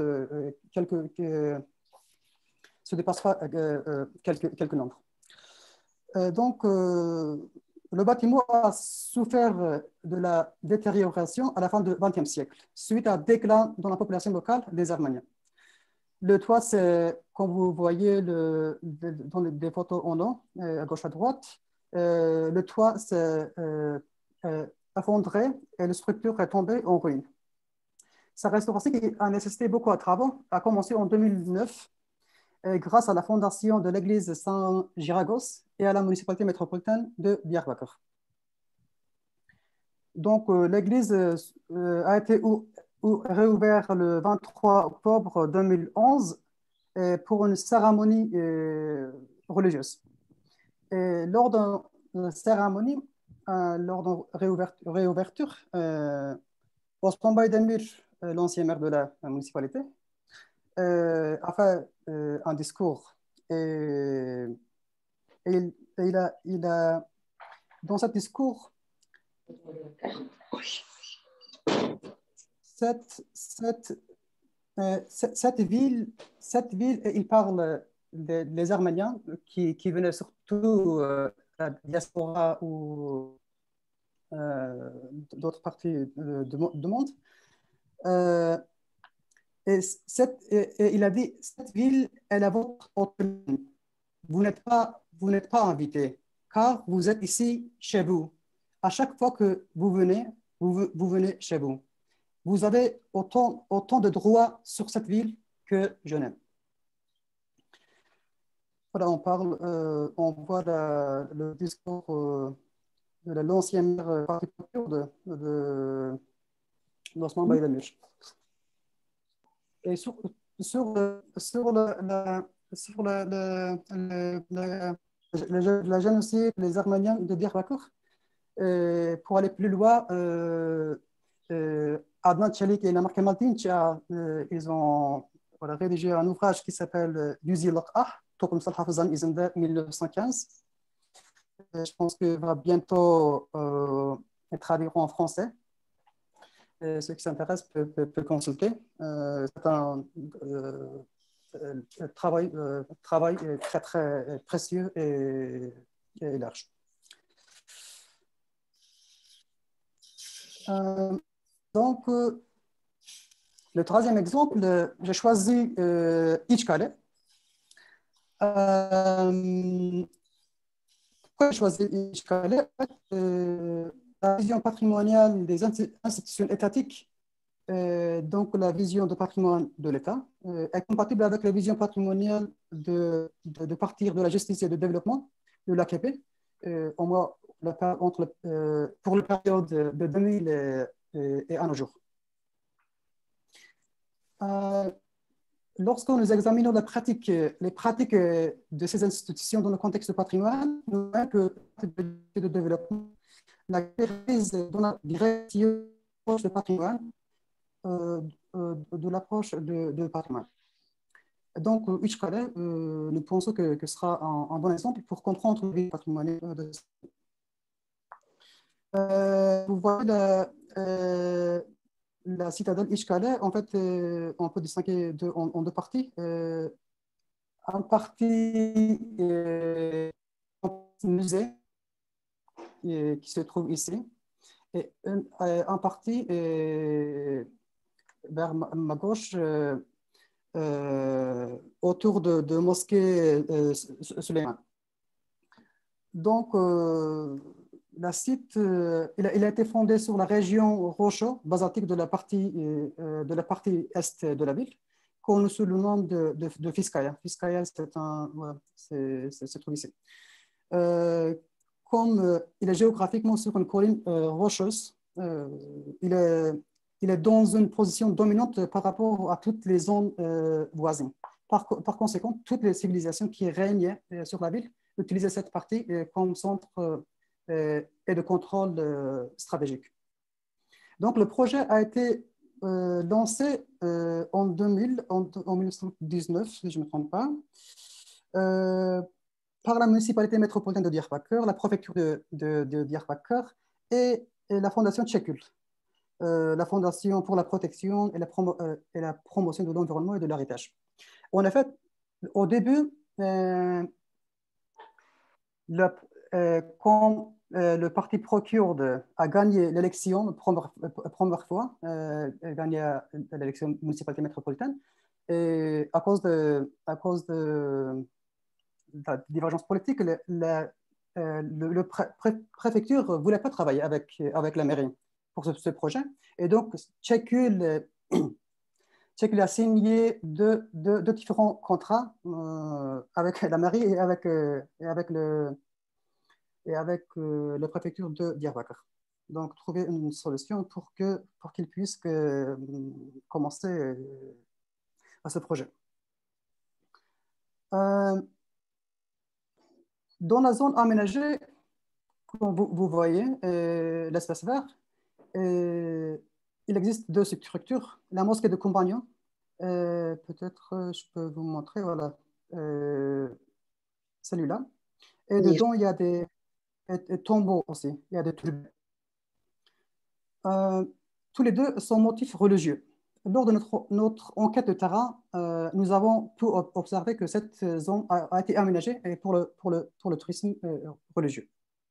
Speaker 6: se dépassera quelques nombres. Donc, le bâtiment a souffert de la détérioration à la fin du XXe siècle, suite à un déclin dans la population locale des Arméniens. Le toit, c'est, comme vous voyez dans les photos en haut, à gauche à droite, le toit s'est effondré et la structure est tombée en ruine. Sa restauration qui a nécessité beaucoup de travaux a commencé en 2009 grâce à la fondation de l'église Saint-Giragos et à la municipalité métropolitaine de Diyarbakır. Donc, l'église a été réouverte le 23 octobre 2011 pour une cérémonie religieuse. Et lors d'une cérémonie, lors de réouverture, Osman Baydemir, l'ancien maire de la municipalité, a fait un discours. Et il a, dans ce discours, cette ville, il parle des Arméniens qui venaient surtout de la diaspora ou d'autres parties du monde. Et il a dit, cette ville est la vôtre autonomie. Vous n'êtes pas invité, car vous êtes ici chez vous. À chaque fois que vous venez chez vous. Vous avez autant de droits sur cette ville que je n'aime. Voilà, on voit le discours de l'ancien maire parti kurde l'Osman Baydamuj. Et sur la génocide des Arméniens de Diyarbakır, pour aller plus loin, Adnan Çelik et Namar Kemaldin, ils ont rédigé un ouvrage qui s'appelle Yüzyıl Ah, Toplumsal Hafızanın İzinde 1915. Je pense qu'il va bientôt être traduit en français. Ceux qui s'intéressent peuvent consulter. C'est un travail très, très précieux et large. Donc, le troisième exemple, j'ai choisi İçkale. Pourquoi j'ai choisi İçkale? La vision patrimoniale des institutions étatiques, donc la vision de patrimoine de l'État, est compatible avec la vision patrimoniale de partir de la justice et du développement de l'AKP, au moins pour la période de 2000 et à nos jours. Lorsque nous examinons les pratiques de ces institutions dans le contexte du patrimoine, nous voyons que le développement, la crise dans la direction de patrimoine, de l'approche de patrimoine. Donc, İçkale, nous pensons que ce sera un bon exemple pour comprendre le patrimoine. Vous voyez la citadelle İçkale, en fait, on peut distinguer en deux parties. Un parti musée qui se trouve ici, et un parti vers ma gauche autour de mosquée Suleiman. Donc, le site il a été fondé sur la région rocho basaltique de la partie est de la ville, connue sous le nom de Fiskaya. Fiskaya, c'est trouvé ici. Comme il est géographiquement sur une colline rocheuse, il est dans une position dominante par rapport à toutes les zones voisines. Par conséquent, toutes les civilisations qui régnaient sur la ville utilisaient cette partie comme centre et de contrôle stratégique. Donc, le projet a été lancé en 1919, si je ne me trompe pas, par la municipalité métropolitaine de Diyarbakır, la préfecture de Diyarbakır et la fondation Çekül, la fondation pour la protection et la promotion de l'environnement et de l'héritage. En effet, au début, quand le parti Pro-Kurde a gagné l'élection première fois, gagné l'élection municipalité métropolitaine, et à cause de la divergence politique, le préfecture ne voulait pas travailler avec la mairie pour ce projet. Et donc, Çekül a signé deux différents contrats avec la mairie et avec la préfecture de Diyarbakır. Donc, trouver une solution pour qu'ils puissent commencer à ce projet. Dans la zone aménagée, comme vous voyez, l'espace vert, il existe deux structures. La mosquée de Compagnons, peut-être je peux vous montrer, voilà, celui-là. Et dedans, il y a des tombeaux aussi, il y a des tribus. Tous les deux sont motifs religieux. Lors de notre enquête de terrain, nous avons pu observer que cette zone a été aménagée pour le tourisme religieux.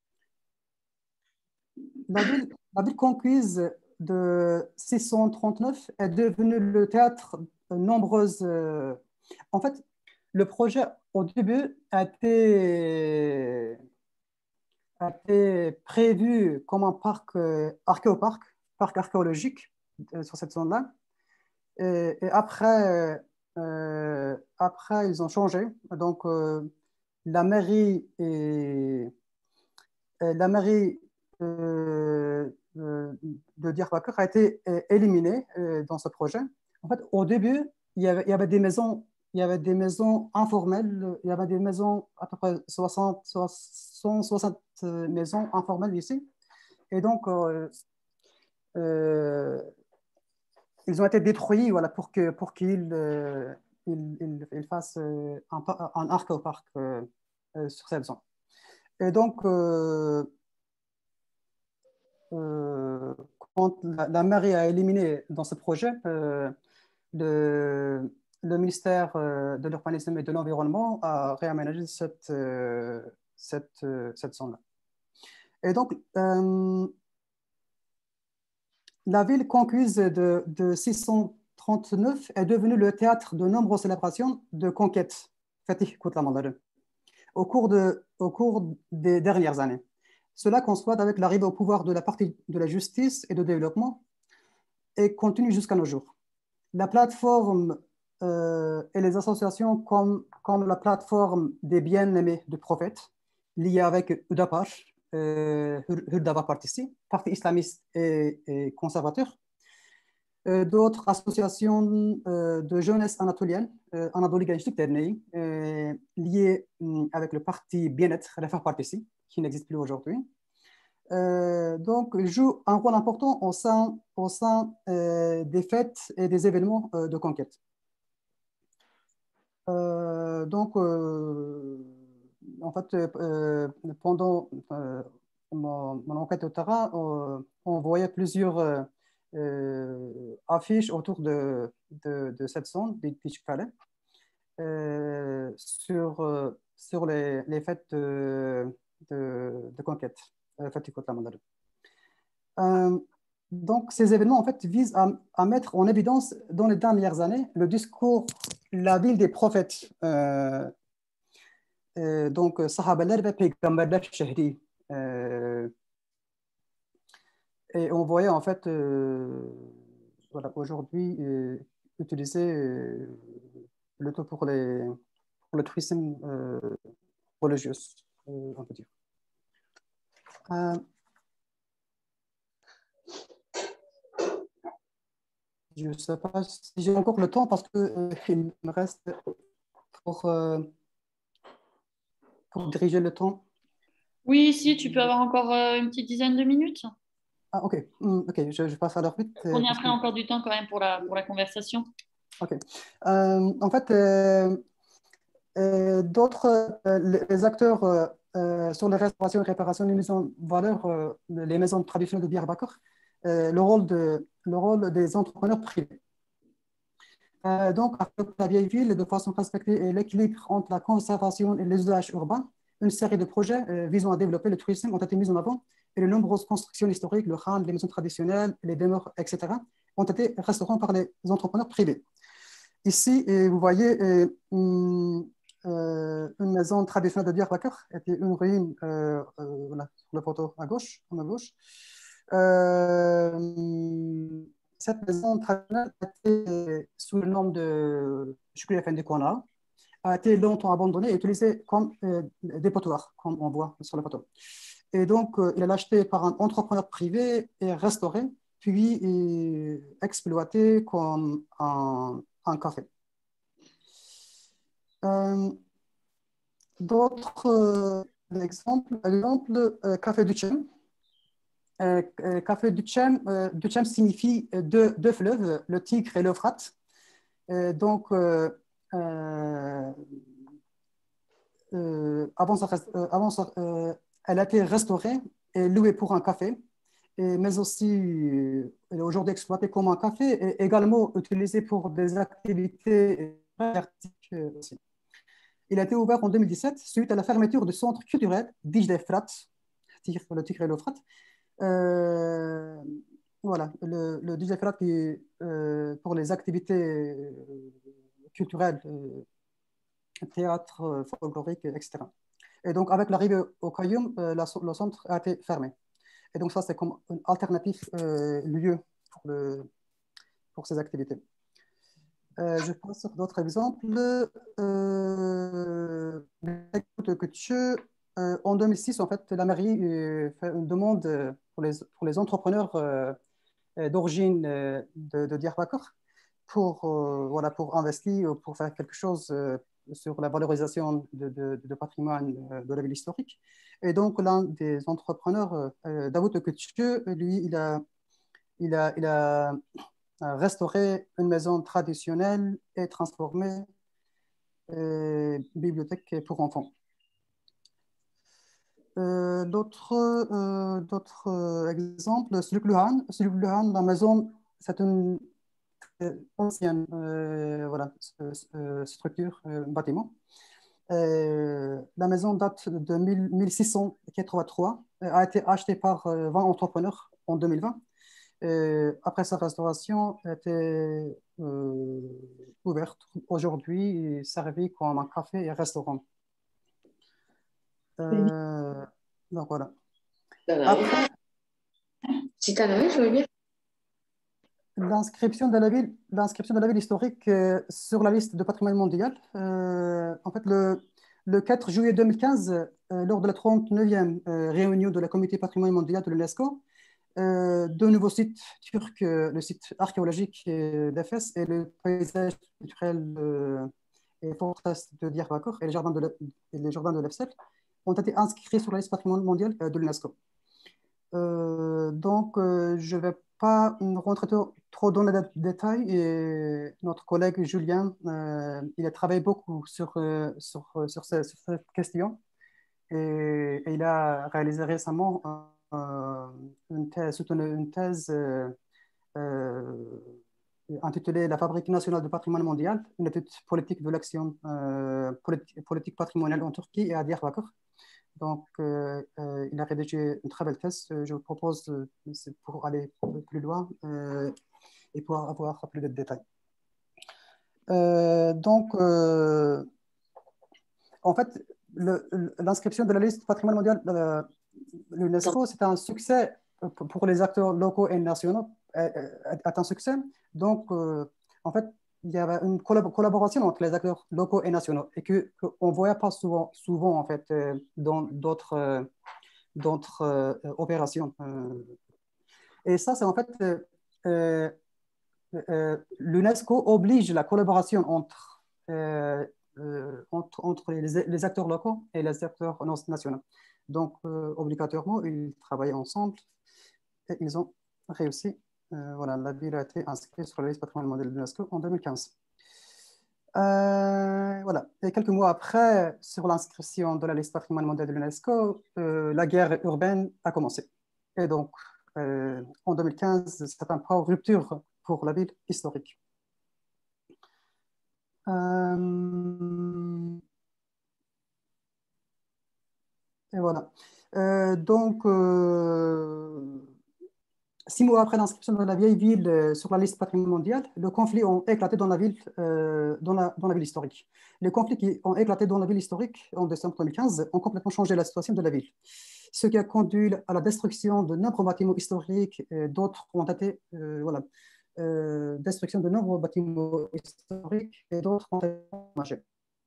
Speaker 6: La ville conquise de 639 est devenue le théâtre de nombreuses... En fait, le projet, au début, a été prévu comme un parc parc archéologique sur cette zone-là. Et après, ils ont changé. Donc, la mairie de Diyarbakır a été éliminé dans ce projet. En fait, au début, il y avait des maisons, informelles, il y avait des maisons, à peu près 160 maisons informelles ici. Et donc, ils ont été détruits, voilà, pour qu'ils ils fassent un arc au parc sur cette zone. Et donc, quand la mairie a éliminé dans ce projet, le ministère de l'Urbanisme et de l'Environnement a réaménagé cette zone-là. Et donc, la ville conquise de 639 est devenue le théâtre de nombreuses célébrations de conquête, Fatih Kutlamandarı, au cours des dernières années. Cela coïncide avec l'arrivée au pouvoir de la partie de la justice et de développement et continue jusqu'à nos jours. La plateforme et les associations comme la plateforme des bien-aimés du prophète, liée avec Hudapar, Hurdava Partisi, parti islamiste et conservateur, d'autres associations de jeunesse anatolienne, Anadolu Gençlik Derneği, liées avec le parti Bien-être, Refah Partisi, qui n'existe plus aujourd'hui. Donc, il joue un rôle important au sein des fêtes et des événements de conquête. Donc, en fait, pendant mon enquête au terrain, on voyait plusieurs affiches autour de cette zone, des Tichkale, sur les fêtes de conquête. Donc, ces événements en fait, visent à mettre en évidence dans les dernières années le discours la ville des prophètes. Donc, Sahabalar ve Peygamberler Şehri. Et on voyait en fait, voilà, aujourd'hui, utiliser plutôt pour le tourisme religieux, on peut dire. Je ne sais pas si j'ai encore le temps parce qu'il me reste pour diriger le temps.
Speaker 1: Oui, si, tu peux avoir encore une petite dizaine de minutes.
Speaker 6: Ah, ok, je passe à l'heure vite.
Speaker 1: On y a après encore du temps quand même pour la conversation. Ok.
Speaker 6: En fait, d'autres, les acteurs sur les restaurations et réparations des maisons valeurs, les maisons traditionnelles de Diyarbakır, le rôle des entrepreneurs privés. Donc, avec la vieille ville, de façon à respecter l'équilibre entre la conservation et les usages urbains, une série de projets visant à développer le tourisme ont été mis en avant et de nombreuses constructions historiques, le Khan, les maisons traditionnelles, les demeures, etc., ont été restaurées par les entrepreneurs privés. Ici, vous voyez une maison traditionnelle de Diyarbakır, était une ruine, voilà, sur la photo à gauche, cette maison traditionnelle a été sous le nom de Shukri Efendi Kona, a été longtemps abandonnée et utilisée comme dépotoir, comme on voit sur la photo. Et donc, il est acheté par un entrepreneur privé et restauré, puis exploité comme un café. D'autres exemples, Café du Chem. Café du Chem signifie deux fleuves, le Tigre et l'Euphrate. Donc, elle a été restaurée et louée pour un café, mais aussi elle est aujourd'hui exploitée comme un café et également utilisée pour des activités artistiques aussi. Il a été ouvert en 2017 suite à la fermeture du centre culturel Dicle Fırat, le Tigre et l'Euphrate. Voilà, le Dicle Fırat qui est pour les activités culturelles, théâtre, folklorique, etc. Et donc, avec l'arrivée au Qayyum, le centre a été fermé. Et donc, ça, c'est comme un alternatif lieu pour ces activités. Je passe sur d'autres exemples. En 2006, en fait, la mairie fait une demande pour les entrepreneurs d'origine de Diyarbakır voilà, pour investir, pour faire quelque chose sur la valorisation de patrimoine de la ville historique. Et donc, l'un des entrepreneurs, Davut Öküzçü, lui, il a restauré une maison traditionnelle et transformée bibliothèque pour enfants. D'autres exemples, Sulukluhan, la maison, c'est une ancienne voilà, structure, bâtiment. La maison date de 1683, a été achetée par 20 entrepreneurs en 2020. Après sa restauration, a été ouverte aujourd'hui et servie comme un café et un restaurant. Donc voilà. Après, l'inscription de la ville historique sur la liste de patrimoine mondial. En fait, le 4 juillet 2015, lors de la 39e réunion de la Comité patrimoine mondial de l'UNESCO, deux nouveaux sites turcs, le site archéologique d'Efes et le paysage culturel et forteresse de Diyarbakır et les jardins de l'Efsel ont été inscrits sur la liste patrimoine mondial de l'UNESCO. Donc, je ne vais pas rentrer trop dans les détails. Et notre collègue Julien, il a travaillé beaucoup sur cette question et il a réalisé récemment une thèse intitulée La Fabrique nationale du patrimoine mondial, une étude politique de l'action politique patrimoniale en Turquie et à Diyarbakır. Donc, il a rédigé une très belle thèse. Je vous propose, pour aller plus loin et pour avoir plus de détails. Donc, en fait, l'inscription de la liste du patrimoine mondial de l'UNESCO, c'est un succès pour les acteurs locaux et nationaux, est un succès. Donc, en fait, il y avait une collaboration entre les acteurs locaux et nationaux et qu'on ne voyait pas souvent en fait, dans d'autres opérations. Et ça, c'est en fait, l'UNESCO oblige la collaboration entre les acteurs locaux et les acteurs nationaux. Donc, obligatoirement, ils travaillent ensemble et ils ont réussi. Voilà, la ville a été inscrite sur la liste patrimoine mondial de l'UNESCO en 2015. Voilà. Et quelques mois après, sur l'inscription de la liste patrimoine mondial de l'UNESCO, la guerre urbaine a commencé. Et donc, en 2015, c'est un point de rupture pour la ville historique. Et voilà. Donc, 6 mois après l'inscription de la vieille ville sur la liste patrimoine mondial, le conflit a éclaté dans la ville, dans la ville historique. Les conflits qui ont éclaté dans la ville historique en décembre 2015 ont complètement changé la situation de la ville, ce qui a conduit à la destruction de nombreux bâtiments historiques. D'autres ont été, voilà, destruction de nombreux bâtiments historiques et d'autres ont été endommagés.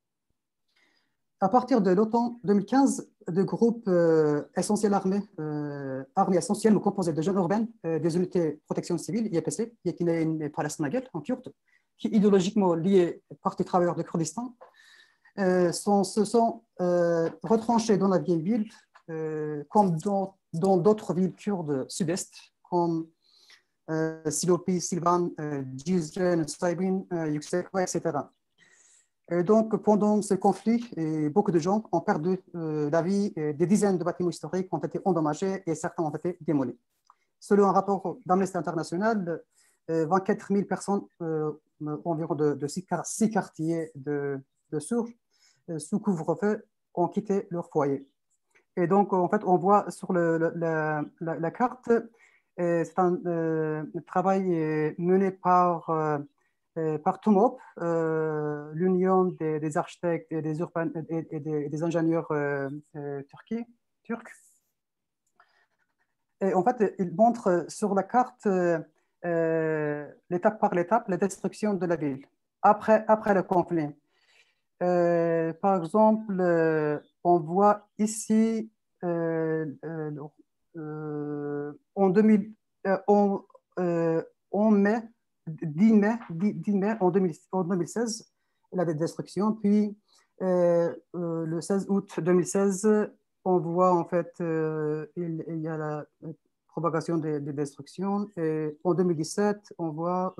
Speaker 6: À partir de l'automne 2015, de groupes essentiels armés essentiels composés de jeunes urbains, des unités de protection civile, YPC, Yekine Palestinagel en kurde, qui idéologiquement liés Parti travailleur de Kurdistan, se sont retranchés dans la vieille ville, comme dans d'autres villes kurdes sud-est, comme Silopi, Silvan, Cizre, Saybin, Yüksekova, etc. Et donc, pendant ce conflit, beaucoup de gens ont perdu la vie. Des dizaines de bâtiments historiques ont été endommagés et certains ont été démolis. Selon un rapport d'Amnesty International, 24 000 personnes, environ de 6 quartiers de Sourges, sous couvre-feu, ont quitté leur foyer. Et donc, en fait, on voit sur la carte, c'est un travail mené par TUMOP, l'Union des architectes et des urbains et des ingénieurs turcs. Et en fait, il montre sur la carte l'étape par l'étape la destruction de la ville après le conflit. Par exemple, on voit ici en en mai, 10 mai, 10 mai en 2016, la destruction. Puis, le 16 août 2016, on voit en fait, il y a la propagation des destructions. Et en 2017, on voit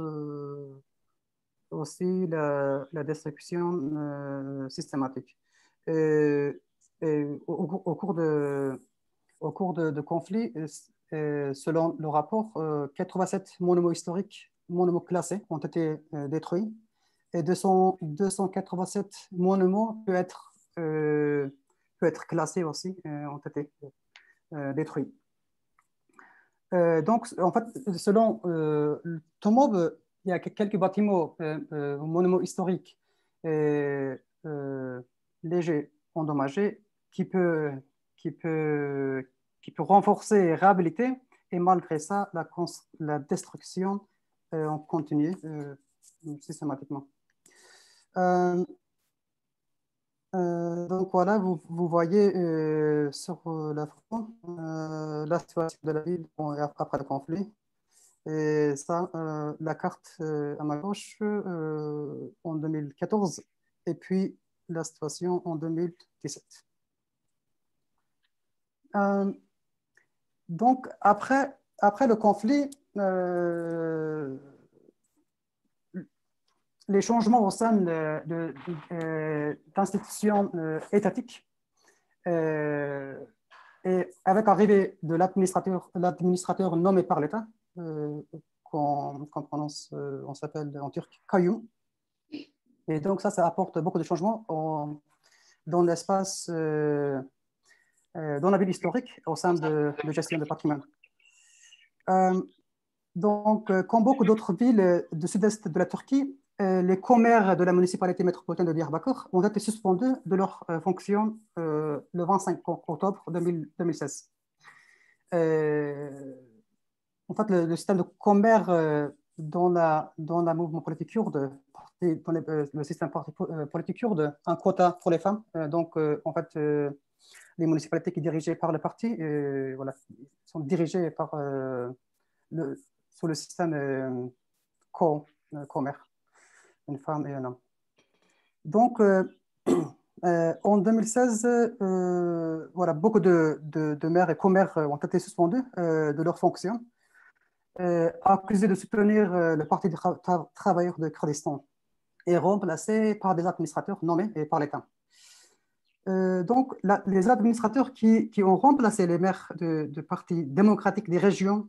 Speaker 6: aussi la destruction systématique. Au cours de conflits, selon le rapport, 87 monuments historiques, monuments classés, ont été détruits. Et 287 monuments peut être classés aussi, ont été détruits. Donc, en fait, selon Tomob, il y a quelques bâtiments, monuments historiques légers, endommagés, qui peut renforcer et réhabiliter, et malgré ça, la destruction en continue systématiquement. Donc voilà, vous voyez sur la photo la situation de la ville après le conflit. Et ça, la carte à ma gauche en 2014, et puis la situation en 2017. Donc après le conflit, les changements au sein d'institutions étatiques et avec l'arrivée de l'administrateur nommé par l'État, qu'on prononce, on s'appelle en turc kayyum. Et donc ça apporte beaucoup de changements dans l'espace, dans la ville historique au sein de gestion de patrimoine. Donc, comme beaucoup d'autres villes du sud-est de la Turquie, les commères de la municipalité métropolitaine de Diyarbakır ont été suspendus de leur fonction le 25 octobre 2016. En fait, le système de commères dans la mouvement politique kurde, dans le système politique kurde, un quota pour les femmes. Donc, en fait, les municipalités qui sont dirigées par le parti voilà, sont dirigées par sous le système commère, une femme et un homme. Donc, en 2016, voilà, beaucoup de maires et commères ont été suspendus de leurs fonctions, accusés de soutenir le Parti des travailleurs de Kurdistan et remplacés par des administrateurs nommés par l'État. Donc, les administrateurs qui ont remplacé les maires de partis démocratiques des régions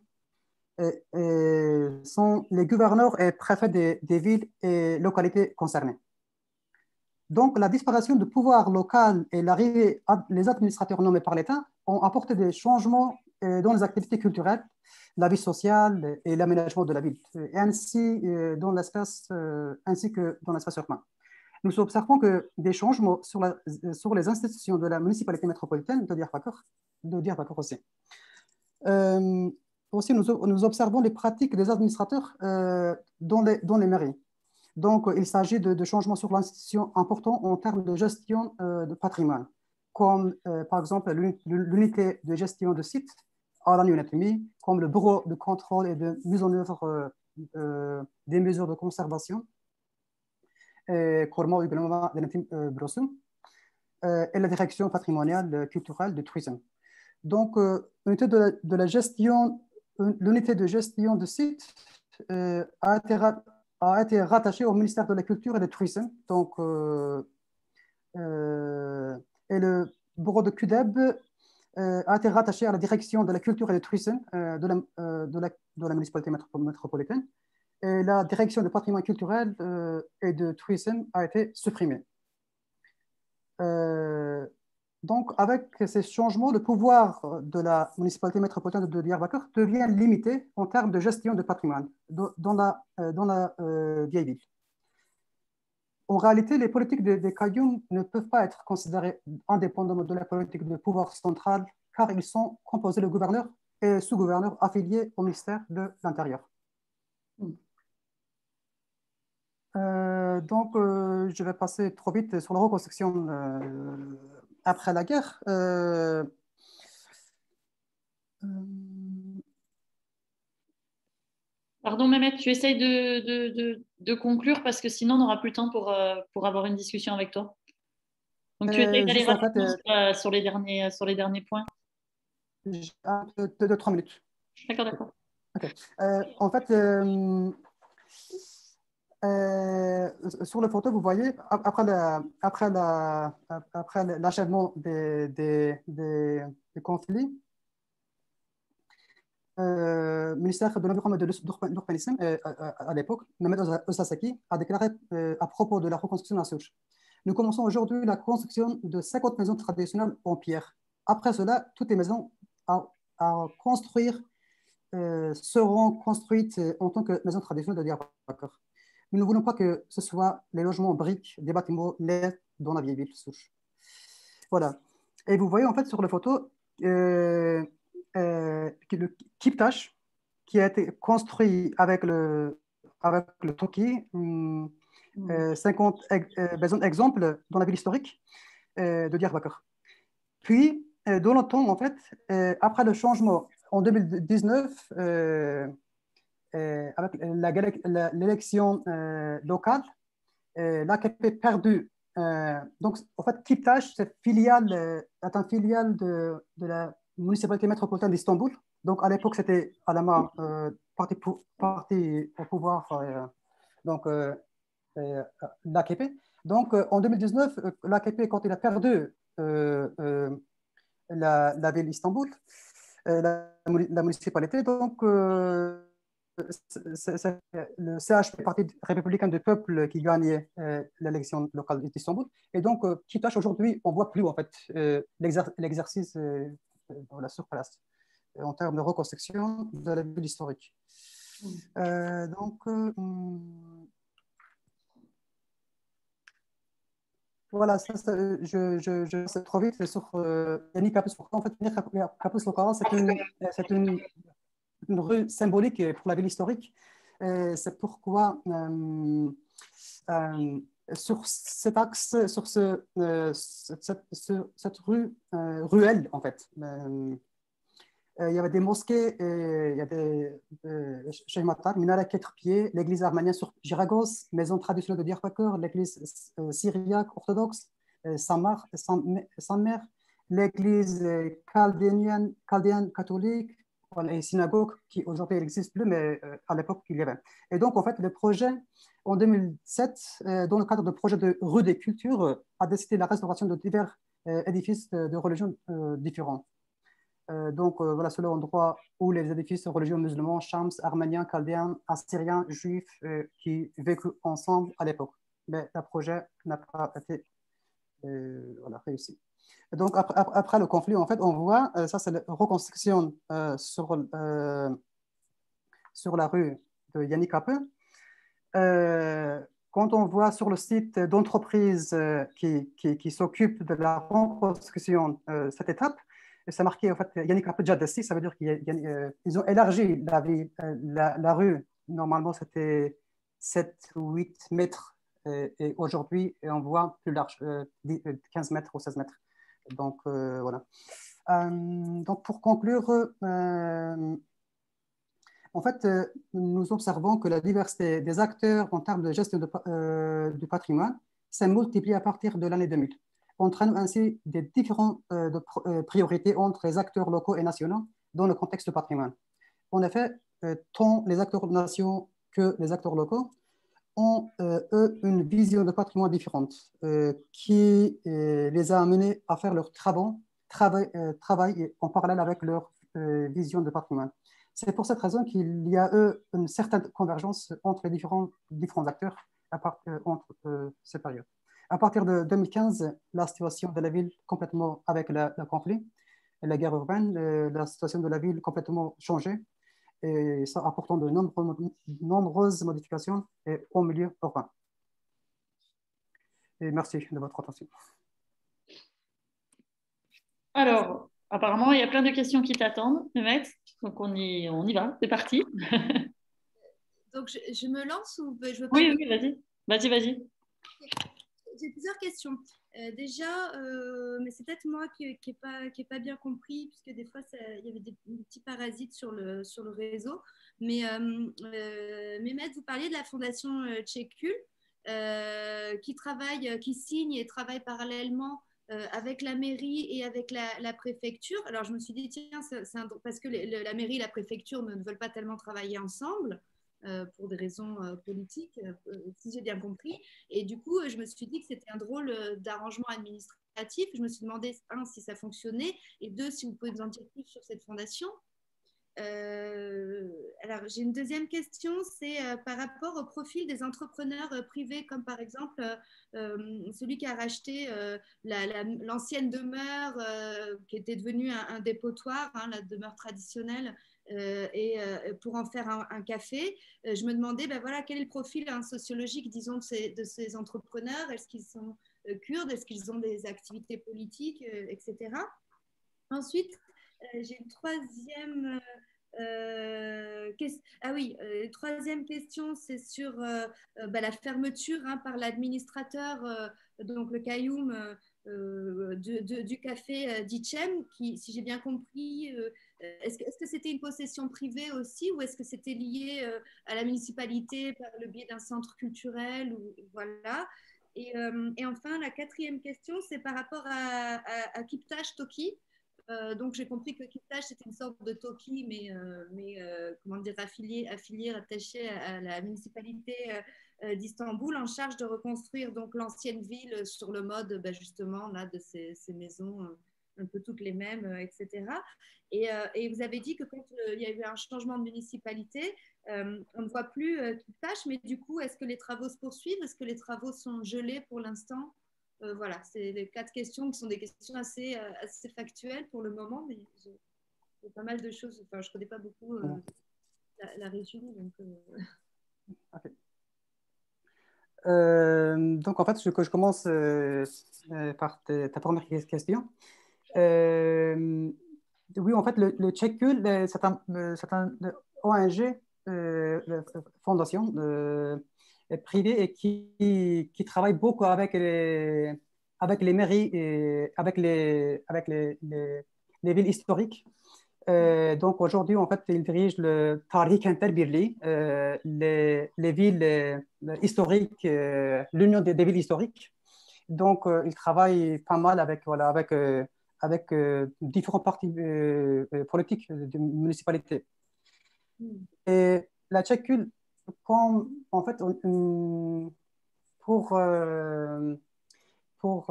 Speaker 6: sont les gouverneurs et préfets des villes et localités concernées. Donc, la disparition du pouvoir local et l'arrivée des administrateurs nommés par l'État ont apporté des changements dans les activités culturelles, la vie sociale et l'aménagement de la ville, et ainsi que dans l'espace urbain. Nous observons que des changements sur les institutions de la municipalité métropolitaine de Diyarbakır aussi. Aussi, nous observons les pratiques des administrateurs dans les mairies. Donc, il s'agit de changements sur l'institution importants en termes de gestion de patrimoine, comme par exemple l'unité de gestion de site, comme le bureau de contrôle et de mise en œuvre des mesures de conservation, et la direction patrimoniale culturelle de tourisme. Donc, l'unité de gestion de site a été rattachée au ministère de la Culture et du Tourisme. Donc, et le bureau de CUDEB a été rattaché à la direction de la Culture et du Tourisme de la municipalité métropolitaine. Et la direction du patrimoine culturel et de tourisme a été supprimée. Donc, avec ces changements, le pouvoir de la municipalité métropolitaine de Diyarbakır devient limité en termes de gestion de patrimoine dans la vieille ville. En réalité, les politiques des Kayyum ne peuvent pas être considérées indépendamment de la politique de pouvoir central, car ils sont composés de gouverneurs et sous-gouverneurs affiliés au ministère de l'Intérieur. Donc, je vais passer trop vite sur la reconstruction après la guerre.
Speaker 1: Pardon, Mehmet, tu essayes de conclure parce que sinon, on n'aura plus le temps pour avoir une discussion avec toi. Donc, tu essayes d'aller
Speaker 6: Juste en fait,
Speaker 1: rapidement sur les derniers points.
Speaker 6: deux, 3 minutes.
Speaker 1: D'accord, d'accord.
Speaker 6: Ok. En fait, sur la photo, vous voyez, après l'achèvement des conflits, le ministère de l'Environnement et de l'Urbanisme, à l'époque, Mohamed Osasaki, a déclaré à propos de la reconstruction de la Souche: nous commençons aujourd'hui la construction de 50 maisons traditionnelles en pierre. Après cela, toutes les maisons à construire seront construites en tant que maisons traditionnelles de Diyarbakir. Nous ne voulons pas que ce soit les logements en briques, des bâtiments laids dans la vieille ville Souche. Voilà. Et vous voyez en fait sur la photo le Kiptash qui a été construit avec le Toki, 50 exemples dans la ville historique de Diyarbakir. Puis, dans le temps, en fait, après le changement en 2019, avec l'élection locale, l'AKP perdu. Donc, en fait, Kiptaş, cette filiale, est une filiale de la municipalité métropolitaine d'Istanbul. Donc, à l'époque, c'était à la main parti au pouvoir, donc l'AKP. Donc, en 2019, l'AKP, quand il a perdu la ville d'Istanbul, la municipalité, donc c'est le CHP, Parti républicain du peuple, qui gagnait l'élection locale d'Istanbul. Et donc, Kiptaş, aujourd'hui, on ne voit plus en fait l'exercice voilà, sur place en termes de reconstruction de la ville historique. Voilà, je sais trop vite sur Yannick Kapus. En fait, Yannick Kapus Lokara, c'est une rue symbolique pour la ville historique. C'est pourquoi sur cet axe, sur cette ruelle, en fait, il y avait des mosquées, il y a des Cheikh Matar, minaret 4 pieds, l'église arménienne sur Giragos, maison traditionnelle de Diyarbakir, l'église syriaque orthodoxe, Samer, l'église chaldéenne catholique, les synagogues qui aujourd'hui n'existent plus, mais à l'époque il y avait. Et donc en fait le projet en 2007, dans le cadre du projet de rue des cultures, a décidé la restauration de divers édifices de religions différentes. Donc voilà, c'est l'endroit où les édifices religieux musulmans, Shams, arméniens, chaldéens, assyriens, juifs qui vécu ensemble à l'époque. Mais le projet n'a pas été voilà, réussi. Donc après le conflit, en fait, on voit, ça c'est la reconstruction sur la rue de Yannick Kapı. Quand on voit sur le site d'entreprise qui s'occupe de la reconstruction cette étape, c'est marqué en fait Yannick Kapı Caddesi, ça veut dire qu'ils ont élargi la rue. Normalement, c'était 7 ou 8 mètres et aujourd'hui, on voit plus large, 15 mètres ou 16 mètres. Donc, voilà. Donc, pour conclure, en fait, nous observons que la diversité des acteurs en termes de gestion du patrimoine s'est multipliée à partir de l'année 2000, entraînant ainsi des différentes priorités entre les acteurs locaux et nationaux dans le contexte du patrimoine. En effet, tant les acteurs nationaux que les acteurs locaux ont, eux, une vision de patrimoine différente qui les a amenés à faire leur travail en parallèle avec leur vision de patrimoine. C'est pour cette raison qu'il y a, eux, une certaine convergence entre les différents acteurs entre ces périodes. À partir de 2015, la situation de la ville complètement avec le conflit et la guerre urbaine, la situation de la ville complètement changée, et ça apportant de nombreuses modifications au milieu urbain. Et merci de votre attention.
Speaker 1: Alors, apparemment, il y a plein de questions qui t'attendent, Mehmet. Donc, on y va, c'est parti.
Speaker 2: Donc, je me lance ou je veux
Speaker 1: Oui, vas-y. Vas-y.
Speaker 2: j'ai plusieurs questions. Déjà, mais c'est peut-être moi qui n'ai pas bien compris, puisque des fois, il y avait des petits parasites sur le réseau. Mais Mehmet, vous parliez de la fondation Tchekul, qui signe et travaille parallèlement avec la mairie et avec la préfecture. Alors, je me suis dit, tiens, parce que la mairie et la préfecture ne veulent pas tellement travailler ensemble. Pour des raisons politiques, si j'ai bien compris. Et du coup, je me suis dit que c'était un drôle d'arrangement administratif. Je me suis demandé, un, si ça fonctionnait, et deux, si vous pouvez nous en dire plus sur cette fondation. Alors, j'ai une deuxième question, c'est par rapport au profil des entrepreneurs privés, comme par exemple celui qui a racheté l'ancienne demeure qui était devenue un dépotoir, hein, la demeure traditionnelle, et pour en faire un café. Je me demandais, ben voilà, quel est le profil sociologique, disons, de ces entrepreneurs. Est-ce qu'ils sont kurdes? Est-ce qu'ils ont des activités politiques, etc. Ensuite, j'ai une troisième troisième question, c'est sur la fermeture, hein, par l'administrateur, donc le Qayoum, du café d'Hichem, qui, si j'ai bien compris, est-ce que c'était une possession privée aussi, ou est-ce que c'était lié à la municipalité par le biais d'un centre culturel, voilà. Et enfin, la quatrième question, c'est par rapport à Kiptash Toki. Donc, j'ai compris que Kiptash, c'était une sorte de Toki, mais comment dire, affilié, attaché à la municipalité d'Istanbul, en charge de reconstruire donc l'ancienne ville sur le mode, justement, là, de ces maisons un peu toutes les mêmes, etc. Et vous avez dit que quand il y a eu un changement de municipalité, on ne voit plus Kiptash, mais du coup, est-ce que les travaux se poursuivent? Est-ce que les travaux sont gelés pour l'instant? Voilà, c'est les 4 questions qui sont des questions assez factuelles pour le moment, mais j'ai pas mal de choses. Enfin, je ne connais pas beaucoup la région. Donc,
Speaker 6: Okay. Donc, en fait, je commence par ta première question. Oui, en fait, le Tchekul, c'est un ONG, fondation privée, et qui travaille beaucoup avec les mairies et avec les villes historiques. Donc aujourd'hui, en fait, il dirige le Tariq Interbirli, les villes historiques, l'Union des villes historiques. Donc, il travaille pas mal avec différents partis politiques de municipalité. Et la Tchèque, en fait, pour, pour,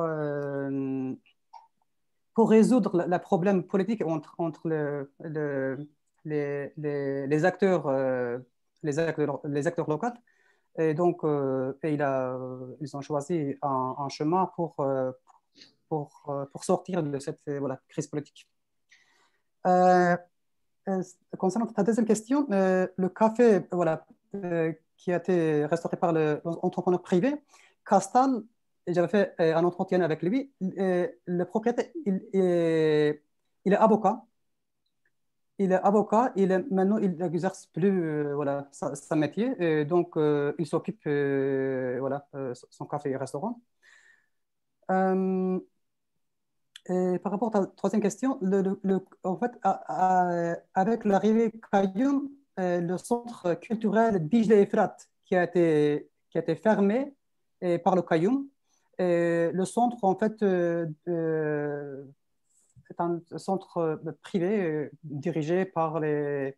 Speaker 6: pour résoudre le problème politique entre les acteurs, les acteurs locaux. Et donc, ils ont choisi un chemin pour sortir de cette crise politique. Concernant ta deuxième question, le café qui a été restauré par l'entrepreneur privé, Castal, j'avais fait un entretien avec lui. Le propriétaire, il est avocat. Maintenant, il n'exerce plus son métier. Et donc, il s'occupe son café et restaurant. Et par rapport à ta troisième question, en fait, avec l'arrivée Qayoum, le centre culturel Dicle Efrat qui a été fermé par le Qayoum, le centre, en fait, c'est un centre privé dirigé par les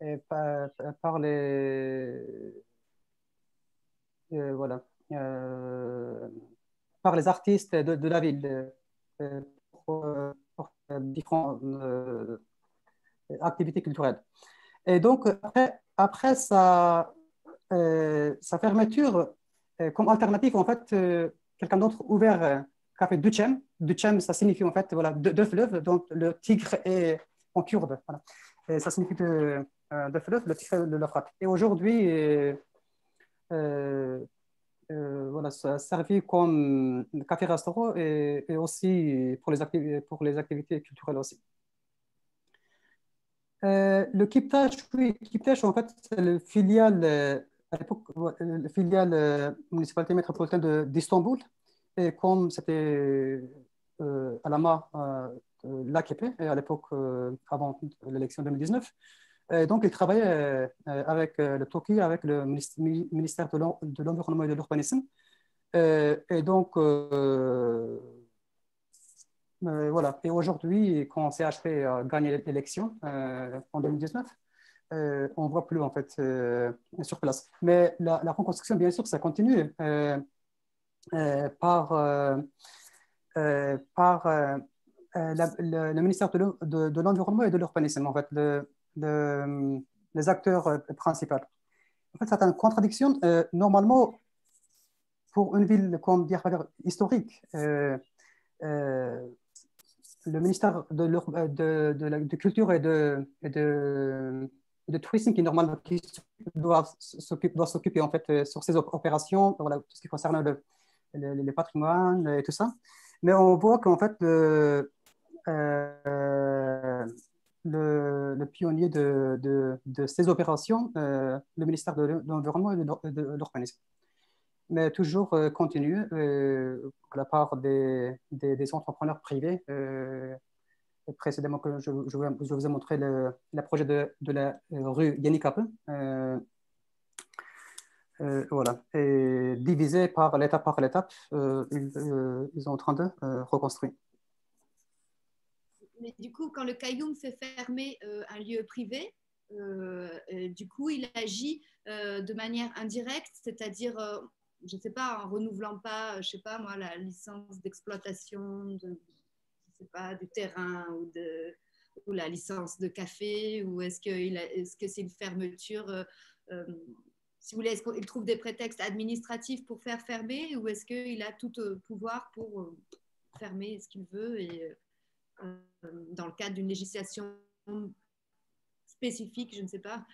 Speaker 6: par les artistes de la ville pour différentes activités culturelles. Et donc, après sa fermeture, comme alternative, en fait, quelqu'un d'autre ouvert café Duchem. Duchem, ça signifie en fait deux fleuves, donc le Tigre est en kurde. Voilà. Et ça signifie deux fleuves, le Tigre et l'Euphrate. Et aujourd'hui, ça servi comme café-restaurant et aussi pour les activités culturelles aussi. Le Kiptash, oui, Kiptash, en fait, c'est le filiale, à l'époque, le filiale municipalité métropolitaine d'Istanbul. Et comme c'était à la main l'AKP, à l'époque, avant l'élection 2019, donc il travaillait avec le Turquie, avec le ministère de l'Environnement et de l'Urbanisme. Et donc, voilà. Et aujourd'hui, quand CHP a gagné l'élection en 2019, on ne voit plus en fait sur place. Mais la reconstruction, bien sûr, ça continue par le ministère de l'Environnement et de l'Urbanisme, en fait, les acteurs principaux. En fait, c'est une contradiction. Normalement, pour une ville comme Diyarbakır historique, le ministère de Culture et de Tourisme qui normalement doit s'occuper en fait sur ces opérations, voilà, tout ce qui concerne le patrimoine et tout ça. Mais on voit qu'en fait le pionnier de ces opérations, le ministère de l'Environnement et de l'Urbanisme, mais toujours continue de la part des entrepreneurs privés. Précédemment, que je vous ai montré le projet de la rue Yannick Apel. Voilà. Et divisé par l'étape, ils sont en train de reconstruire.
Speaker 2: Mais du coup, quand le Qayoum fait fermer un lieu privé, du coup, il agit de manière indirecte, c'est-à-dire, je ne sais pas, en renouvelant pas, je sais pas moi, la licence d'exploitation je sais pas, du terrain ou la licence de café, ou est-ce que c'est une fermeture si vous voulez, est-ce qu'il trouve des prétextes administratifs pour faire fermer, ou est-ce qu'il a tout pouvoir pour fermer ce qu'il veut et dans le cadre d'une législation spécifique, je ne sais pas.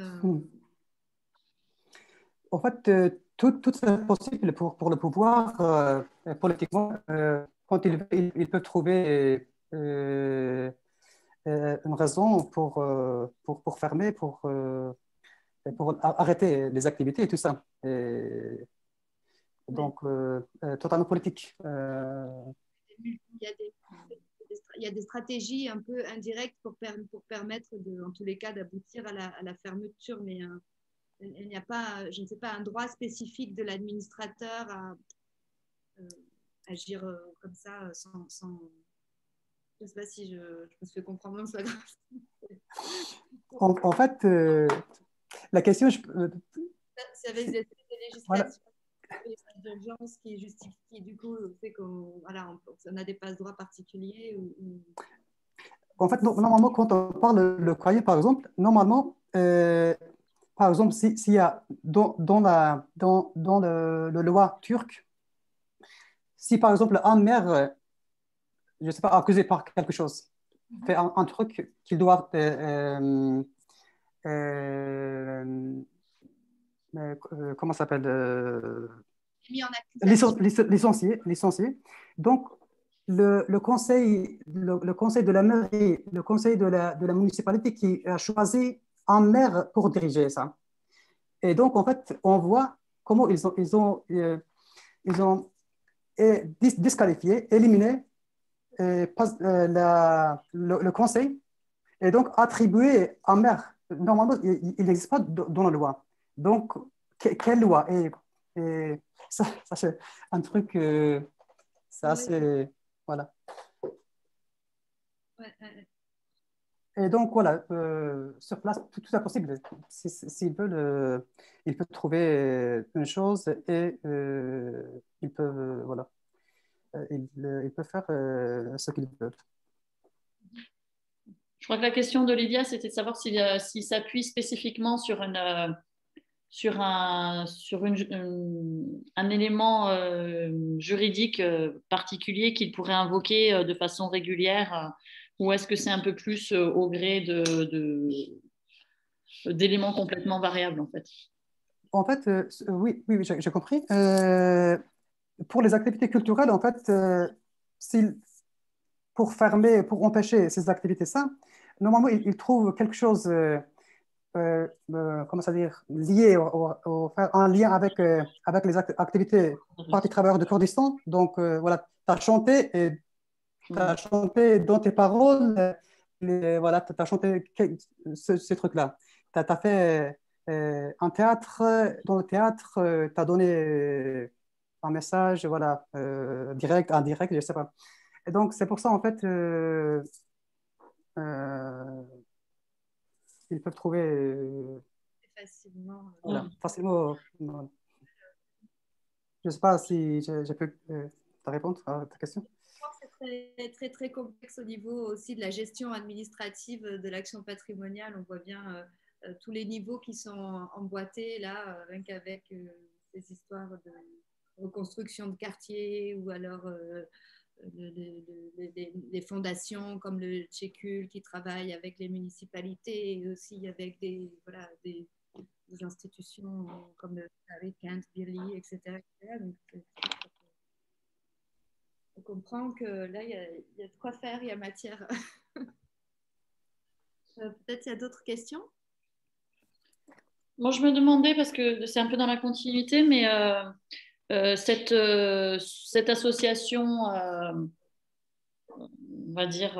Speaker 6: En fait, tout est possible pour le pouvoir politiquement quand il peut trouver une raison pour fermer, pour arrêter les activités et tout ça. Et donc, totalement politique.
Speaker 2: Il y a des stratégies un peu indirectes pour permettre, en tous les cas, d'aboutir à la fermeture, mais il n'y a pas, je ne sais pas, un droit spécifique de l'administrateur à agir comme ça sans... Je ne sais pas si je me suis fait comprendre, non, c'est pas grave.
Speaker 6: En fait, la question...
Speaker 2: C'est avec des législations. Voilà. D'urgence qui justifie du coup le fait qu'on a des passe-droits particuliers
Speaker 6: En fait, normalement, quand on parle le Qayyum, par exemple, normalement, par exemple, s'il y a dans le loi turque, si par exemple un maire, je ne sais pas, accusé par quelque chose, fait un truc qu'il doit comment ça s'appelle licencié. Donc, le conseil de la mairie, le conseil de la municipalité qui a choisi un maire pour diriger ça. Et donc, en fait, on voit comment ils ont disqualifié, éliminé le conseil et donc attribué un maire. Normalement, il n'existe pas dans la loi. Donc, quelle loi? Et ça c'est un truc, c'est assez... Voilà. Et donc, voilà, sur place, tout est possible. S'ils veulent, ils peuvent trouver une chose et ils peuvent, voilà, ils peuvent faire ce qu'ils veulent.
Speaker 1: Je crois que la question de Lydia, c'était de savoir s'il s'appuie spécifiquement sur un élément juridique particulier qu'il pourrait invoquer de façon régulière, ou est-ce que c'est un peu plus au gré d'éléments complètement variables, en fait?
Speaker 6: En fait, oui, j'ai compris. Pour les activités culturelles, en fait, pour fermer, pour empêcher ces activités, ça, normalement, ils trouvent quelque chose comment ça dire, lié, en lien avec, avec les activités Parti travailleurs de Kurdistan. Donc, voilà, tu as chanté et tu as chanté dans tes paroles, voilà, tu as chanté ce truc-là. Tu as fait un théâtre, dans le théâtre, tu as donné un message, voilà, direct, indirect, je ne sais pas. Et donc, c'est pour ça, en fait, euh, ils peuvent trouver
Speaker 2: facilement.
Speaker 6: voilà, facilement. Je ne sais pas si j'ai pu te répondre à ta question.
Speaker 2: C'est très, très, très complexe au niveau aussi de la gestion administrative de l'action patrimoniale. On voit bien tous les niveaux qui sont emboîtés là, rien qu'avec ces histoires de reconstruction de quartiers ou alors les fondations comme le Tchécul qui travaillent avec les municipalités et aussi avec voilà, des institutions comme le Harry Kent, Birli, etc. Donc, on comprend que là, il y a de quoi faire, il y a matière. Peut-être il y a d'autres questions.
Speaker 1: Moi, je me demandais, parce que c'est un peu dans la continuité, mais cette association, on va dire,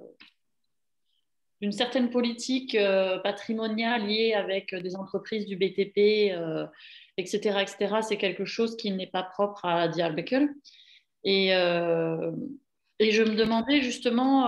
Speaker 1: d'une certaine politique patrimoniale liée avec des entreprises du BTP, etc., etc., c'est quelque chose qui n'est pas propre à Diyarbakır. Et, euh, et je me demandais justement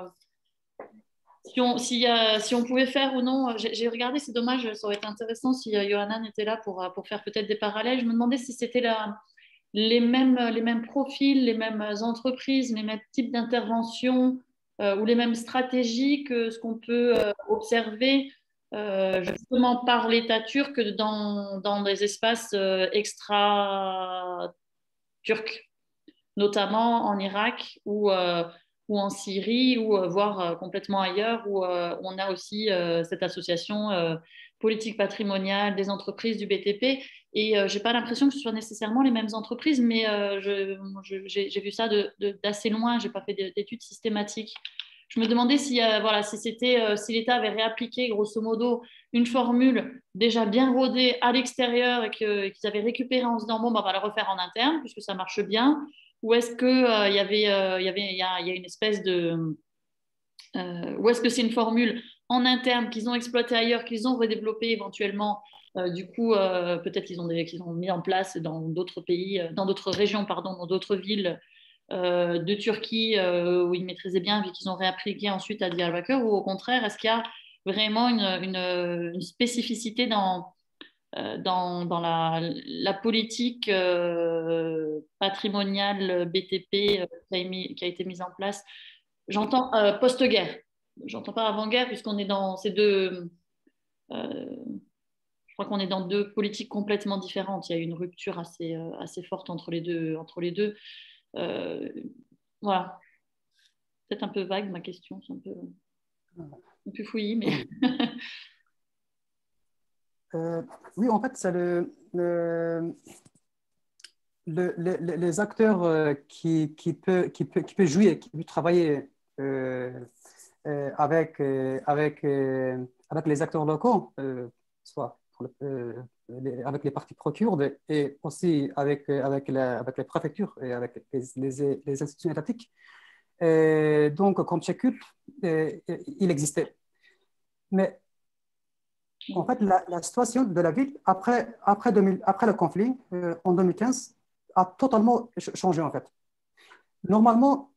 Speaker 1: si on pouvait faire ou non. J'ai regardé, c'est dommage, ça aurait été intéressant si Johanna était là pour faire peut-être des parallèles. Je me demandais si c'était les mêmes profils, les mêmes entreprises, les mêmes types d'interventions ou les mêmes stratégies que ce qu'on peut observer justement par l'État turc dans des espaces extra-turcs, notamment en Irak ou en Syrie, ou voire complètement ailleurs, où on a aussi cette association politique patrimoniale des entreprises du BTP. Et je n'ai pas l'impression que ce soit nécessairement les mêmes entreprises, mais j'ai vu ça d'assez loin, je n'ai pas fait d'études systématiques. Je me demandais si, voilà, si l'État avait réappliqué grosso modo une formule déjà bien rodée à l'extérieur et qu'ils avaient récupéré en se disant bon, bah, on va la refaire en interne puisque ça marche bien, ou est-ce que il y a une espèce de ou est-ce que c'est une formule en interne qu'ils ont exploitée ailleurs, qu'ils ont redéveloppée éventuellement du coup, peut-être qu'ils ont mis en place dans d'autres pays, dans d'autres régions, pardon, dans d'autres villes de Turquie où ils maîtrisaient bien et qu'ils ont réappliqué ensuite à Diyarbakır, ou au contraire, est-ce qu'il y a vraiment une spécificité dans la politique patrimoniale BTP qui a été mise en place? J'entends post-guerre. J'entends pas avant-guerre, puisqu'on est dans ces deux. Je crois qu'on est dans deux politiques complètement différentes. Il y a une rupture assez forte entre les deux. Euh, voilà. Peut-être un peu vague ma question, c'est un peu fouillis, mais.
Speaker 6: Oui, en fait, c'est les acteurs qui peut jouer, qui peut travailler avec les acteurs locaux, soit avec les partis pro-kurdes et aussi avec les préfectures et avec les institutions étatiques. Donc, comme Tchékul, il existait. Mais en fait, la situation de la ville après le conflit, en 2015, a totalement changé, en fait. Normalement,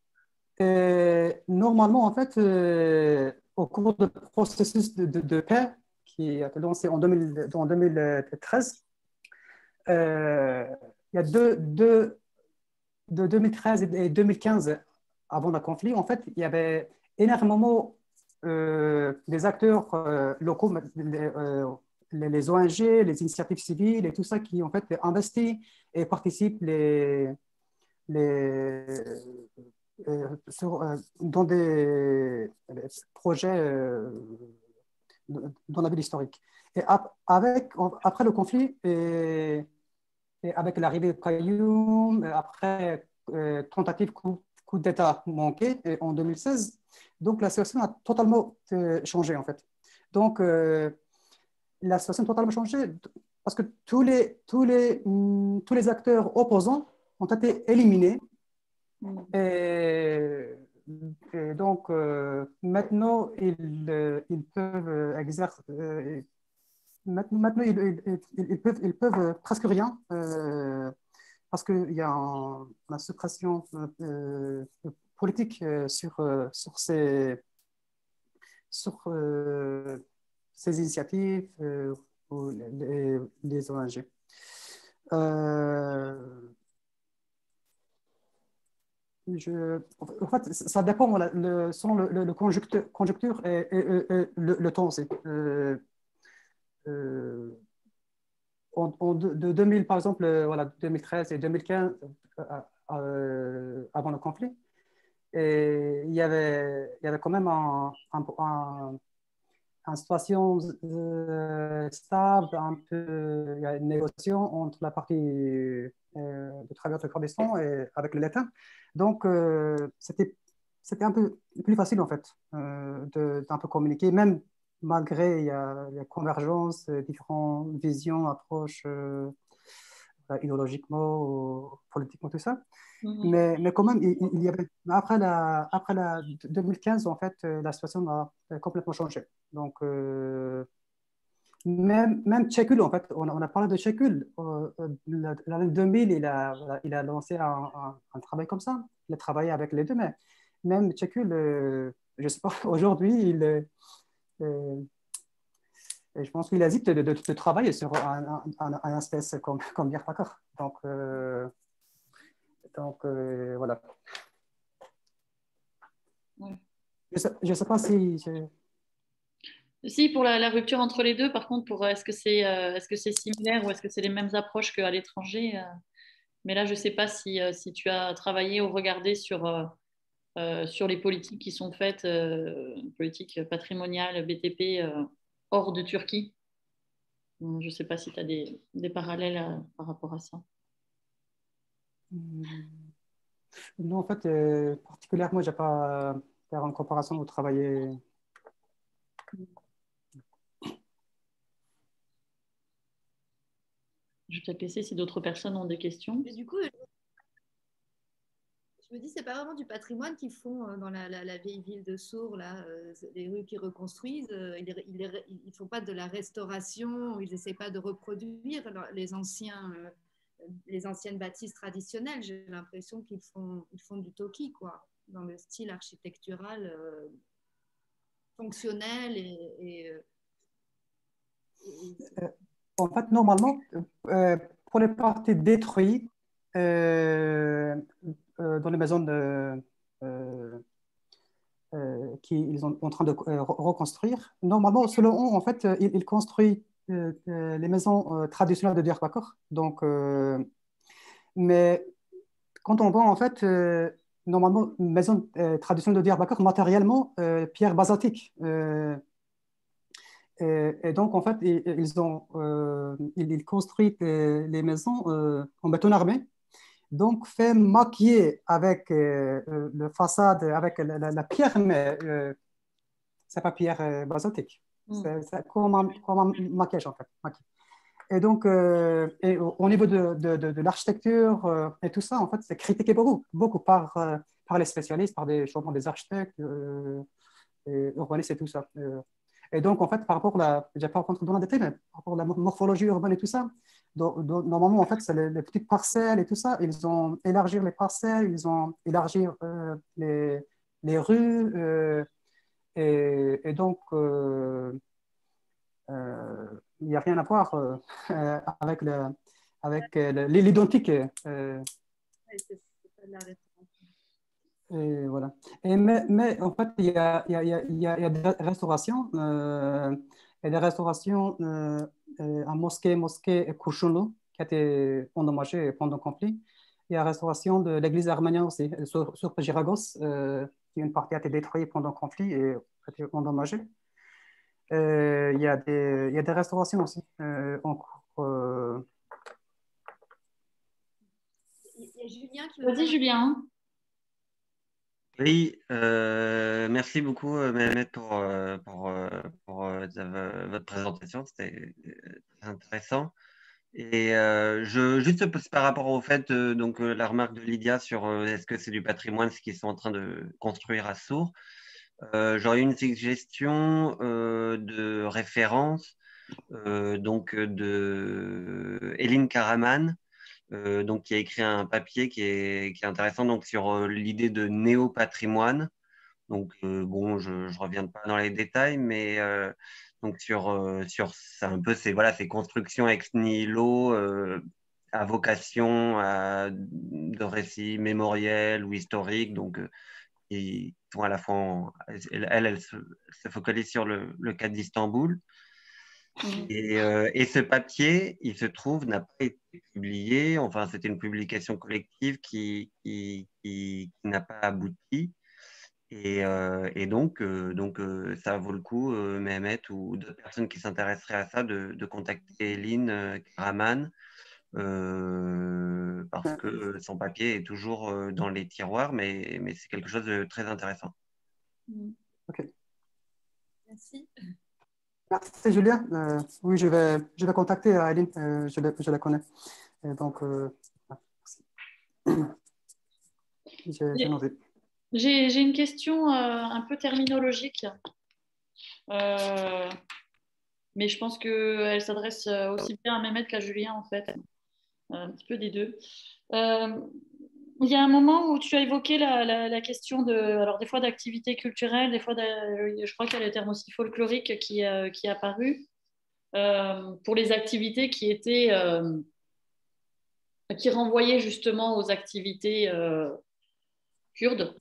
Speaker 6: en fait, au cours du processus de paix qui a été lancé en 2013, il y a de 2013 et 2015, avant le conflit, en fait, il y avait énormément des acteurs locaux, les ONG, les initiatives civiles et tout ça qui, en fait, investissent et participent dans des projets dans la ville historique. Et après le conflit, et avec l'arrivée de Qayoum, après tentative coup d'État manqué en 2016, donc la situation a totalement changé en fait. Donc la situation a totalement changé parce que tous les acteurs opposants ont été éliminés. Et donc, maintenant, ils peuvent exercer. Maintenant, ils peuvent presque rien parce qu'il y a une suppression politique sur ces initiatives ou les ONG. En fait, ça dépend selon le conjoncture et le temps aussi. De 2000, par exemple, voilà, 2013 et 2015, avant le conflit, et il y avait quand même une situation stable, un peu, il y a une négociation entre la partie de travailleurs de Kurdistan et avec l'État. Donc, c'était un peu plus facile, en fait, d'un peu communiquer, même malgré il y a convergence, différentes visions, approches idéologiquement ou politiquement, tout ça. Mais quand même, il y avait, après la 2015, en fait, la situation a complètement changé. Donc, même Tchekul, en fait, on a parlé de Tchekul. L'année 2000, il a lancé un travail comme ça. Il a travaillé avec les deux, mais même Tchekul, je ne sais pas, aujourd'hui, je pense qu'il hésite de travailler sur un espèce comme Diyarbakır. Donc voilà.
Speaker 1: Ouais.
Speaker 6: Je ne sais pas si...
Speaker 1: Si, pour la rupture entre les deux, par contre, est-ce que c'est similaire ou est-ce que c'est les mêmes approches qu'à l'étranger? Mais là, je ne sais pas si tu as travaillé ou regardé sur les politiques qui sont faites, politiques patrimoniales, BTP, hors de Turquie. Je ne sais pas si tu as des parallèles par rapport à ça.
Speaker 6: Non, en fait, particulièrement, je n'ai pas faire en comparaison ou travailler.
Speaker 1: Je vais te laisser si d'autres personnes ont des questions.
Speaker 2: Mais du coup, je me dis, c'est pas vraiment du patrimoine qu'ils font dans la vieille ville de Sour, là, les rues qu'ils reconstruisent. Ils font pas de la restauration, ils n'essaient pas de reproduire les anciennes bâtisses traditionnelles. J'ai l'impression qu'ils font du toki, quoi, dans le style architectural fonctionnel
Speaker 6: En fait, normalement, pour les parties détruites dans les maisons qu'ils sont en train de reconstruire, normalement, selon eux, en fait, ils construisent les maisons traditionnelles de Diyarbakır. Donc, mais quand on voit, en fait, normalement, une maison traditionnelle de Diyarbakır, matériellement, pierre basaltique. Et donc, en fait, ils construisent les maisons en béton armé. Donc, fait maquiller avec le façade, avec la pierre, mais c'est pas pierre basaltique. C'est comme un maquillage, en fait. Et donc, et au niveau de l'architecture et tout ça, en fait, c'est critiqué beaucoup par les spécialistes, par des architectes, et urbanistes et tout ça. Et donc, en fait, par rapport je n'ai pas rentré dans le détail, mais par rapport à la morphologie urbaine et tout ça, normalement, en fait, c'est les petites parcelles et tout ça. Ils ont élargi les parcelles, ils ont élargi les rues. Et donc, il n'y a rien à voir avec l'identique. Et voilà. Mais en fait, il y a des restaurations. Il y a des restaurations à mosquée Kurşunlu, qui a été endommagée pendant le conflit. Il y a la restauration de l'église arménienne aussi, sur Giragos, qui une partie a été détruite pendant le conflit et a été endommagée. Il y a des restaurations aussi en cours.
Speaker 2: Il y a Julien qui
Speaker 1: Vas-y, Julien.
Speaker 4: Oui, merci beaucoup Mehmet pour votre présentation, c'était très intéressant. Et juste par rapport au fait, donc la remarque de Lydia sur est-ce que c'est du patrimoine ce qu'ils sont en train de construire à Sourds, j'aurais une suggestion de référence donc de Hélène Karaman, donc qui a écrit un papier qui est intéressant donc sur l'idée de néo-patrimoine. Donc bon, je ne reviens pas dans les détails, mais donc sur c'est un peu ces constructions ex nihilo à vocation de récits mémoriels ou historiques, donc qui sont à la fois elle se focalise sur le cas d'Istanbul. Et ce papier, il se trouve, n'a pas été publié. Enfin, c'était une publication collective qui n'a pas abouti. Et donc, ça vaut le coup, Mehmet ou d'autres personnes qui s'intéresseraient à ça, de contacter Eline Karaman, parce que son papier est toujours dans les tiroirs, mais c'est quelque chose de très intéressant.
Speaker 6: Ok.
Speaker 2: Merci.
Speaker 6: Merci Julien. Oui, je vais contacter Aileen, je la connais. Et donc, merci. J'ai noté.
Speaker 1: J'ai une question un peu terminologique, mais je pense qu'elle s'adresse aussi bien à Mehmet qu'à Julien, en fait, un petit peu des deux. Il y a un moment où tu as évoqué la question alors des fois d'activité culturelle, des fois, je crois qu'il y a le terme aussi folklorique qui est apparu, pour les activités qui renvoyaient justement aux activités kurdes.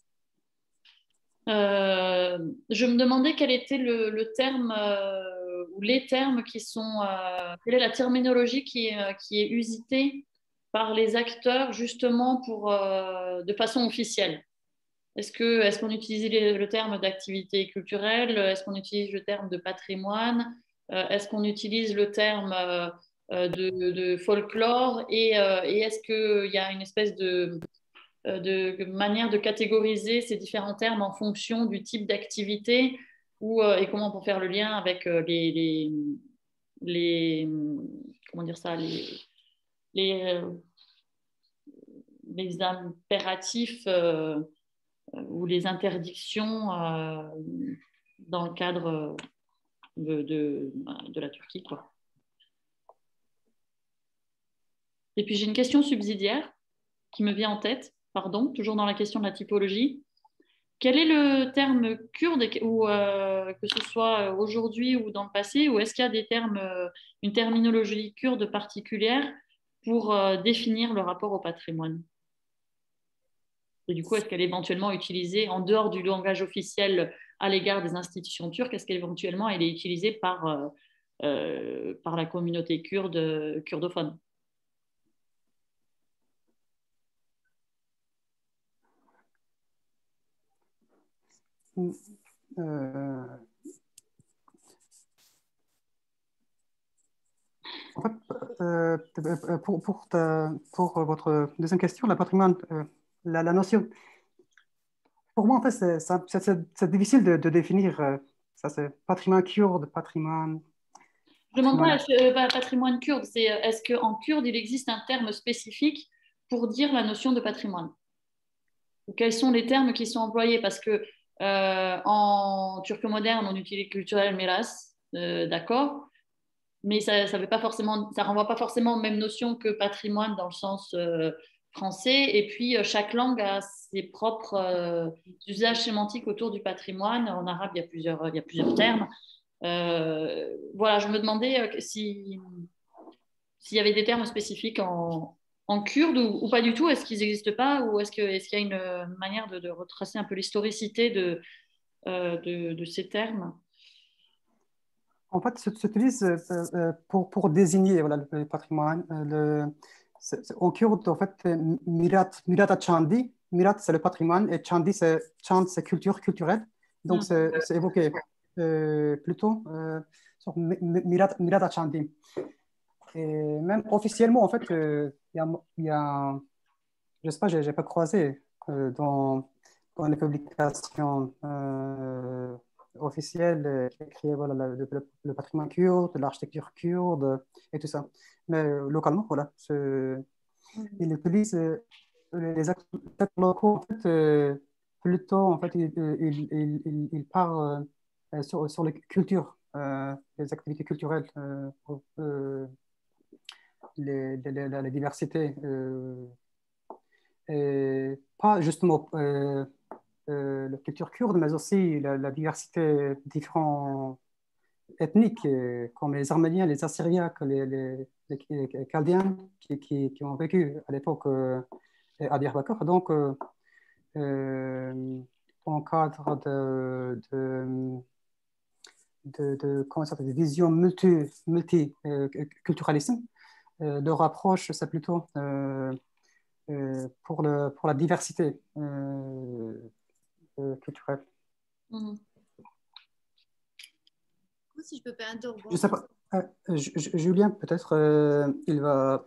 Speaker 1: Je me demandais quel était le terme ou les termes qui sont. Quelle est la terminologie qui est usitée par les acteurs justement de façon officielle? Est-ce qu'on utilise le terme d'activité culturelle? Est-ce qu'on utilise le terme de patrimoine? Est-ce qu'on utilise le terme de folklore? Et est-ce qu'il y a une espèce de manière de catégoriser ces différents termes en fonction du type d'activité et comment on peut faire le lien avec comment dire ça, les, les impératifs ou les interdictions dans le cadre de la Turquie, quoi. Et puis j'ai une question subsidiaire qui me vient en tête, pardon, toujours dans la question de la typologie. Quel est le terme kurde, ou que ce soit aujourd'hui ou dans le passé, ou est-ce qu'il y a des termes, une terminologie kurde particulière pour définir le rapport au patrimoine? Et du coup, est-ce qu'elle est éventuellement utilisée en dehors du langage officiel à l'égard des institutions turques? Est-ce qu'éventuellement elle est utilisée par la communauté kurde, kurdophone?
Speaker 6: En fait, pour votre deuxième question, le patrimoine, la notion, pour moi, en fait, c'est difficile de définir ça, c'est patrimoine kurde, patrimoine.
Speaker 1: Je ne demande pas patrimoine kurde, c'est est-ce qu'en kurde, il existe un terme spécifique pour dire la notion de patrimoine? Ou quels sont les termes qui sont employés? Parce que en turc moderne, on utilise culturel miras, d'accord, mais ça veut pas forcément, ça renvoie pas forcément aux mêmes notions que patrimoine dans le sens français. Et puis chaque langue a ses propres usages sémantiques autour du patrimoine. En arabe, il y a plusieurs termes. Voilà, je me demandais s'il y avait des termes spécifiques en kurde ou pas du tout. Est-ce qu'ils n'existent pas, ou est-ce qu'il y a une manière de retracer un peu l'historicité de ces termes?
Speaker 6: En fait, s'utilise pour désigner voilà, le patrimoine. En kurde, en fait, Mirat à Chandi. Mirat, c'est le patrimoine, et Chandi, c'est culturelle. Donc, c'est évoqué plutôt sur Mirat à Chandi. Et même officiellement, en fait, il y a je ne sais pas, je n'ai pas croisé dans les publications officielle qui écrit voilà, le patrimoine kurde, l'architecture kurde et tout ça. Mais localement, voilà, il utilise les acteurs locaux, en fait, plutôt, en fait, il part sur les cultures, les activités culturelles, la diversité, et pas justement la culture kurde, mais aussi la diversité différentes ethniques, comme les Arméniens, les Assyriens, les Chaldéens qui ont vécu à l'époque à Diyarbakir. Donc, en cadre comment ça s'appelle, de vision multiculturalisme, leur approche, c'est plutôt pour la diversité culturelle.
Speaker 2: Si je peux permettre de rebondir.
Speaker 6: Je sais pas. Julien, peut-être, il va.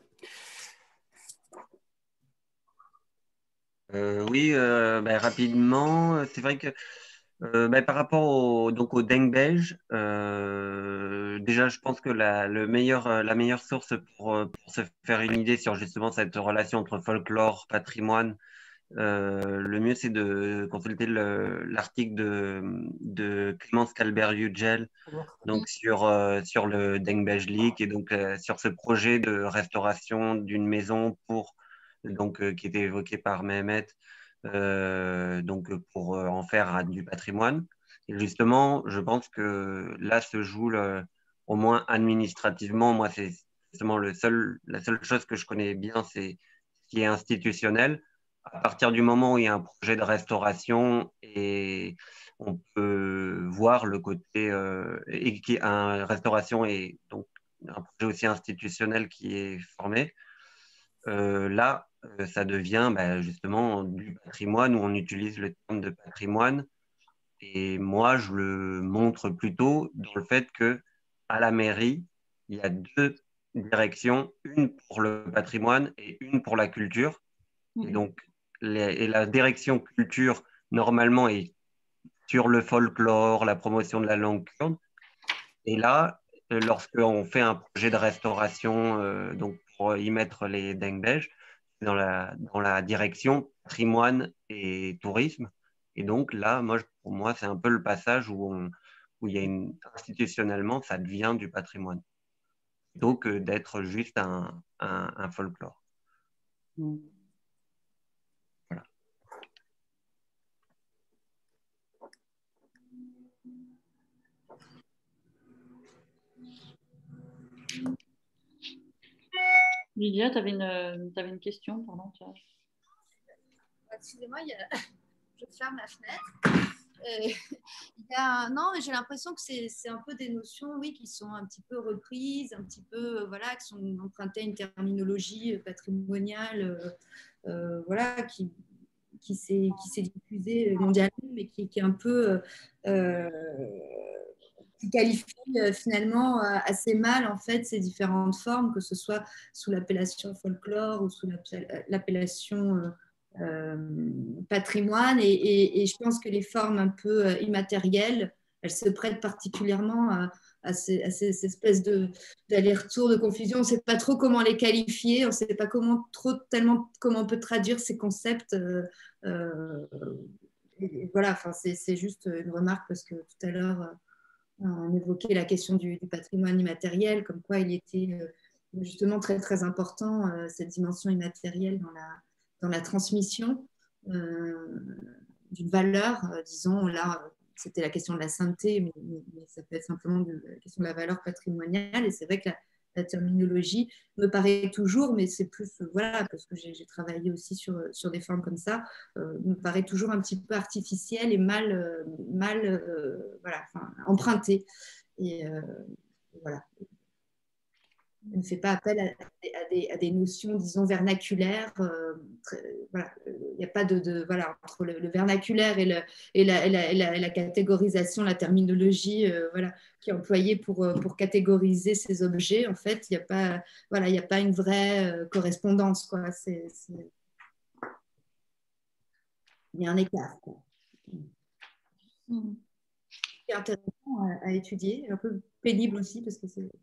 Speaker 4: Oui, rapidement, c'est vrai que par rapport donc au Deng Belge, déjà je pense que la meilleure source pour se faire une idée sur justement cette relation entre folklore, patrimoine, le mieux c'est de consulter l'article de Clémence Calbert-Yücel donc sur le Deng Belge League et donc sur ce projet de restauration d'une maison qui était évoqué par Mehmet donc pour en faire du patrimoine. Et justement, je pense que là se joue au moins administrativement, moi c'est justement la seule chose que je connais bien, c'est ce qui est institutionnel. À partir du moment où il y a un projet de restauration et on peut voir le côté et qui un restauration et donc un projet aussi institutionnel qui est formé. Là, ça devient justement du patrimoine où on utilise le terme de patrimoine. Et moi, je le montre plutôt dans le fait que à la mairie, il y a deux directions, une pour le patrimoine et une pour la culture. Et donc, la direction culture, normalement, est sur le folklore, la promotion de la langue kurde. Et là, lorsqu'on fait un projet de restauration, donc pour y mettre les Deng Belge, dans la direction patrimoine et tourisme. Et donc là, pour moi, c'est un peu le passage où il y a institutionnellement, ça devient du patrimoine, plutôt que d'être juste un folklore. Voilà.
Speaker 1: Lydia, tu avais une question, pardon.
Speaker 2: Excusez-moi, je ferme la fenêtre. Non, j'ai l'impression que c'est un peu des notions, oui, qui sont un petit peu reprises, un petit peu, voilà, qui sont empruntées à une terminologie patrimoniale, voilà, qui s'est diffusée mondialement, mais qui est un peu qui qualifie finalement assez mal en fait ces différentes formes, que ce soit sous l'appellation folklore ou sous l'appellation patrimoine. Et je pense que les formes un peu immatérielles, elles se prêtent particulièrement à ces espèces d'aller-retour, de confusion. On ne sait pas trop comment les qualifier, on ne sait pas tellement comment on peut traduire ces concepts. Et voilà, c'est juste une remarque parce que tout à l'heure, on évoquait la question du patrimoine immatériel, comme quoi il était justement très, très important, cette dimension immatérielle dans la transmission d'une valeur, disons, là, c'était la question de la sainteté, mais ça peut être simplement la question de la valeur patrimoniale. Et c'est vrai que la terminologie me paraît toujours, mais c'est plus, voilà, parce que j'ai travaillé aussi sur des formes comme ça, me paraît toujours un petit peu artificielle et mal voilà, empruntée. Et voilà. On ne fait pas appel à des notions, disons, vernaculaires. Voilà. Il n'y a pas voilà, entre le vernaculaire et la catégorisation, la terminologie voilà, qui est employée pour catégoriser ces objets. En fait, il n'y a pas, voilà, il n'y a pas une vraie correspondance, quoi. Il y a un écart, quoi. C'est intéressant à étudier, un peu pénible aussi parce que c'est.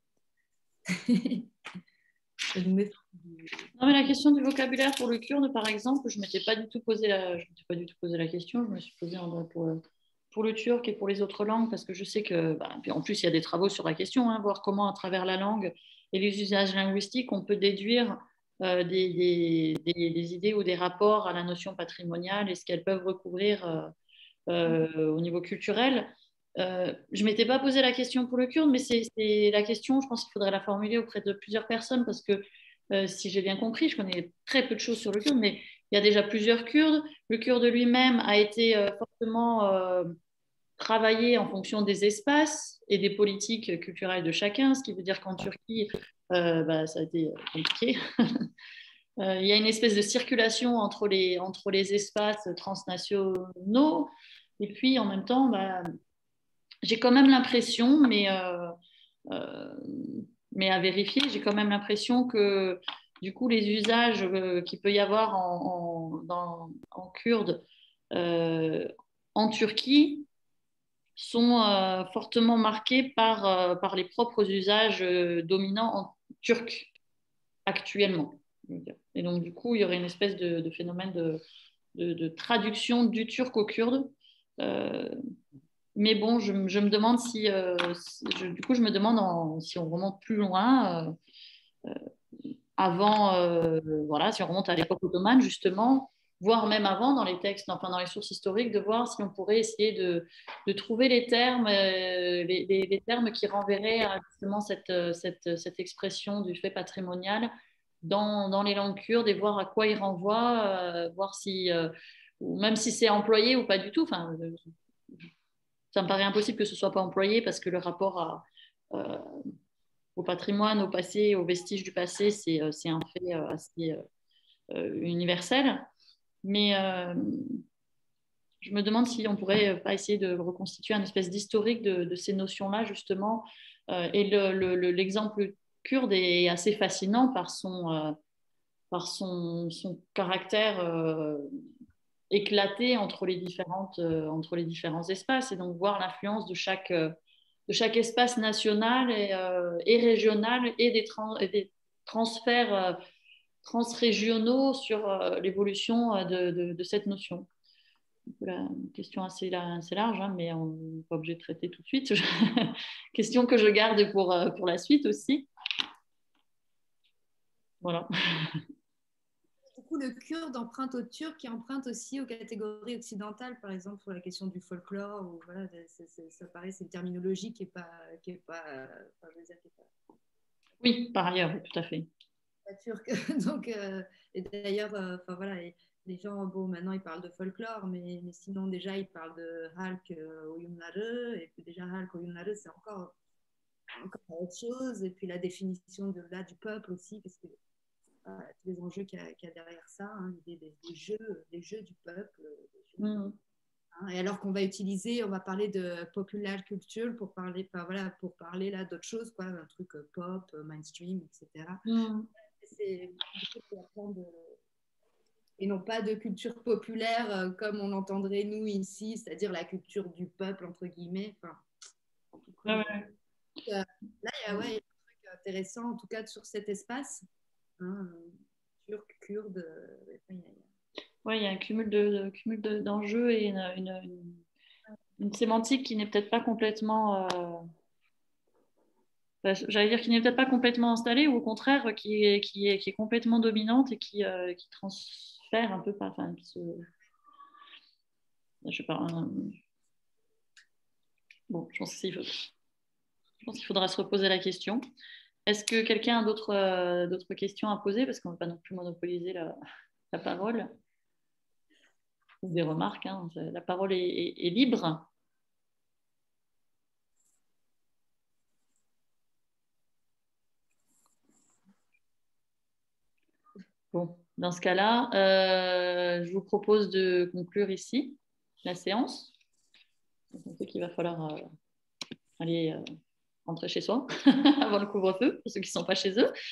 Speaker 2: Ça nous met...
Speaker 1: Non, mais la question du vocabulaire pour le kurde, par exemple, je ne m'étais pas du tout posé la question. Je me suis posée pour le turc et pour les autres langues parce que je sais que, puis en plus, il y a des travaux sur la question, hein, voir comment, à travers la langue et les usages linguistiques, on peut déduire des idées ou des rapports à la notion patrimoniale et ce qu'elles peuvent recouvrir au niveau culturel. Je ne m'étais pas posé la question pour le kurde, mais c'est la question, je pense qu'il faudrait la formuler auprès de plusieurs personnes parce que si j'ai bien compris, je connais très peu de choses sur le kurde, mais il y a déjà plusieurs Kurdes. Le kurde lui-même a été fortement travaillé en fonction des espaces et des politiques culturelles de chacun, ce qui veut dire qu'en Turquie, ça a été compliqué. Il y a une espèce de circulation entre les espaces transnationaux. Et puis, en même temps, j'ai quand même l'impression, mais à vérifier, j'ai quand même l'impression que du coup, les usages qu'il peut y avoir en kurde en Turquie sont fortement marqués par les propres usages dominants en turc actuellement. Et donc, du coup, il y aurait une espèce de phénomène de traduction du turc au kurde. Mais bon, je me demande du coup, je me demande si on remonte plus loin, avant, voilà, si on remonte à l'époque ottomane, justement, voire même avant, dans les textes, enfin dans les sources historiques, de voir si on pourrait essayer de trouver les termes, les termes qui renverraient à justement cette expression du fait patrimonial dans les langues kurdes et voir à quoi il renvoie, voir si, ou même si c'est employé ou pas du tout. Enfin, ça me paraît impossible que ce ne soit pas employé parce que le rapport au patrimoine, au passé, aux vestiges du passé, c'est un fait assez universel. Mais je me demande si on ne pourrait pas essayer de reconstituer une espèce d'historique de ces notions-là, justement. Et l'exemple kurde est assez fascinant par son caractère éclaté entre les différents espaces. Et donc, voir l'influence de chaque espace national et régional et des transferts transrégionaux sur l'évolution de cette notion. La question assez large, hein, mais on n'est pas obligé de traiter tout de suite. Question que je garde pour la suite aussi. Voilà.
Speaker 2: Du coup, le kurde emprunte au turc qui emprunte aussi aux catégories occidentales, par exemple, sur la question du folklore. Ou, voilà, ça paraît, c'est une terminologie qui n'est pas, je veux dire, qui est pas...
Speaker 1: Oui, par ailleurs, tout à fait.
Speaker 2: Pas turc. Donc, et d'ailleurs, voilà, les gens, bon, maintenant ils parlent de folklore, mais sinon déjà ils parlent de Halk Oyunları, et puis déjà Halk Oyunları, c'est encore autre chose, et puis la définition du peuple aussi, parce que tous les enjeux qu'il y a derrière ça, hein, l'idée des jeux du peuple. Hein, et alors qu'on va on va parler de popular culture pour parler, pour parler là d'autres choses, quoi, un truc pop, mainstream, etc. C'est et non pas de culture populaire comme on entendrait nous ici, c'est-à-dire la culture du peuple, entre guillemets. Enfin, là, il y a un truc intéressant, en tout cas, sur cet espace. Hein, turc, kurde.
Speaker 1: Oui, il y a un cumul d'enjeux et une sémantique qui n'est peut-être pas complètement... j'allais dire qu'il n'est peut-être pas complètement installée ou au contraire qui est complètement dominante et qui transfère un peu, enfin, je sais pas. Bon, je pense qu'il faudra se reposer la question. Est-ce que quelqu'un a d'autres questions à poser parce qu'on ne va pas non plus monopoliser la parole ou des remarques, hein. La parole est libre. Bon, dans ce cas-là, je vous propose de conclure ici la séance. On sait qu'il va falloir aller rentrer chez soi avant le couvre-feu, pour ceux qui ne sont pas chez eux.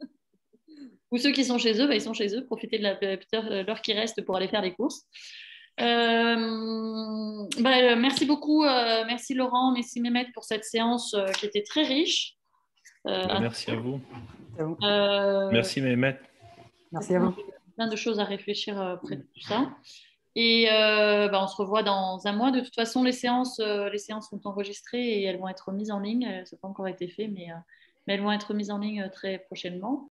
Speaker 1: Ou ceux qui sont chez eux, ils sont chez eux. Profitez de l'heure qui reste pour aller faire les courses. Merci beaucoup, merci Laurent, merci Mehmet pour cette séance qui était très riche.
Speaker 3: Merci à vous.
Speaker 1: Euh,
Speaker 3: Merci Mehmet.
Speaker 6: Merci à vous.
Speaker 1: Plein de choses à réfléchir près de tout ça. Et on se revoit dans un mois. De toute façon, les séances sont enregistrées et elles vont être mises en ligne. Ça n'a pas encore été fait, mais elles vont être mises en ligne très prochainement.